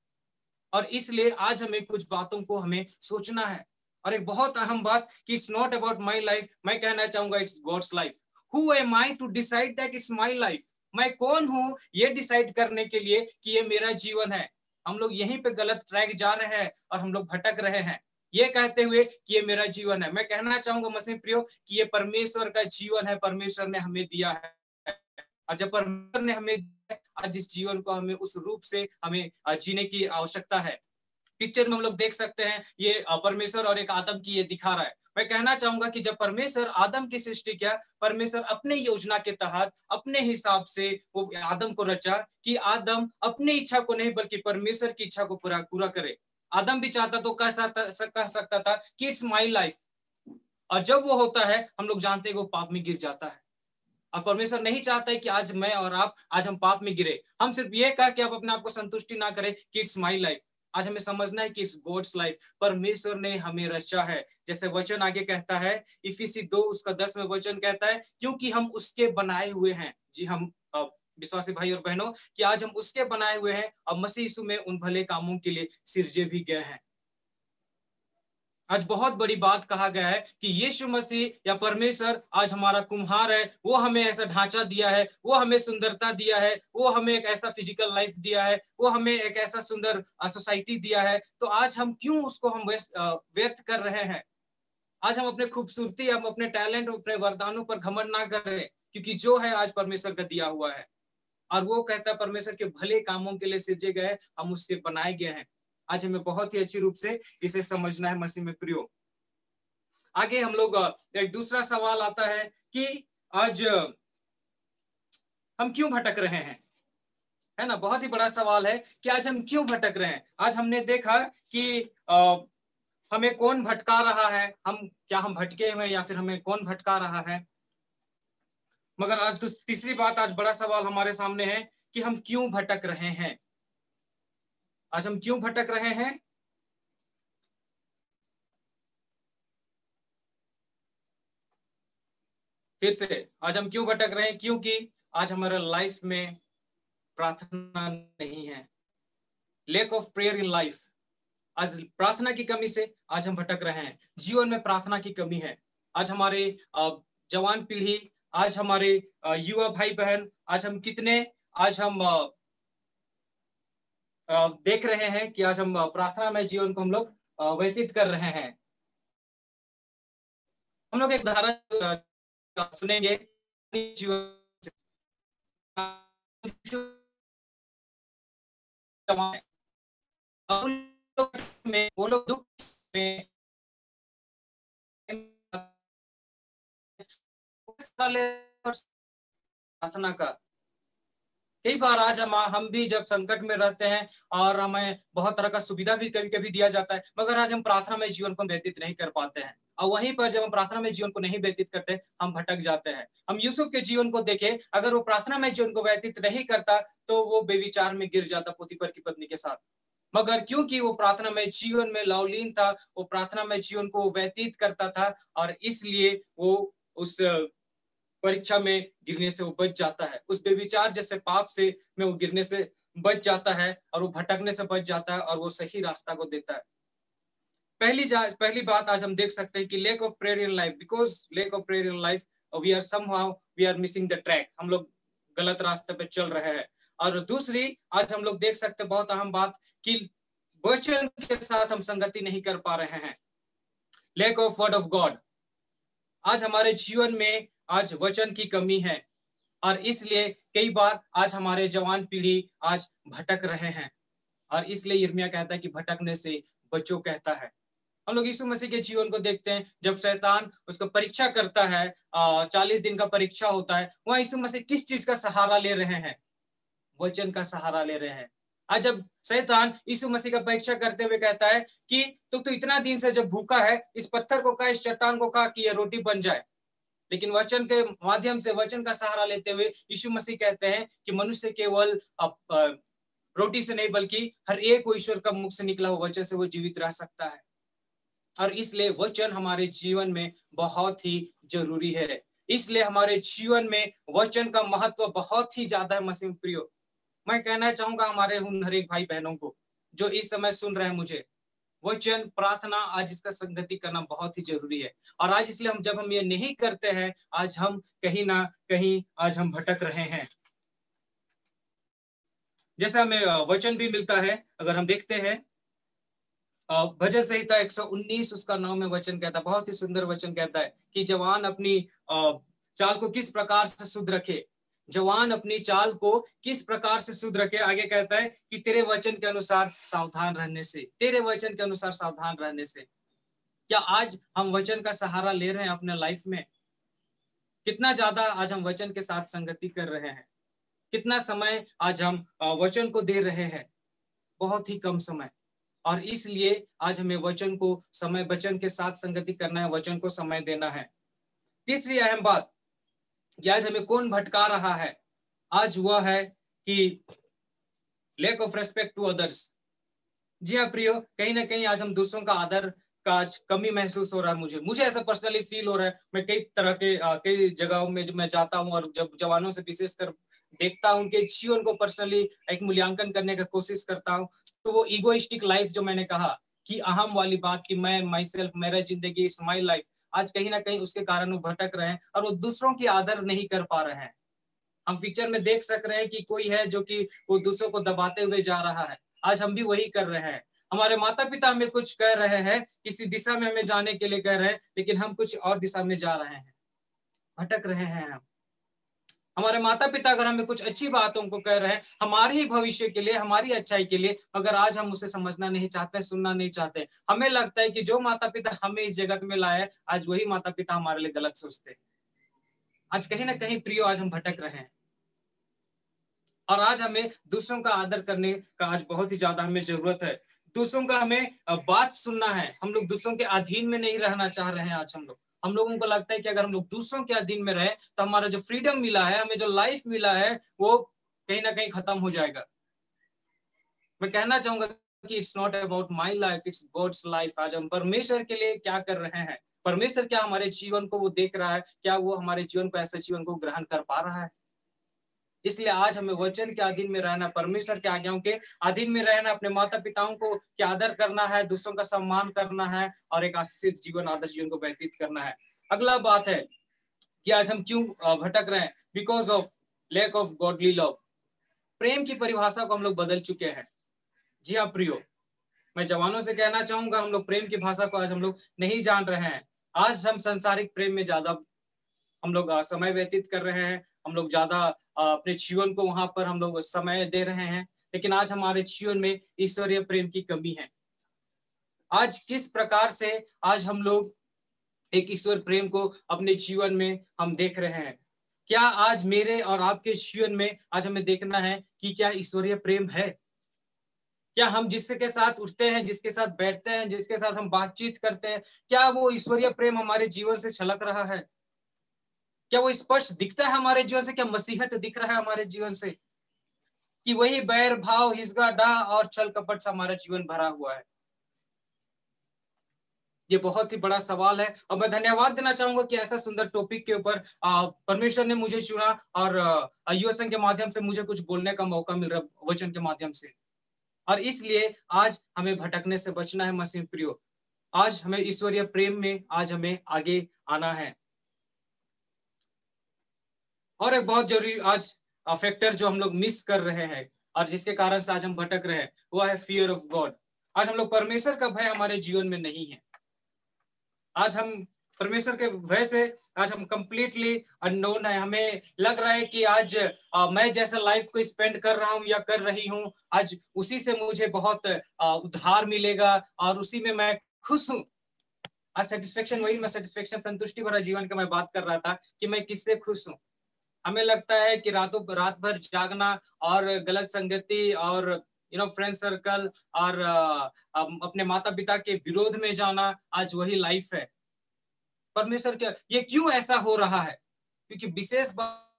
और इसलिए आज हमें कुछ बातों को हमें सोचना है। और एक बहुत अहम बात कि it's not about my life, मैं कहना चाहूंगा it's God's life. Who am I to decide that it's my life? मैं कौन हूं ये डिसाइड करने के लिए कि ये मेरा जीवन है? हम लोग यहीं पे गलत ट्रैक जा रहे हैं और हम लोग भटक रहे हैं, ये कहते हुए कि ये मेरा जीवन है। मैं कहना चाहूंगा मसीह प्रियो कि ये परमेश्वर का जीवन है, परमेश्वर ने हमें दिया है, और जब परमेश्वर ने हमें दिया है, आज इस जीवन को हमें उस रूप से हमें जीने की आवश्यकता है। पिक्चर में हम लोग देख सकते हैं ये परमेश्वर और एक आदम की ये दिखा रहा है। मैं कहना चाहूंगा कि जब परमेश्वर आदम की सृष्टि किया, परमेश्वर अपने योजना के तहत अपने हिसाब से वो आदम को रचा कि आदम अपनी इच्छा को नहीं बल्कि परमेश्वर की इच्छा को पूरा पूरा करे। आदम भी चाहता तो कह सकता कह सकता था कि इट्स माई लाइफ, और जब वो होता है हम लोग जानते हैं वो पाप में गिर जाता है। और परमेश्वर नहीं चाहता है कि आज मैं और आप आज हम पाप में गिरे। हम सिर्फ ये कह के आप अपने आप को संतुष्टि ना करें कि इट्स माई लाइफ। आज हमें समझना है कि इट्स गॉड्स लाइफ, परमेश्वर ने हमें रचा है। जैसे वचन आगे कहता है, इफिसी दो उसका दस में वचन कहता है, क्योंकि हम उसके बनाए हुए हैं। जी हम विश्वासी भाई और बहनों कि आज हम उसके बनाए हुए हैं और मसीह यीशु में उन भले कामों के लिए सिरजे भी गए हैं। आज बहुत बड़ी बात कहा गया है कि यीशु मसीह या परमेश्वर आज हमारा कुम्हार है, वो हमें ऐसा ढांचा दिया है, वो हमें सुंदरता दिया है, वो हमें एक ऐसा फिजिकल लाइफ दिया है, वो हमें एक ऐसा सुंदर सोसाइटी दिया है। तो आज हम क्यों उसको हम व्यर्थ कर रहे हैं? आज हम अपने खूबसूरती, हम अपने टैलेंट, अपने वरदानों पर घमंड ना करें, क्योंकि जो है आज परमेश्वर का दिया हुआ है। और वो कहता है परमेश्वर के भले कामों के लिए सिरजे गए, हम उसके बनाए गए हैं। आज हमें बहुत ही अच्छी रूप से इसे समझना है मसीह में प्रियो। आगे हम लोग एक दूसरा सवाल आता है कि आज हम क्यों भटक रहे हैं, है ना। बहुत ही बड़ा सवाल है कि आज हम क्यों भटक रहे हैं। आज हमने देखा कि आ, हमें कौन भटका रहा है, हम क्या हम भटके हुए या फिर हमें कौन भटका रहा है। मगर आज तीसरी बात, आज बड़ा सवाल हमारे सामने है कि हम क्यों भटक रहे हैं। आज हम क्यों भटक रहे हैं? फिर से आज हम क्यों भटक रहे हैं? क्योंकि आज हमारे लाइफ में प्रार्थना नहीं है, lack of prayer in life. आज प्रार्थना की कमी से आज हम भटक रहे हैं, जीवन में प्रार्थना की कमी है। आज हमारे जवान पीढ़ी, आज हमारे युवा भाई बहन, आज हम कितने आज हम देख रहे हैं कि आज हम प्रार्थना में जीवन को हम लोग व्यतीत कर रहे हैं। हम लोग एक धारा सुनेंगे जीवन में, वो लोग दुख में प्रार्थना का कई बार आज हम हम भी जब संकट में रहते हैं और हमें बहुत तरह का सुविधा भी कभी कभी दिया जाता है, मगर आज हम प्रार्थना में जीवन को व्यतीत नहीं कर पाते हैं। और वहीं पर जब हम प्रार्थना में जीवन को नहीं व्यतीत करते, हम भटक जाते हैं। हम यूसुफ के जीवन को देखें, अगर वो प्रार्थना में जीवन को व्यतीत नहीं करता तो वो बेविचार में गिर जाता पोतीफर की पत्नी के साथ। मगर क्योंकि वो प्रार्थना में जीवन में लवलीन था, वो प्रार्थना में जीवन को व्यतीत करता था, और इसलिए वो उस परीक्षा में गिरने से वो बच जाता है, उस बेविचार जैसे पाप से में वो गिरने से बच जाता है, और वो भटकने से बच जाता है, और वो सही रास्ता को देता है। पहली पहली बात आज हम देख सकते हैं कि lack of prayer in life, because lack of prayer in life we are somehow we are missing the track, हम लोग गलत रास्ते पे चल रहे हैं। और दूसरी आज हम लोग देख सकते हैं बहुत अहम बात कि वचन के साथ हम संगति नहीं कर पा रहे हैं, lack of word of God. आज हमारे जीवन में आज वचन की कमी है, और इसलिए कई बार आज हमारे जवान पीढ़ी आज भटक रहे हैं, और इसलिए यिर्मयाह कहता है कि भटकने से बचो कहता है। हम लोग यीशु मसीह के जीवन को देखते हैं, जब शैतान उसको परीक्षा करता है, चालीस दिन का परीक्षा होता है, वहां यीशु मसीह किस चीज का सहारा ले रहे हैं? वचन का सहारा ले रहे हैं। आज जब शैतान यीशु मसीह का परीक्षा करते हुए कहता है कि तू तो, तो इतना दिन से जब भूखा है, इस पत्थर को कहा, इस चट्टान को कहा कि यह रोटी बन जाए, लेकिन वचन के माध्यम से, वचन का सहारा लेते हुए यीशु मसीह कहते हैं कि मनुष्य केवल रोटी से नहीं बल्कि हर एक को ईश्वर का मुख से निकला हुआ वचन से वो जीवित रह सकता है। और इसलिए वचन हमारे जीवन में बहुत ही जरूरी है, इसलिए हमारे जीवन में वचन का महत्व बहुत ही ज्यादा है। मसीह प्रियो, मैं कहना चाहूंगा हमारे उन हर एक भाई बहनों को जो इस समय सुन रहे हैं मुझे, वचन, प्रार्थना, आज इसका संगति करना बहुत ही जरूरी है। और आज इसलिए हम जब हम ये नहीं करते हैं, आज हम कहीं ना कहीं आज हम भटक रहे हैं। जैसा हमें वचन भी मिलता है, अगर हम देखते हैं भजन संहिता एक सौ उन्नीस उसका नाम में वचन कहता है, बहुत ही सुंदर वचन कहता है कि जवान अपनी चाल को किस प्रकार से शुद्ध रखे, जवान अपनी चाल को किस प्रकार से शुद्ध रखे। आगे कहता है कि तेरे वचन के अनुसार सावधान रहने से, तेरे वचन के अनुसार सावधान रहने से। क्या आज हम वचन का सहारा ले रहे हैं अपने लाइफ में? कितना ज्यादा आज हम वचन के साथ संगति कर रहे हैं? कितना समय आज हम वचन को दे रहे हैं? बहुत ही कम समय। और इसलिए आज हमें वचन को समय, वचन के साथ संगति करना है, वचन को समय देना है। तीसरी अहम बात, आज हमें कौन भटका रहा है? आज वह है कि lack of respect to others. जी हाँ प्रियो, कहीं ना कहीं आज हम दूसरों का आदर का आज कमी महसूस हो रहा है। मुझे मुझे ऐसा पर्सनली फील हो रहा है। मैं कई तरह के कई जगहों में जब मैं जाता हूँ और जब जवानों से विशेषकर देखता हूँ, उनके जीवन को पर्सनली एक मूल्यांकन करने का कोशिश करता हूँ, तो वो इगोइस्टिक लाइफ जो मैंने कहा कि अहम वाली बात कि मैं, माई सेल्फ, मेरा जिंदगी, इट्स माई लाइफ, आज कहीं ना कहीं उसके कारण वो भटक रहे हैं और वो दूसरों की आदर नहीं कर पा रहे हैं। हम पिक्चर में देख सक रहे हैं कि कोई है जो कि वो दूसरों को दबाते हुए जा रहा है। आज हम भी वही कर रहे हैं। हमारे माता पिता हमें कुछ कह रहे हैं, किसी दिशा में हमें जाने के लिए कह रहे हैं, लेकिन हम कुछ और दिशा में जा रहे हैं, भटक रहे हैं हम। हमारे माता पिता अगर हमें कुछ अच्छी बातों को कह रहे हैं हमारे ही भविष्य के लिए, हमारी अच्छाई के लिए, अगर आज हम उसे समझना नहीं चाहते, सुनना नहीं चाहते, हमें लगता है कि जो माता पिता हमें इस जगत में लाए, आज वही माता पिता हमारे लिए गलत सोचते हैं। आज कहीं ना कहीं प्रियो, आज हम भटक रहे हैं और आज हमें दूसरों का आदर करने का आज बहुत ही ज्यादा हमें जरूरत है। दूसरों का हमें बात सुनना है। हम लोग दूसरों के अधीन में नहीं रहना चाह रहे हैं। आज हम लोग हम लोगों को लगता है कि अगर हम लोग दूसरों के अधीन में रहे तो हमारा जो फ्रीडम मिला है, हमें जो लाइफ मिला है, वो कहीं ना कहीं खत्म हो जाएगा। मैं कहना चाहूंगा कि it's not about my life, it's God's life. आज हम परमेश्वर के लिए क्या कर रहे हैं, परमेश्वर क्या हमारे जीवन को वो देख रहा है, क्या वो हमारे जीवन को ऐसे जीवन को ग्रहण कर पा रहा है। इसलिए आज हमें वचन के अधीन में रहना, परमेश्वर के आज्ञाओं के अधीन में रहना, अपने माता पिताओं को क्या आदर करना है, दूसरों का सम्मान करना है और एक आशीषित जीवन, आदर्श जीवन को व्यतीत करना है। अगला बात है कि आज हम क्यों भटक रहे हैं, because of lack of godly love. प्रेम की परिभाषा को हम लोग बदल चुके हैं। जी हाँ प्रियो, मैं जवानों से कहना चाहूंगा, हम लोग प्रेम की भाषा को आज हम लोग नहीं जान रहे हैं। आज हम सांसारिक प्रेम में ज्यादा हम लोग समय व्यतीत कर रहे हैं, हम लोग ज्यादा अपने जीवन को वहां पर हम लोग समय दे रहे हैं, लेकिन आज हमारे जीवन में ईश्वरीय प्रेम की कमी है। आज किस प्रकार से आज हम लोग एक ईश्वर प्रेम को अपने जीवन में हम देख रहे हैं? क्या आज मेरे और आपके जीवन में आज हमें देखना है कि क्या ईश्वरीय प्रेम है? क्या हम जिसके साथ उठते हैं, जिसके साथ बैठते हैं, जिसके साथ हम बातचीत करते हैं, क्या वो ईश्वरीय प्रेम हमारे जीवन से छलक रहा है? क्या वो स्पष्ट दिखता है हमारे जीवन से? क्या मसीहत दिख रहा है हमारे जीवन से, कि वही बैर भाव, हिस्सा डाह और छल कपट से हमारा जीवन भरा हुआ है? ये बहुत ही बड़ा सवाल है और मैं धन्यवाद देना चाहूंगा कि ऐसा सुंदर टॉपिक के ऊपर परमेश्वर ने मुझे चुना और युवा संघ के माध्यम से मुझे कुछ बोलने का मौका मिल रहा वचन के माध्यम से। और इसलिए आज हमें भटकने से बचना है मसीह प्रियो। आज हमें ईश्वरीय प्रेम में आज हमें आगे आना है। और एक बहुत जरूरी आज फैक्टर जो हम लोग मिस कर रहे हैं और जिसके कारण से आज हम भटक रहे हैं, वो है फियर ऑफ गॉड। आज हम लोग परमेश्वर का भय हमारे जीवन में नहीं है। आज हम परमेश्वर के भय से आज हम कंप्लीटली अननोन है। हमें लग रहा है कि आज आ, मैं जैसा लाइफ को स्पेंड कर रहा हूँ या कर रही हूँ, आज उसी से मुझे बहुत आ, उद्धार मिलेगा और उसी में मैं खुश हूँ। आज सेटिस्फेक्शन, वही मैं सेटिस्फेक्शन, संतुष्टि भरा जीवन का मैं बात कर रहा था कि मैं किससे खुश हूँ। हमें लगता है कि रातों रात भर जागना और गलत संगति और यू नो फ्रेंड सर्कल और आ, अपने माता पिता के विरोध में जाना, आज वही लाइफ है। परमेश्वर क्या, ये क्यों ऐसा हो रहा है? क्योंकि विशेष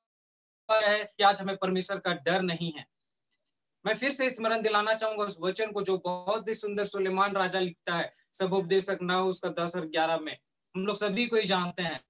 बात है कि आज हमें परमेश्वर का डर नहीं है। मैं फिर से स्मरण दिलाना चाहूंगा उस वचन को जो बहुत ही सुंदर सुलेमान राजा लिखता है, सबोपदेशक नौ उसका दस और ग्यारह में। हम लोग सभी को ही जानते हैं,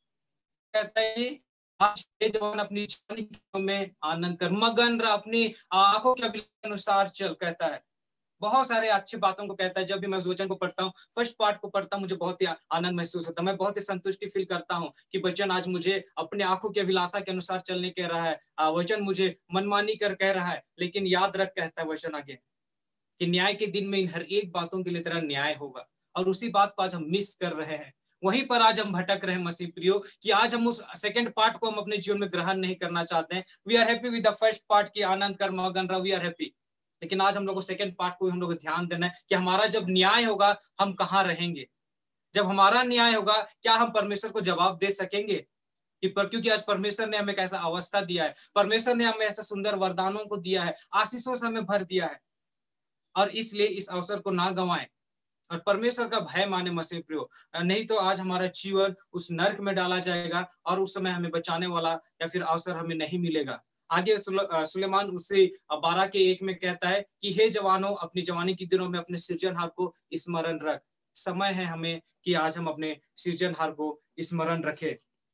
कहता है आज ये जवान अपनी जवानी में आनंद कर, मगन रह, अपनी आंखों के अनुसार चल, कहता है। बहुत सारे अच्छी बातों को कहता है। जब भी मैं उस वचन को पढ़ता हूँ, फर्स्ट पार्ट को पढ़ता हूँ, मुझे बहुत ही आनंद महसूस होता है। मैं बहुत ही संतुष्टि फील करता हूँ कि वचन आज मुझे अपने आंखों की अभिलाषा के अनुसार चलने कह रहा है। वचन मुझे मनमानी कर कह रहा है, लेकिन याद रख, कहता है वचन आगे, कि न्याय के दिन में इन हर एक बातों के लिए तेरा न्याय होगा। और उसी बात को आज हम मिस कर रहे हैं। वहीं पर आज हम भटक रहे हैं मसीह प्रियो, कि आज हम उस सेकंड पार्ट को हम अपने जीवन में ग्रहण नहीं करना चाहते हैं। We are happy with the first part की आनंद कर मगन रह, वी आर हैप्पी। लेकिन आज हम लोग को सेकंड पार्ट को हम लोग ध्यान देना है कि हमारा जब न्याय होगा हम कहाँ रहेंगे। जब हमारा न्याय होगा, क्या हम परमेश्वर को जवाब दे सकेंगे? कि पर क्योंकि आज परमेश्वर ने हमें कैसा अवस्था दिया है, परमेश्वर ने हमें ऐसा सुंदर वरदानों को दिया है, आशीषों से हमें भर दिया है। और इसलिए इस अवसर को ना गंवाएं और परमेश्वर का भय माने मसीह प्रियो, नहीं तो आज हमारा जीवन उस नर्क में डाला जाएगा और उस समय हमें बचाने वाला या फिर अवसर हमें नहीं मिलेगा। आगे सुलेमान उससे बारह के एक में कहता है कि हे जवानों, अपनी जवानी के दिनों में अपने सृजनहार को स्मरण रख। समय है हमें कि आज हम अपने सृजनहार को स्मरण रखें।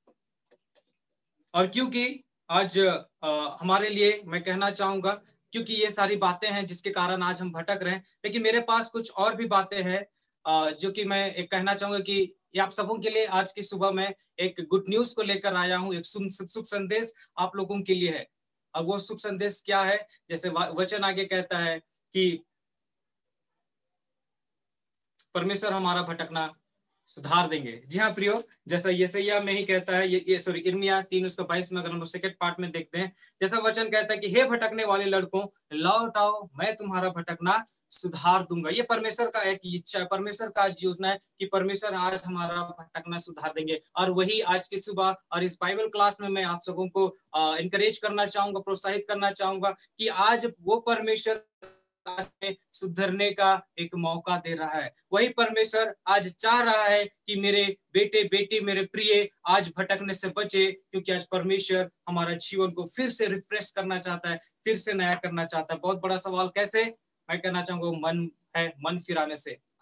और क्योंकि आज आ, हमारे लिए मैं कहना चाहूंगा, क्योंकि ये सारी बातें हैं जिसके कारण आज हम भटक रहे हैं, लेकिन मेरे पास कुछ और भी बातें हैं जो कि मैं एक कहना चाहूंगा कि ये आप सबों के लिए आज की सुबह में एक गुड न्यूज को लेकर आया हूँ। एक शुभ संदेश आप लोगों के लिए है। और वो शुभ संदेश क्या है? जैसे वचन आगे कहता है कि परमेश्वर हमारा भटकना सुधार देंगे। जी हाँ प्रियो, जैसा यशायाह में ही कहता है, ये, ये सॉरी इर्मिया तीन उसका बाईस में अगर हम लोग सेकंड पार्ट में देखते हैं, जैसा वचन कहता है कि हे भटकने वाले लड़कों लौट आओ, मैं तुम्हारा भटकना सुधार दूंगा। ये परमेश्वर का एक इच्छा है, परमेश्वर का आज योजना है कि परमेश्वर आज हमारा भटकना सुधार देंगे। और वही आज की सुबह और इस बाइबल क्लास में मैं आप सबों को इंकरेज करना चाहूंगा, प्रोत्साहित करना चाहूंगा कि आज वो परमेश्वर सुधरने का एक मौका दे रहा है। वही परमेश्वर आज चाह रहा है कि मेरे बेटे बेटी, मेरे प्रिय आज भटकने से बचे, क्योंकि आज परमेश्वर हमारा जीवन को फिर से रिफ्रेश करना चाहता है, फिर से नया करना चाहता है। बहुत बड़ा सवाल कैसे? मैं कहना चाहूंगा मन है मन फिराने से।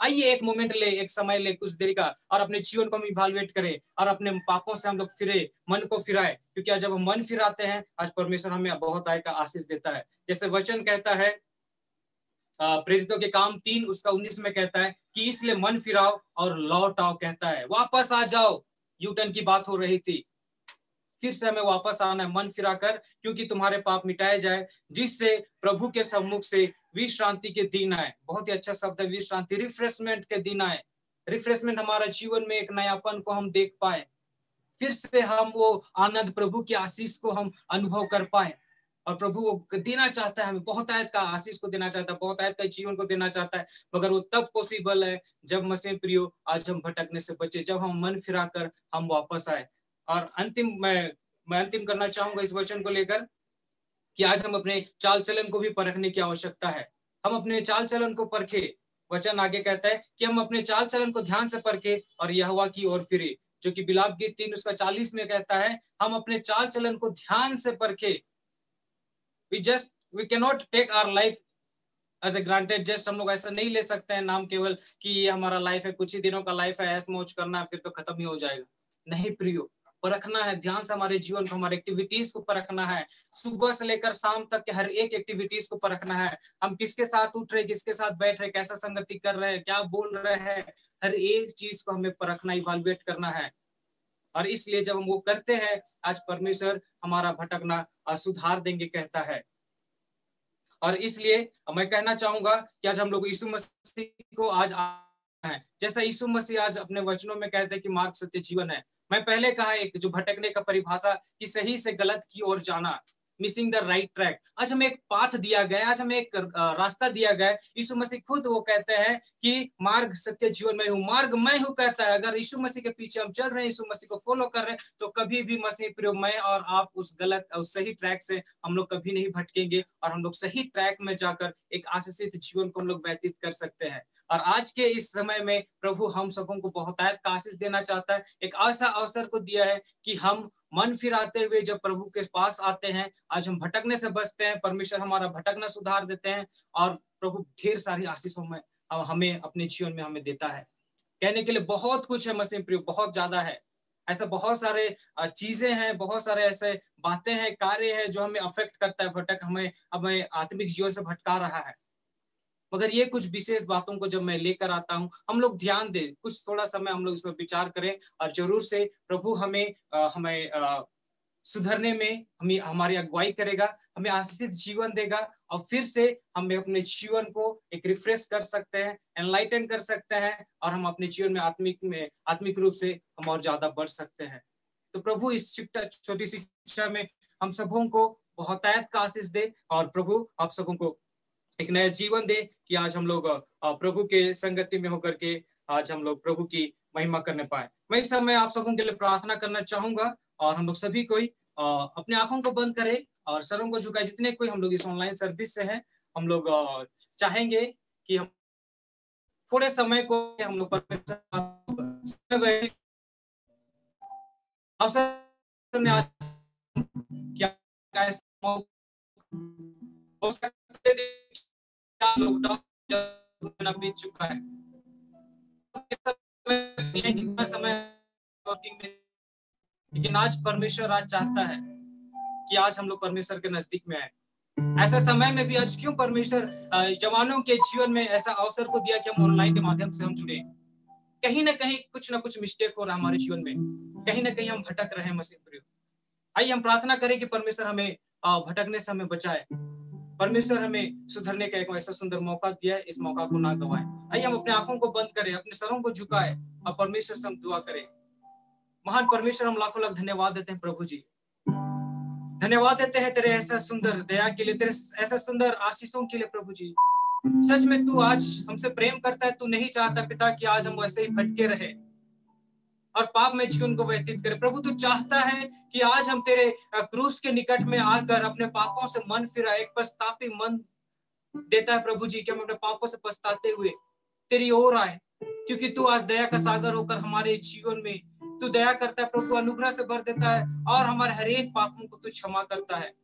आइए एक मोमेंट ले, एक समय ले, कुछ देर का, और अपने जीवन को हम इवैल्यूएट करें और अपने पापों से हम लोग फिरे, मन को फिराए, क्योंकि जब हम मन फिराते हैं आज परमेश्वर हमें बहुत आय का आशीष देता है। जैसे वचन कहता है प्रेरितों के काम तीन उसका उन्नीस में कहता है कि इसलिए मन फिराओ और लौट आओ, कहता है वापस आ जाओ। यूटर्न की बात हो रही थी, फिर से हमें वापस आना है मन फिराकर, क्योंकि तुम्हारे पाप मिटाए जाए, जिससे प्रभु के सम्मुख से विश्रांति के दिन आए। बहुत ही अच्छा शब्द है विश्रांति, रिफ्रेशमेंट के दिन आए। रिफ्रेशमेंट हमारा जीवन में एक नयापन को हम देख पाए, फिर से हम वो आनंद प्रभु की आशीष को हम अनुभव कर पाए। और प्रभु वो देना चाहता है, हमें बहुत आयत का आशीष को देना चाहता है, बहुत आयत का जीवन को देना चाहता है, मगर वो तब पॉसिबल है जब मसीह प्रियो आज हम भटकने से बचे, जब हम मन फिराकर हम वापस आए। और अंतिम मैं मैं अंतिम करना चाहूंगा इस वचन को लेकर कि आज हम अपने चाल चलन को भी परखने की आवश्यकता है। हम अपने चाल चलन को परखे। वचन आगे कहता है कि हम अपने चाल चलन को ध्यान से परखे और यहोवा की ओर फिरे, जो कि बिलाप गीत तीन उसका चालीस में कहता है हम अपने चाल चलन को ध्यान से परखे। We just we cannot take our life as a granted। just हम लोग ऐसा नहीं ले सकते हैं नाम केवल कि ये हमारा लाइफ है, कुछ ही दिनों का लाइफ है, ऐस मौज करना है, फिर तो खत्म ही हो जाएगा। नहीं प्रियो, परखना है ध्यान से, हमारे जीवन को, हमारे एक्टिविटीज को परखना है। सुबह से लेकर शाम तक के हर एक एक्टिविटीज को परखना है। हम किसके साथ उठ रहे, किसके साथ बैठ रहे, कैसा संगति कर रहे हैं, क्या बोल रहे हैं, हर एक चीज को हमें परखना, इवैल्यूएट करना है। और इसलिए जब हम वो करते हैं आज परमेश्वर हमारा भटकना सुधार देंगे, कहता है। और इसलिए मैं कहना चाहूंगा कि आज हम लोग यीशु मसीह को आज है, जैसा यीशु मसीह आज अपने वचनों में कहते हैं कि मार्ग सत्य जीवन है। मैं पहले कहा एक जो भटकने का परिभाषा कि सही से गलत की ओर जाना, मिसिंग द राइट ट्रैक। आज हमें एक पाथ दिया गया, आज हमें एक रास्ता दिया गया। यीशु मसीह खुद वो कहते हैं कि मार्ग सत्य जीवन में हूँ, मार्ग मैं हूँ, कहता है। अगर यीशु मसीह के पीछे हम चल रहे हैं, यीशु मसीह को फॉलो कर रहे हैं, तो कभी भी मसीह प्रियो मैं और आप उस गलत उस सही ट्रैक से हम लोग कभी नहीं भटकेंगे, और हम लोग सही ट्रैक में जाकर एक आशीषित जीवन को हम लोग व्यतीत कर सकते हैं। और आज के इस समय में प्रभु हम सबों को बहुत का आशीष देना चाहता है। एक ऐसा अवसर को दिया है कि हम मन फिराते हुए जब प्रभु के पास आते हैं, आज हम भटकने से बचते हैं, परमेश्वर हमारा भटकना सुधार देते हैं, और प्रभु ढेर सारी आशीषों में हमें अपने जीवन में हमें देता है। कहने के लिए बहुत कुछ है मसीह प्रियो, बहुत ज्यादा है। ऐसा बहुत सारे चीजें हैं, बहुत सारे ऐसे बातें हैं, कार्य है जो हमें अफेक्ट करता है, भटक हमें हमें आत्मिक जीवन से भटका रहा है। मगर ये कुछ विशेष बातों को जब मैं लेकर आता हूँ, हम लोग ध्यान दें, कुछ थोड़ा समय हम लोग इसमें विचार करें, और जरूर से प्रभु हमें आ, हमें आ, सुधरने में हमें हमारी अगुवाई करेगा, हमें आशीषित जीवन देगा, और फिर से हम अपने जीवन को एक रिफ्रेश कर सकते हैं, एनलाइटन कर सकते हैं, और हम अपने जीवन में आत्मिक में आत्मिक रूप से हम और ज्यादा बढ़ सकते हैं। तो प्रभु इस छोटी सी शिक्षा में हम सबों को बहुतायत का आशीष दे, और प्रभु आप सबों को एक नया जीवन दे कि आज हम लोग प्रभु के संगति में होकर के आज हम लोग प्रभु की महिमा करने पाए। मैं इस समय आप सबों के लिए प्रार्थना करना चाहूंगा, और हम लोग सभी कोई अपने आंखों को बंद करें और सरों को झुकाए। जितने कोई हम लोग इस ऑनलाइन सर्विस से हैं, हम लोग चाहेंगे कि हम थोड़े समय को हम लोग अवसर में आज क्या हो सकते लॉकडाउन बीत चुका है, समय लेकिन आज परमेश्वर आज चाहता है कि आज हम लोग परमेश्वर के नजदीक में आए। ऐसा समय में भी आज क्यों परमेश्वर जवानों के जीवन में ऐसा अवसर को दिया कि हम ऑनलाइन के माध्यम से हम जुड़े। कहीं ना कहीं कुछ ना कुछ मिस्टेक हो रहा है हमारे जीवन में, कहीं ना कहीं हम भटक रहे हैं मसीह प्रियो। आइए हम प्रार्थना करें कि परमेश्वर हमें भटकने से हमें बचाए। परमेश्वर हमें सुधरने का एक ऐसा सुंदर मौका दिया है, इस मौका को ना गवाएं। आइए हम अपने आंखों को बंद करें, अपने सरों को झुकाएं और परमेश्वर से हम दुआ करें। महान परमेश्वर, हम लाखों लाख धन्यवाद देते हैं प्रभु जी, धन्यवाद देते हैं तेरे ऐसा सुंदर दया के लिए, तेरे ऐसा सुंदर आशीषों के लिए प्रभु जी। सच में तू आज हमसे प्रेम करता है, तू नहीं चाहता पिता कि आज हम वैसे ही भटके रहे और पाप में जीवन को व्यतीत करें। प्रभु तू चाहता है कि आज हम तेरे क्रूस के निकट में आकर अपने पापों से मन फिरा, एक पछतापी मन देता है प्रभु जी कि हम अपने पापों से पछताते हुए तेरी ओर आए, क्योंकि तू आज दया का सागर होकर हमारे जीवन में तू दया करता है प्रभु, अनुग्रह से भर देता है और हमारे हर एक पापों को तू क्षमा करता है।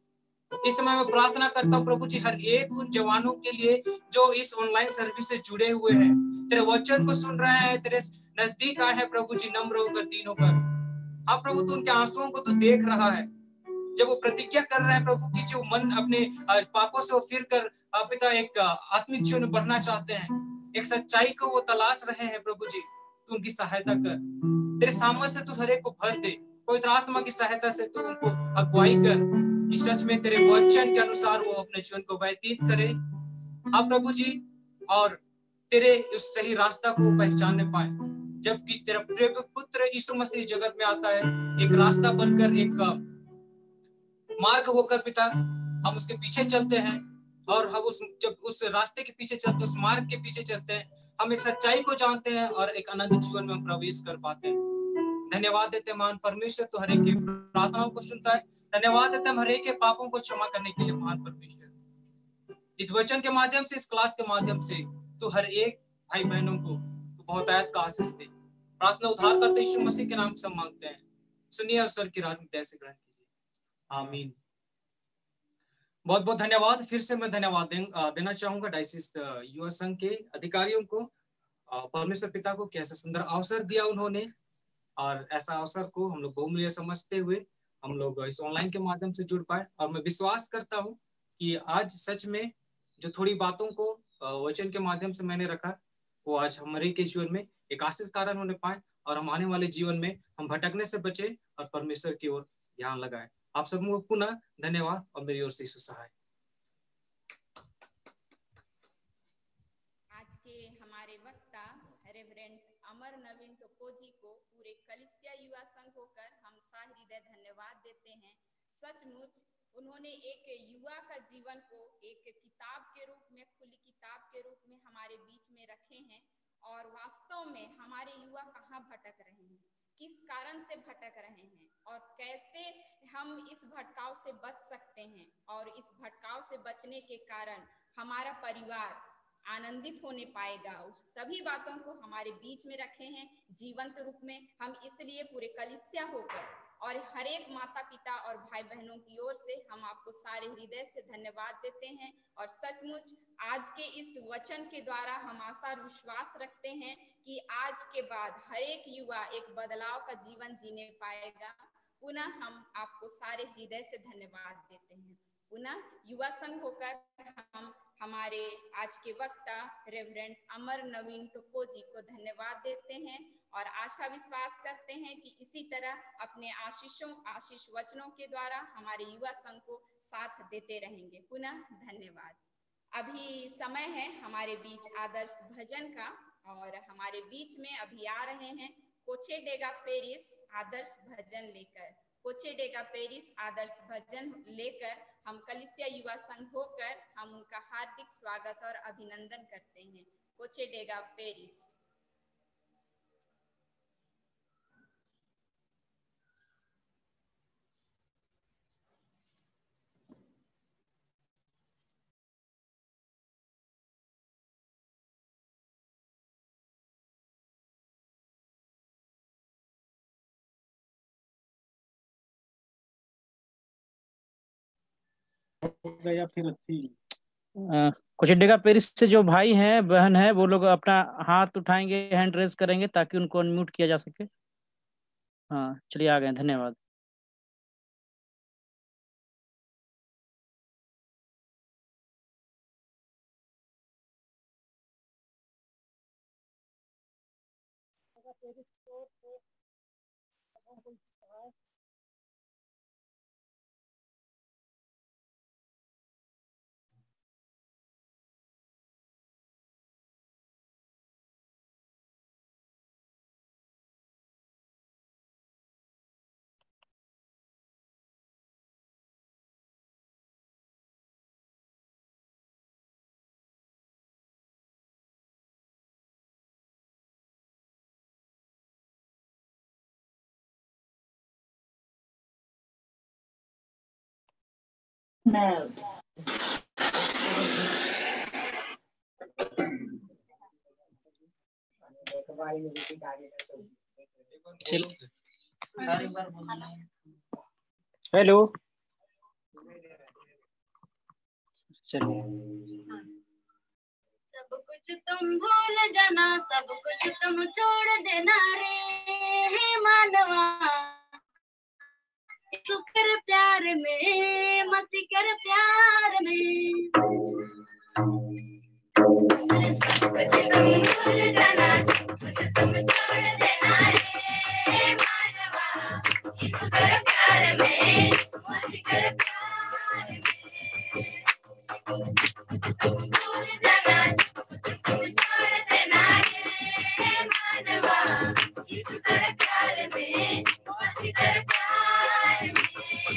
इस समय मैं प्रार्थना करता हूँ प्रभु जी हर एक उन जवानों के लिए जो इस ऑनलाइन सर्विस से जुड़े हुए हैं, तेरे वचन को सुन रहे हैं, तेरे नजदीक आए हैं प्रभु जी, नम्र होकर, दीन होकर। हाँ प्रभु, तू उनके आंसुओं को तो देख रहा है, जब वो प्रतिज्ञा कर रहे हैं प्रभु की, जो मन अपने पापों से फिर कर पिता एक आत्मिक जीवन में बढ़ना चाहते हैं, एक सच्चाई को वो तलाश रहे हैं प्रभु जी, तू उनकी सहायता कर। तेरे सामर्थ्य से तू हर एक को भर दे, पवित्र आत्मा की सहायता से तू उनको अगुवाई कर कि सच में तेरे वचन के अनुसार वो अपने जीवन को व्यतीत करे। हाँ प्रभु जी, और तेरे उस सही रास्ता को पहचानने पाए, जबकि तेरा प्रिय पुत्र यीशु मसीह जगत में आता है एक रास्ता बनकर, एक मार्ग होकर पिता, हम उसके पीछे चलते हैं, और हम उस जब उस रास्ते के पीछे चलते, उस मार्ग के पीछे चलते हैं, हम एक सच्चाई को जानते हैं और एक अनंत जीवन में हम प्रवेश कर पाते हैं। धन्यवाद देते हैं महान परमेश्वर, तो हर एक की प्रार्थनाओं को सुनता है। धन्यवाद देते हैं हर एक के पापों को क्षमा करने के लिए महान परमेश्वर। इस वचन के माध्यम से, इस क्लास के माध्यम से तो हर एक भाई बहनों को तो बहुत आयत का आशीष दे। प्रार्थना उद्धार करते यीशु मसीह के नाम से मांगते हैं, सुनिए और स्वर्ग की राज में ऐसे ग्रहण कीजिए, आमीन। बहुत बहुत धन्यवाद। फिर से मैं धन्यवाद दे, देना चाहूंगा डायसिस युवा संघ के अधिकारियों को, परमेश्वर पिता को, कैसा सुंदर अवसर दिया उन्होंने, और ऐसा अवसर को हम लोग बहुमूल्य समझते हुए हम लोग इस ऑनलाइन के माध्यम से जुड़ पाए। और मैं विश्वास करता हूं कि आज सच में जो थोड़ी बातों को वचन के माध्यम से मैंने रखा, वो आज हमारे के जीवन में एक आशीष कारण होने पाए, और हम आने वाले जीवन में हम भटकने से बचे और परमेश्वर की ओर ध्यान लगाए। आप सबको पुनः धन्यवाद और मेरी ओर से सहाय। आज के हमारे वक्ता रेवरेंड अमर नवीन टोपो जी को पूरे कलिसिया युवा संघ होकर हम सहृदय धन्यवाद देते हैं। सचमुच उन्होंने एक युवा का जीवन को एक किताब के रूप में, खुली किताब के रूप में हमारे बीच में रखे हैं, और वास्तव में हमारे युवा कहाँ भटक रहे हैं, किस कारण से भटक रहे हैं, और कैसे हम इस भटकाव से बच सकते हैं, और इस भटकाव से बचने के कारण हमारा परिवार आनंदित होने पाएगा। सभी बातों को हमारे बीच में रखे हैं जीवंत रूप में। हम इसलिए पूरे कलिसिया होकर और हर एक माता पिता और भाई बहनों की ओर से हम आपको सारे हृदय से धन्यवाद देते हैं। और सचमुच आज के इस वचन के द्वारा हम आशा और विश्वास रखते हैं कि आज के बाद हर एक युवा एक बदलाव का जीवन जीने पाएगा। पुनः हम आपको सारे हृदय से धन्यवाद देते हैं। पुनः युवा संघ होकर हम हमारे आज के वक्ता रेवरेंड अमर नवीन टोपो जी को धन्यवाद देते हैं, और आशा विश्वास करते हैं कि इसी तरह अपने आशीषों आशीष वचनों के द्वारा हमारे युवा संघ को साथ देते रहेंगे। पुनः धन्यवाद। अभी समय है हमारे बीच आदर्श भजन का, और हमारे बीच में अभी आ रहे हैं कोचेडेगा पेरिस आदर्श भजन लेकर। कोचेडेगा पेरिस आदर्श भजन लेकर हम कलिसिया युवा संघ होकर हम उनका हार्दिक स्वागत और अभिनंदन करते हैं। कोचेडेगा पेरिस। गया फिर अच्छी कोचेडेगा पेरिस से जो भाई हैं बहन है, वो लोग अपना हाथ उठाएंगे, हैंड रेज करेंगे ताकि उनको अनम्यूट किया जा सके। हाँ चलिए आ गए, धन्यवाद। Mode. हेलो। चलिए। सब कुछ तुम भूल जाना, सब कुछ तुम छोड़ देना रे हे मानवा, तू कर प्यार में, मस्ती कर प्यार में। सब कुछ तुम भूल जाना, सब कुछ तुम छोड़ देना रे हे मानवा, तू कर प्यार में, मस्ती कर प्यार में। भूल जाना, तुम छोड़ देना रे मानवा, तू कर प्यार में, मस्ती कर प्यार में।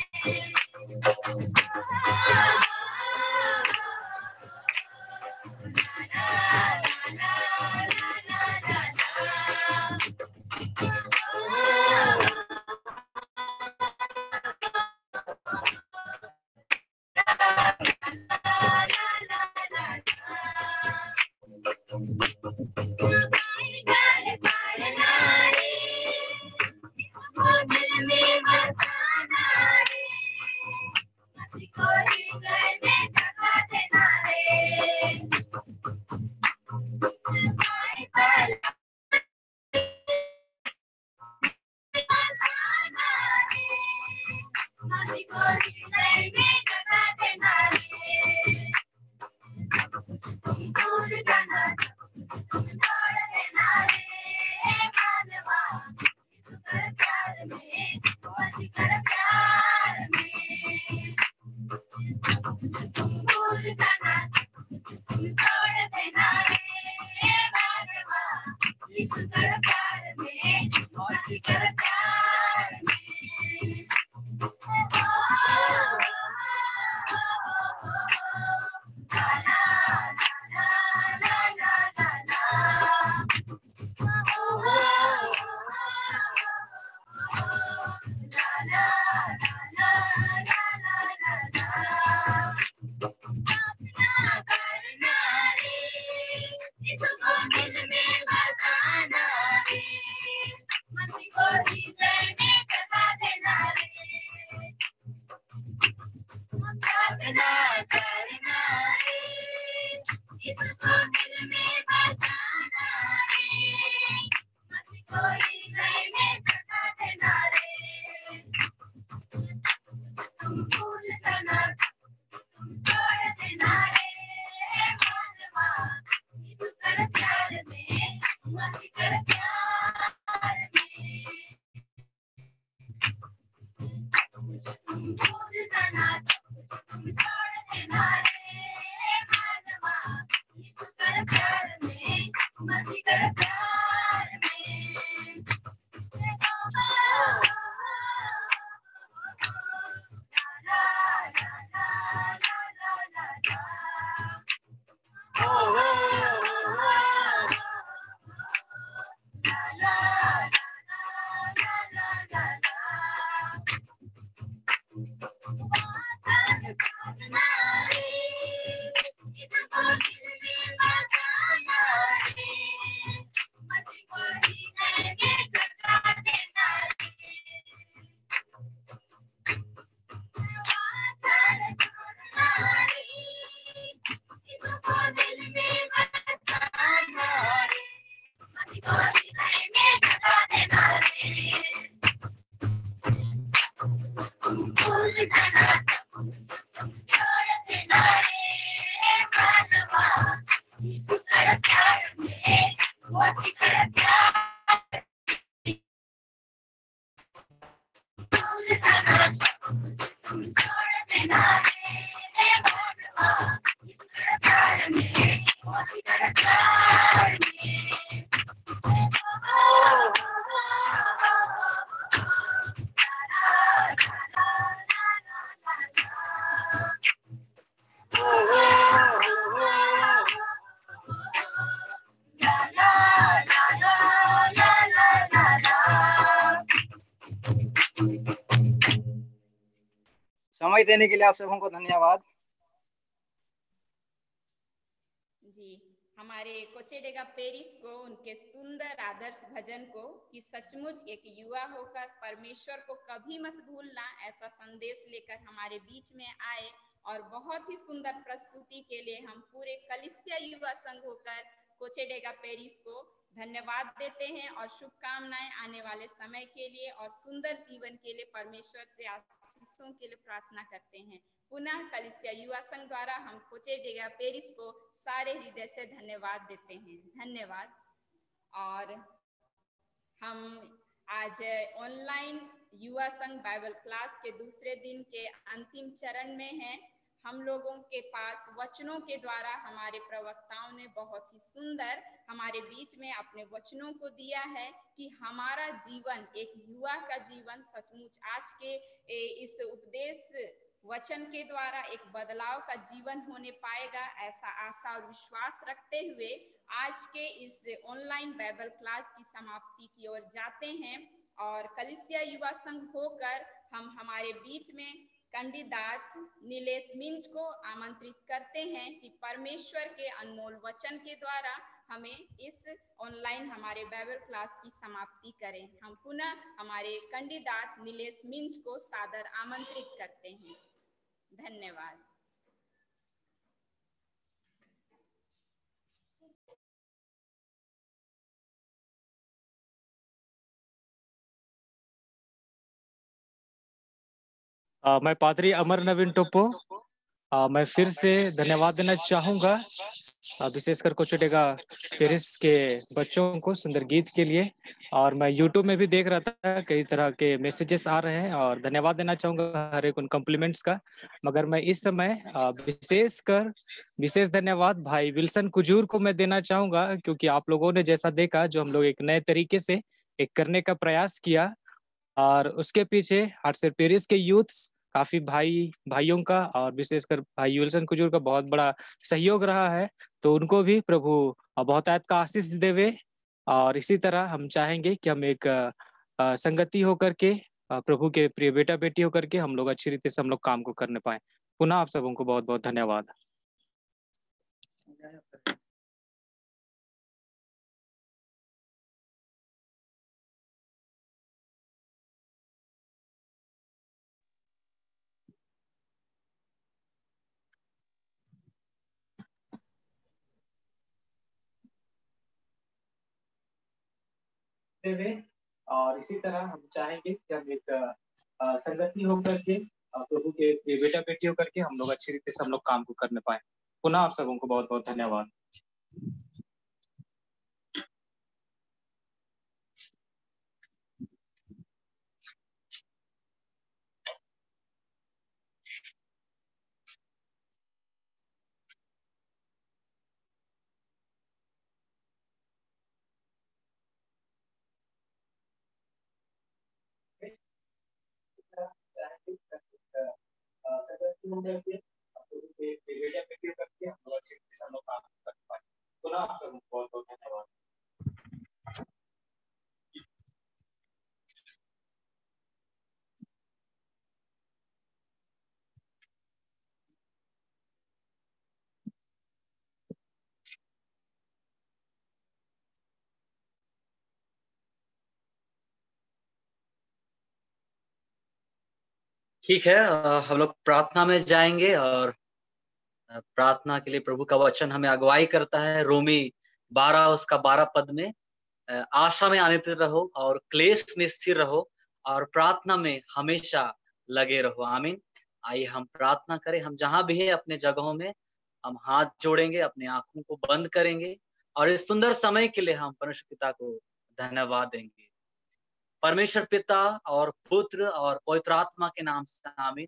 समय देने के लिए आप सबों को धन्यवाद। जी, हमारे कोचेडेगा पेरिस को उनके सुंदर आदर्श भजन को कि सचमुच एक युवा होकर परमेश्वर को कभी मत भूलना ऐसा संदेश लेकर हमारे बीच में आए और बहुत ही सुंदर प्रस्तुति के लिए हम पूरे कलिसिया युवा संघ होकर कोचेडेगा पेरिस को धन्यवाद देते हैं और शुभकामनाएं आने वाले समय के लिए और सुंदर जीवन के लिए परमेश्वर से आशीषों के लिए प्रार्थना करते हैं। पुनः कलिसिया युवा संघ द्वारा हम कोचेडेगा पेरिस को सारे हृदय से धन्यवाद देते हैं। धन्यवाद। और हम आज ऑनलाइन युवा संघ बाइबल क्लास के दूसरे दिन के अंतिम चरण में हैं। हम लोगों के पास वचनों के द्वारा हमारे प्रवक्ताओं ने बहुत ही सुंदर हमारे बीच में अपने वचनों को दिया है कि हमारा जीवन, एक युवा का जीवन सचमुच आज के इस उपदेश वचन के द्वारा एक बदलाव का जीवन होने पाएगा, ऐसा आशा और विश्वास रखते हुए आज के इस ऑनलाइन बाइबल क्लास की समाप्ति की ओर जाते हैं। और कलिसिया युवा संघ होकर हम हमारे बीच में कैंडिडेट नीलेश मिंज को आमंत्रित करते हैं कि परमेश्वर के अनमोल वचन के द्वारा हमें इस ऑनलाइन हमारे बाइबल क्लास की समाप्ति करें। हम पुनः हमारे कैंडिडेट नीलेश मिंज को सादर आमंत्रित करते हैं। धन्यवाद। आ, मैं पादरी अमर नवीन टोपो आ, मैं फिर से धन्यवाद देना चाहूँगा विशेषकर कोचेडेगा पेरिस के बच्चों को सुंदर गीत के लिए। और मैं यूट्यूब में भी देख रहा था कई तरह के मैसेजेस आ रहे हैं और धन्यवाद देना चाहूँगा हर एक उन कॉम्प्लीमेंट्स का। मगर मैं इस समय विशेषकर विशेष धन्यवाद भाई विल्सन कुजूर को मैं देना चाहूँगा, क्योंकि आप लोगों ने जैसा देखा जो हम लोग एक नए तरीके से एक करने का प्रयास किया और उसके पीछे हार्ट पेरिस के यूथ काफी भाई भाइयों का और विशेषकर भाई विल्सन कुजूर का बहुत बड़ा सहयोग रहा है। तो उनको भी प्रभु बहुत आयत का आशीष देवे और इसी तरह हम चाहेंगे कि हम एक संगति होकर के प्रभु के प्रिय बेटा बेटी होकर के हम लोग अच्छी रीति से हम लोग काम को करने पाए। पुनः आप सबों को बहुत बहुत धन्यवाद। और इसी तरह हम चाहेंगे कि हम एक संगति होकर के प्रभु के बेटा बेटी होकर के हम लोग अच्छी रीति से हम लोग काम को करने पाए। पुनः आप सबों को बहुत बहुत धन्यवाद। ठीक है, हम लोग प्रार्थना में जाएंगे और प्रार्थना के लिए प्रभु का वचन हमें अगुवाई करता है। रोमी बारह उसका बारह पद में, आशा में आनंदित रहो और क्लेश में स्थिर रहो और प्रार्थना में हमेशा लगे रहो। आमीन। आइए हम प्रार्थना करें। हम जहां भी हैं अपने जगहों में हम हाथ जोड़ेंगे, अपने आंखों को बंद करेंगे और इस सुंदर समय के लिए हम परमेश्वर पिता को धन्यवाद देंगे। परमेश्वर पिता और पुत्र और पवित्र आत्मा के नाम से आमीन।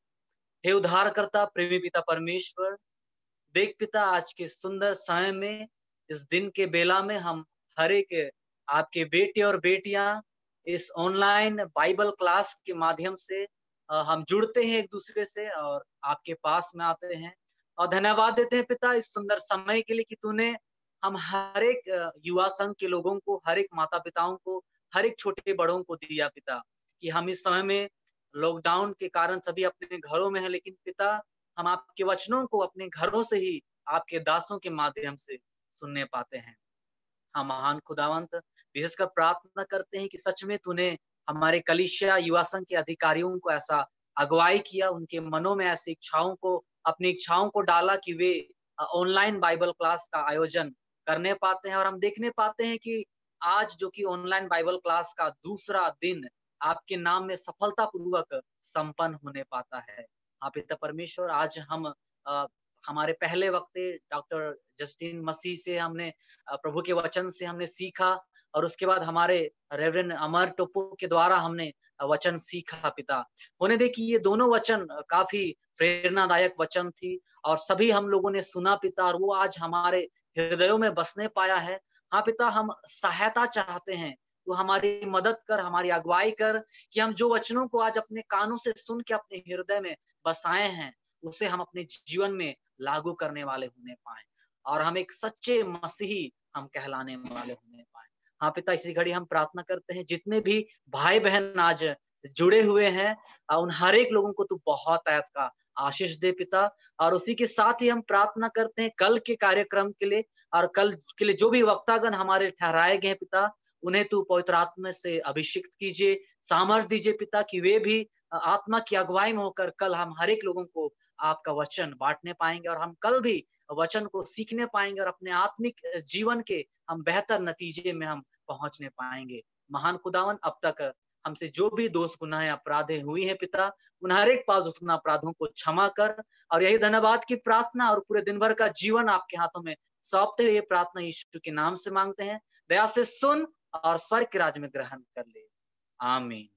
हे उद्धारकर्ता प्रेमी पिता परमेश्वर, देख पिता आज के सुंदर समय में, इस दिन के बेला में हम हर एक आपके बेटे और बेटियां इस ऑनलाइन बाइबल क्लास के माध्यम से हम जुड़ते हैं एक दूसरे से और आपके पास में आते हैं और धन्यवाद देते हैं पिता इस सुंदर समय के लिए कि तूने हम हर एक युवा संघ के लोगों को, हर एक माता पिताओं को, हर एक छोटे बड़ों को दिया पिता, कि हम इस समय में लॉकडाउन के कारण सभी अपने घरों में हैं, लेकिन पिता हम आपके वचनों को अपने घरों से ही आपके दासों के माध्यम से सुनने पाते हैं। हम महान खुदावंत विशेषकर प्रार्थना करते हैं कि सच में तूने हमारे कलीसिया युवा संघ के अधिकारियों को ऐसा अगुवाई किया, उनके मनों में ऐसी इच्छाओं को, अपनी इच्छाओं को डाला कि वे ऑनलाइन बाइबल क्लास का आयोजन करने पाते हैं। और हम देखने पाते हैं कि आज जो कि ऑनलाइन बाइबल क्लास का दूसरा दिन आपके नाम में सफलतापूर्वक संपन्न होने पाता है। हाँ पिता परमेश्वर, आज हम आ, हमारे पहले वक्ते डॉक्टर जस्टिन मसीह से हमने प्रभु के वचन से हमने सीखा, और उसके बाद हमारे रेवरेंड अमर टोपो के द्वारा हमने वचन सीखा पिता। होने दे कि ये दोनों वचन काफी प्रेरणादायक वचन थी और सभी हम लोगों ने सुना पिता, और वो आज हमारे हृदयों में बसने पाया है। हाँ पिता, हम सहायता चाहते हैं, तो हमारी मदद कर, हमारी अगुवाई कर कि हम जो वचनों को आज अपने कानों से सुन के अपने हृदय में बसाए हैं उसे हम अपने जीवन में लागू करने वाले होने पाए, और हम एक सच्चे मसीही हम कहलाने वाले होने पाए। हाँ पिता, इसी घड़ी हम प्रार्थना करते हैं जितने भी भाई बहन आज जुड़े हुए हैं, उन हर एक लोगों को तू बहुत आयत का आशीष दे पिता। और उसी के साथ ही हम प्रार्थना करते हैं कल के कार्यक्रम के लिए, और कल के लिए जो भी वक्तागण हमारे ठहराए गए पिता, उन्हें तू पवित्र आत्मा से अभिषिक्त कीजिए, सामर्थ दीजिए पिता, कि वे भी आत्मा की अगुवाई में होकर कल हम हर एक लोगों को आपका वचन बांटने पाएंगे, और हम कल भी वचन को सीखने पाएंगे, और अपने आत्मिक जीवन के हम बेहतर नतीजे में हम पहुंचने पाएंगे। महान खुदावन, अब तक हमसे जो भी दोष गुनाहें अपराधें हुई हैं पिता, उन हर एक पास उन अपराधों को क्षमा कर, और यही धन्यवाद की प्रार्थना और पूरे दिन भर का जीवन आपके हाथों में सौंपते हुए ये प्रार्थना यीशु के नाम से मांगते हैं। दया से सुन और स्वर्ग के राज्य में ग्रहण कर ले, आमीन।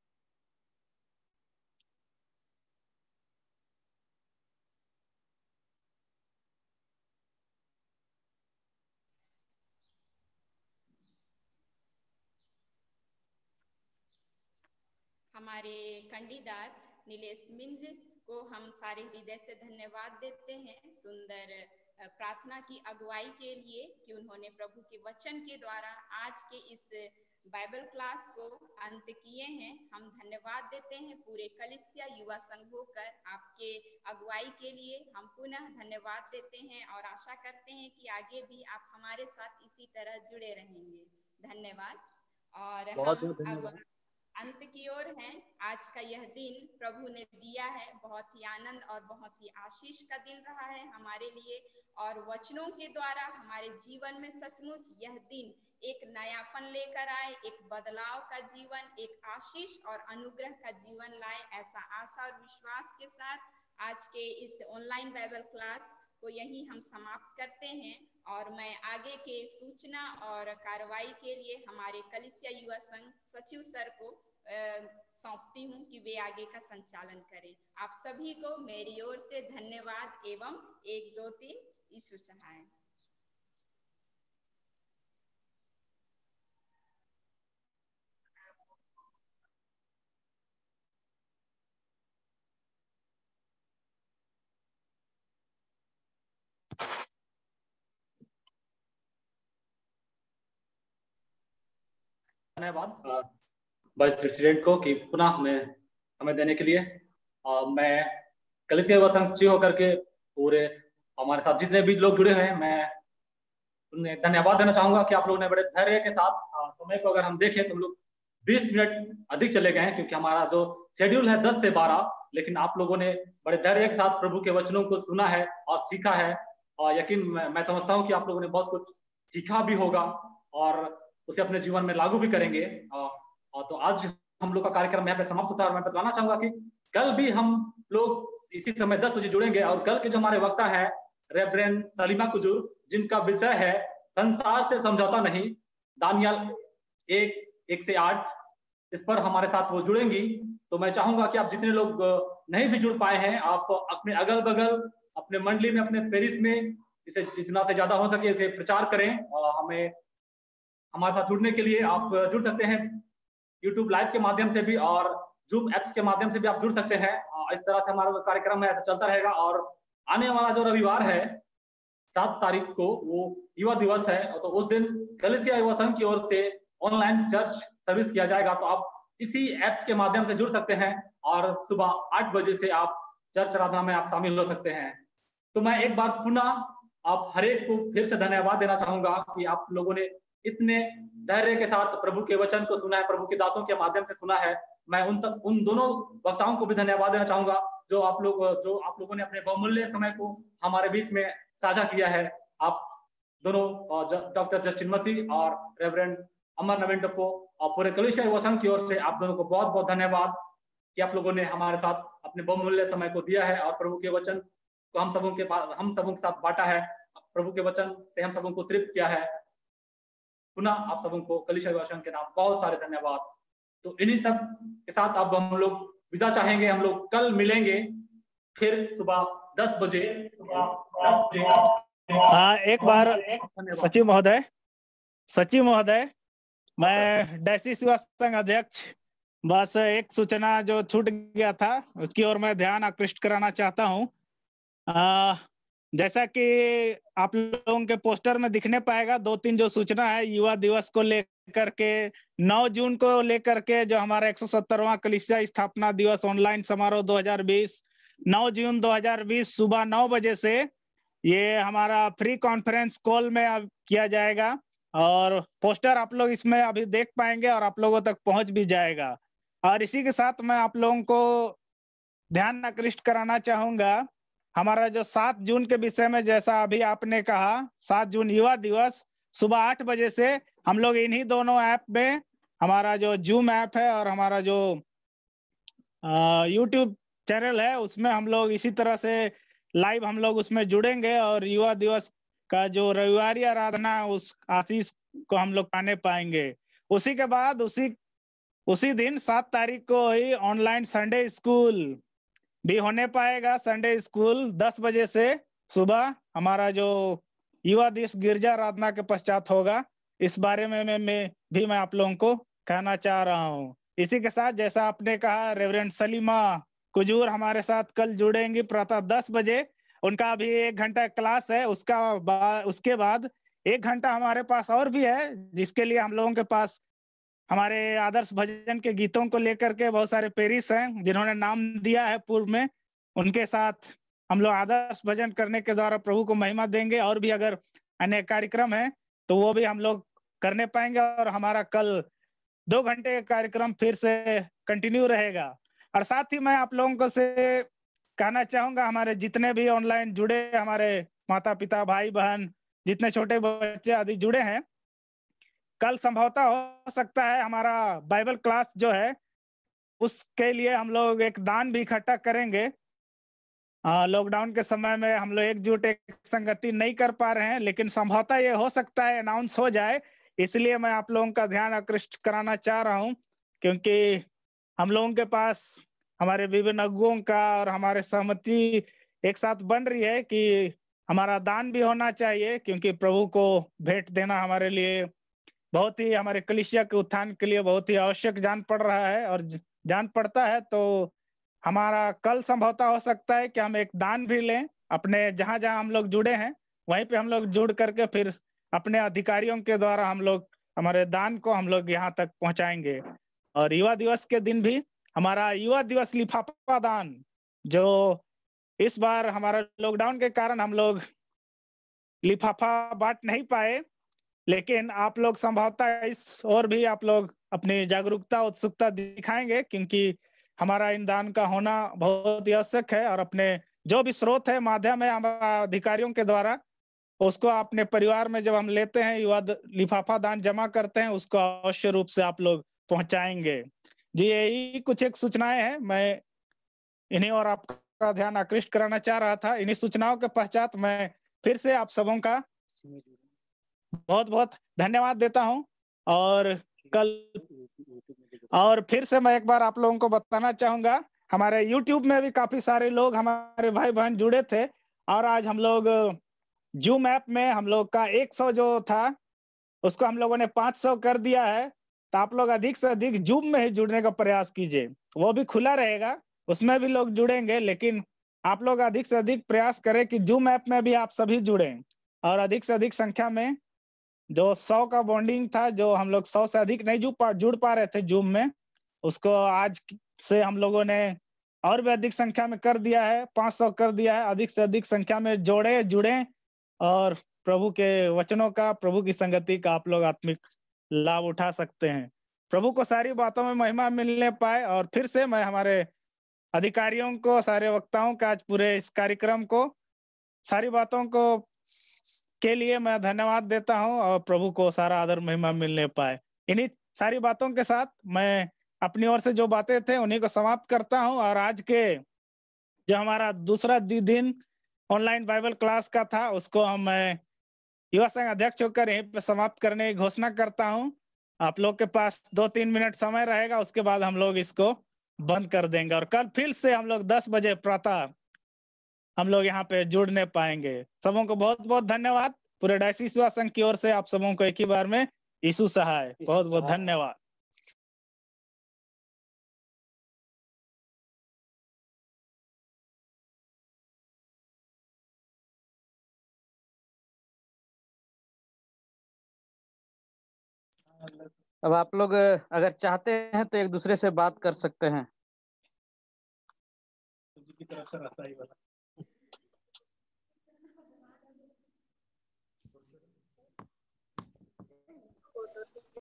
हमारे कंडीदार नीलेश मिंज को हम सारे हृदय से धन्यवाद देते हैं सुंदर प्रार्थना की अगुवाई के लिए, कि उन्होंने प्रभु के वचन के द्वारा आज के इस बाइबल क्लास को अंत किए हैं। हम धन्यवाद देते हैं पूरे कलीसिया युवा संघ होकर आपके अगुवाई के लिए। हम पुनः धन्यवाद देते हैं और आशा करते हैं कि आगे भी आप हमारे साथ इसी तरह जुड़े रहेंगे। धन्यवाद। और बहुत हम बहुत अब अंत की ओर हैं। आज का यह दिन प्रभु ने दिया है, बहुत ही आनंद और बहुत ही आशीष का दिन रहा है हमारे लिए, और वचनों के द्वारा हमारे जीवन में सचमुच यह दिन एक नयापन लेकर आए, एक बदलाव का जीवन, एक आशीष और अनुग्रह का जीवन लाए, ऐसा आशा और विश्वास के साथ आज के इस ऑनलाइन बाइबल क्लास को यहीं हम समाप्त करते हैं। और मैं आगे के सूचना और कार्रवाई के लिए हमारे कलीसिया युवा संघ सचिव सर को सौंपती हूँ कि वे आगे का संचालन करें। आप सभी को मेरी ओर से धन्यवाद एवं एक दो तीन यीशु सहाय। धन्यवाद वाइस प्रेसिडेंट को कि पुनः हमें हमें देने के लिए। आ, मैं कलीसिया युवा संघ सचिव होकर के पूरे हमारे साथ जितने भी लोग जुड़े हैं, मैं उन्हें धन्यवाद देना चाहूंगा कि आप लोगों ने बड़े धैर्य के साथ आ, समय को अगर हम देखें तो हम लोग बीस मिनट अधिक चले गए हैं, क्योंकि हमारा जो शेड्यूल है दस से बारह, लेकिन आप लोगों ने बड़े धैर्य के साथ प्रभु के वचनों को सुना है और सीखा है। और यकीन मैं, मैं समझता हूँ कि आप लोगों ने बहुत कुछ सीखा भी होगा और उसे अपने जीवन में लागू भी करेंगे। और, और तो आज हम लोग का कार्यक्रम यहाँ पे समाप्त होता है, और मैं बताना चाहूंगा कि कल भी हम लोग इसी समय दस बजे जुड़ेंगे, और कल के जो हमारे वक्ता है रेवरेंड सलीमा कुजूर, जिनका विषय है संसार से समझौता नहीं, दानियल एक एक से आठ, इस पर हमारे साथ वो जुड़ेंगी। तो मैं चाहूंगा कि आप जितने लोग नहीं भी जुड़ पाए हैं, आप अपने अगल बगल, अपने मंडली में, अपने पेरिस में इसे जितना से ज्यादा हो सके इसे प्रचार करें। और हमें हमारे साथ जुड़ने के लिए आप जुड़ सकते हैं यूट्यूब लाइव के माध्यम से भी, और जूम एप्स के माध्यम से भी आप जुड़ सकते हैं। इस तरह से हमारा कार्यक्रम है ऐसा चलता रहेगा। और आने वाला जो रविवार है सात तारीख को, वो युवा दिवस है, तो उस दिन कलीसिया युवा संघ की ओर से ऑनलाइन चर्च सर्विस किया जाएगा। तो आप इसी एप्स के माध्यम से जुड़ सकते हैं, और सुबह आठ बजे से आप चर्च आराधना में आप शामिल हो सकते हैं। तो मैं एक बार पुनः आप हरेक को फिर से धन्यवाद देना चाहूंगा कि आप लोगों ने इतने धैर्य के साथ प्रभु के वचन को सुना है, प्रभु के दासों के माध्यम से सुना है। मैं उन तक उन दोनों वक्ताओं को भी धन्यवाद देना चाहूंगा जो आप लोग जो आप लोगों ने अपने बहुमूल्य समय को हमारे बीच में साझा किया है। आप दोनों डॉक्टर जस्टिन मसीह और रेवरेंड अमर नवीन टप्पो और पूरे कलीसिया युवा संघ की ओर से आप दोनों को बहुत बहुत धन्यवाद कि आप लोगों ने हमारे साथ अपने बहुमूल्य समय को दिया है और प्रभु के वचन को हम सबों के हम सबों के साथ बांटा है। प्रभु के वचन से हम सबों को तृप्त किया है। पुनः आप सबों को कलीसिया युवा संघ के नाम बहुत सारे धन्यवाद। तो इन्हीं सब के साथ अब हम लोग विदा चाहेंगे। हम लोग कल मिलेंगे फिर सुबह दस बजे। हाँ, एक बार सचिव महोदय सचिव महोदय मैं डैसी युवा संघ अध्यक्ष, बस एक सूचना जो छूट गया था उसकी ओर मैं ध्यान आकृष्ट कराना चाहता हूँ। जैसा कि आप लोगों के पोस्टर में दिखने पाएगा, दो तीन जो सूचना है युवा दिवस को लेकर के, नौ जून को लेकर के जो हमारा एक सौ सत्तरवां कलीसिया स्थापना दिवस ऑनलाइन समारोह दो हज़ार बीस, नौ जून दो हज़ार बीस सुबह नौ बजे से ये हमारा फ्री कॉन्फ्रेंस कॉल में अब किया जाएगा और पोस्टर आप लोग इसमें अभी देख पाएंगे और आप लोगों तक पहुंच भी जाएगा। और इसी के साथ मैं आप लोगों को ध्यान आकृष्ट कराना चाहूंगा, हमारा जो सात जून के विषय में जैसा अभी आपने कहा, सात जून युवा दिवस सुबह आठ बजे से हम लोग इन्हीं दोनों ऐप में, हमारा जो जूम ऐप है और हमारा जो यूट्यूब चैनल है उसमें हम लोग इसी तरह से लाइव हम लोग उसमें जुड़ेंगे और युवा दिवस का जो रविवारी आराधना उस आशीष को हम लोग पाने पाएंगे। उसी के बाद उसी उसी दिन सात तारीख को ही ऑनलाइन संडे स्कूल भी होने पाएगा। संडे स्कूल दस बजे से सुबह हमारा जो युवा दिवस गिरजा आराधना के पश्चात होगा। इस बारे में मैं, मैं भी मैं आप लोगों को कहना चाह रहा हूँ। इसी के साथ जैसा आपने कहा, रेवरेंड सलीमा कुजूर हमारे साथ कल जुड़ेंगी प्रातः दस बजे। उनका अभी एक घंटा क्लास है, उसका बा, उसके बाद एक घंटा हमारे पास और भी है, जिसके लिए हम लोगों के पास हमारे आदर्श भजन के गीतों को लेकर के बहुत सारे पेरिस हैं जिन्होंने नाम दिया है पूर्व में। उनके साथ हम लोग आदर्श भजन करने के द्वारा प्रभु को महिमा देंगे। और भी अगर अन्य कार्यक्रम है तो वो भी हम लोग करने पाएंगे और हमारा कल दो घंटे का कार्यक्रम फिर से कंटिन्यू रहेगा। और साथ ही मैं आप लोगों को से कहना चाहूंगा, हमारे जितने भी ऑनलाइन जुड़े हमारे माता पिता भाई बहन जितने छोटे बच्चे आदि जुड़े हैं, कल संभवतः हो सकता है हमारा बाइबल क्लास जो है उसके लिए हम लोग एक दान भी इकट्ठा करेंगे। लॉकडाउन के समय में हम लोग एकजुट एक संगति नहीं कर पा रहे हैं, लेकिन संभवतः ये हो सकता है अनाउंस हो जाए। इसलिए मैं आप लोगों का ध्यान आकृष्ट कराना चाह रहा हूं, क्योंकि हम लोगों के पास हमारे विभिन्न अगुओं का और हमारे सहमति एक साथ बन रही है कि हमारा दान भी होना चाहिए, क्योंकि प्रभु को भेंट देना हमारे लिए बहुत ही, हमारे कलीसिया के उत्थान के लिए बहुत ही आवश्यक जान पड़ रहा है और जान पड़ता है। तो हमारा कल संभवतः हो सकता है कि हम एक दान भी लें, अपने जहां जहां हम लोग जुड़े हैं वहीं पे हम लोग जुड़ करके फिर अपने अधिकारियों के द्वारा हम लोग हमारे दान को हम लोग यहाँ तक पहुंचाएंगे। और युवा दिवस के दिन भी हमारा युवा दिवस लिफाफा दान, जो इस बार हमारा लॉकडाउन के कारण हम लोग लिफाफा बांट नहीं पाए, लेकिन आप लोग संभवतः इस और भी आप लोग अपनी जागरूकता उत्सुकता दिखाएंगे, क्योंकि हमारा इन दान का होना बहुत ही आवश्यक है। और अपने जो भी स्रोत है, माध्यम है हमारा अधिकारियों के द्वारा, उसको अपने परिवार में जब हम लेते हैं युवा लिफाफा दान जमा करते हैं, उसको अवश्य रूप से आप लोग पहुंचाएंगे। जी, यही कुछ एक सूचनाएं हैं, मैं इन्हीं और आपका ध्यान आकृष्ट कराना चाह रहा था। इन्हीं सूचनाओं के पश्चात मैं फिर से आप सबों का बहुत बहुत धन्यवाद देता हूं। और कल और फिर से मैं एक बार आप लोगों को बताना चाहूंगा, हमारे यूट्यूब में भी काफी सारे लोग हमारे भाई बहन जुड़े थे और आज हम लोग जूम ऐप में हम लोग का एक सौ जो था उसको हम लोगों ने पाँच सौ कर दिया है। तो आप लोग अधिक से अधिक जूम में ही जुड़ने का प्रयास कीजिए, वो भी खुला रहेगा, उसमें भी लोग जुड़ेंगे, लेकिन आप लोग अधिक से अधिक प्रयास करें कि जूम ऐप में भी आप सभी जुड़ें और अधिक से अधिक संख्या में। जो सौ का बॉन्डिंग था, जो हम लोग सौ से अधिक नहीं जुड़ पा जुड़ पा रहे थे जूम में, उसको आज से हम लोगों ने और भी अधिक संख्या में कर दिया है, पाँच सौ कर दिया है। अधिक से अधिक संख्या में जोड़े जुड़े और प्रभु के वचनों का, प्रभु की संगति का आप लोग आत्मिक लाभ उठा सकते हैं। प्रभु को सारी बातों में महिमा मिलने पाए। और फिर से मैं हमारे अधिकारियों को, सारे वक्ताओं का, आज पूरे इस कार्यक्रम को, सारी बातों को के लिए मैं धन्यवाद देता हूं और प्रभु को सारा आदर महिमा मिलने पाए। इन्हीं सारी बातों के साथ मैं अपनी ओर से जो बातें थे उन्हीं को समाप्त करता हूं। और आज के जो हमारा दूसरा दि- दिन ऑनलाइन बाइबल क्लास का था, उसको हम मैं युवा संघ अध्यक्ष होकर यहीं पे समाप्त करने की घोषणा करता हूं। आप लोग के पास दो तीन मिनट समय रहेगा, उसके बाद हम लोग इसको बंद कर देंगे और कल फिर से हम लोग दस बजे प्रातः हम लोग यहाँ पे जुड़ने पाएंगे। सबों को बहुत बहुत धन्यवाद। पूरे डायसिस युवा संघ की ओर से आप सबों को एक ही बार में यीशु सहाय, बहुत बहुत धन्यवाद। अब आप लोग अगर चाहते हैं तो एक दूसरे से बात कर सकते हैं। की तरफ से रहता ही वाला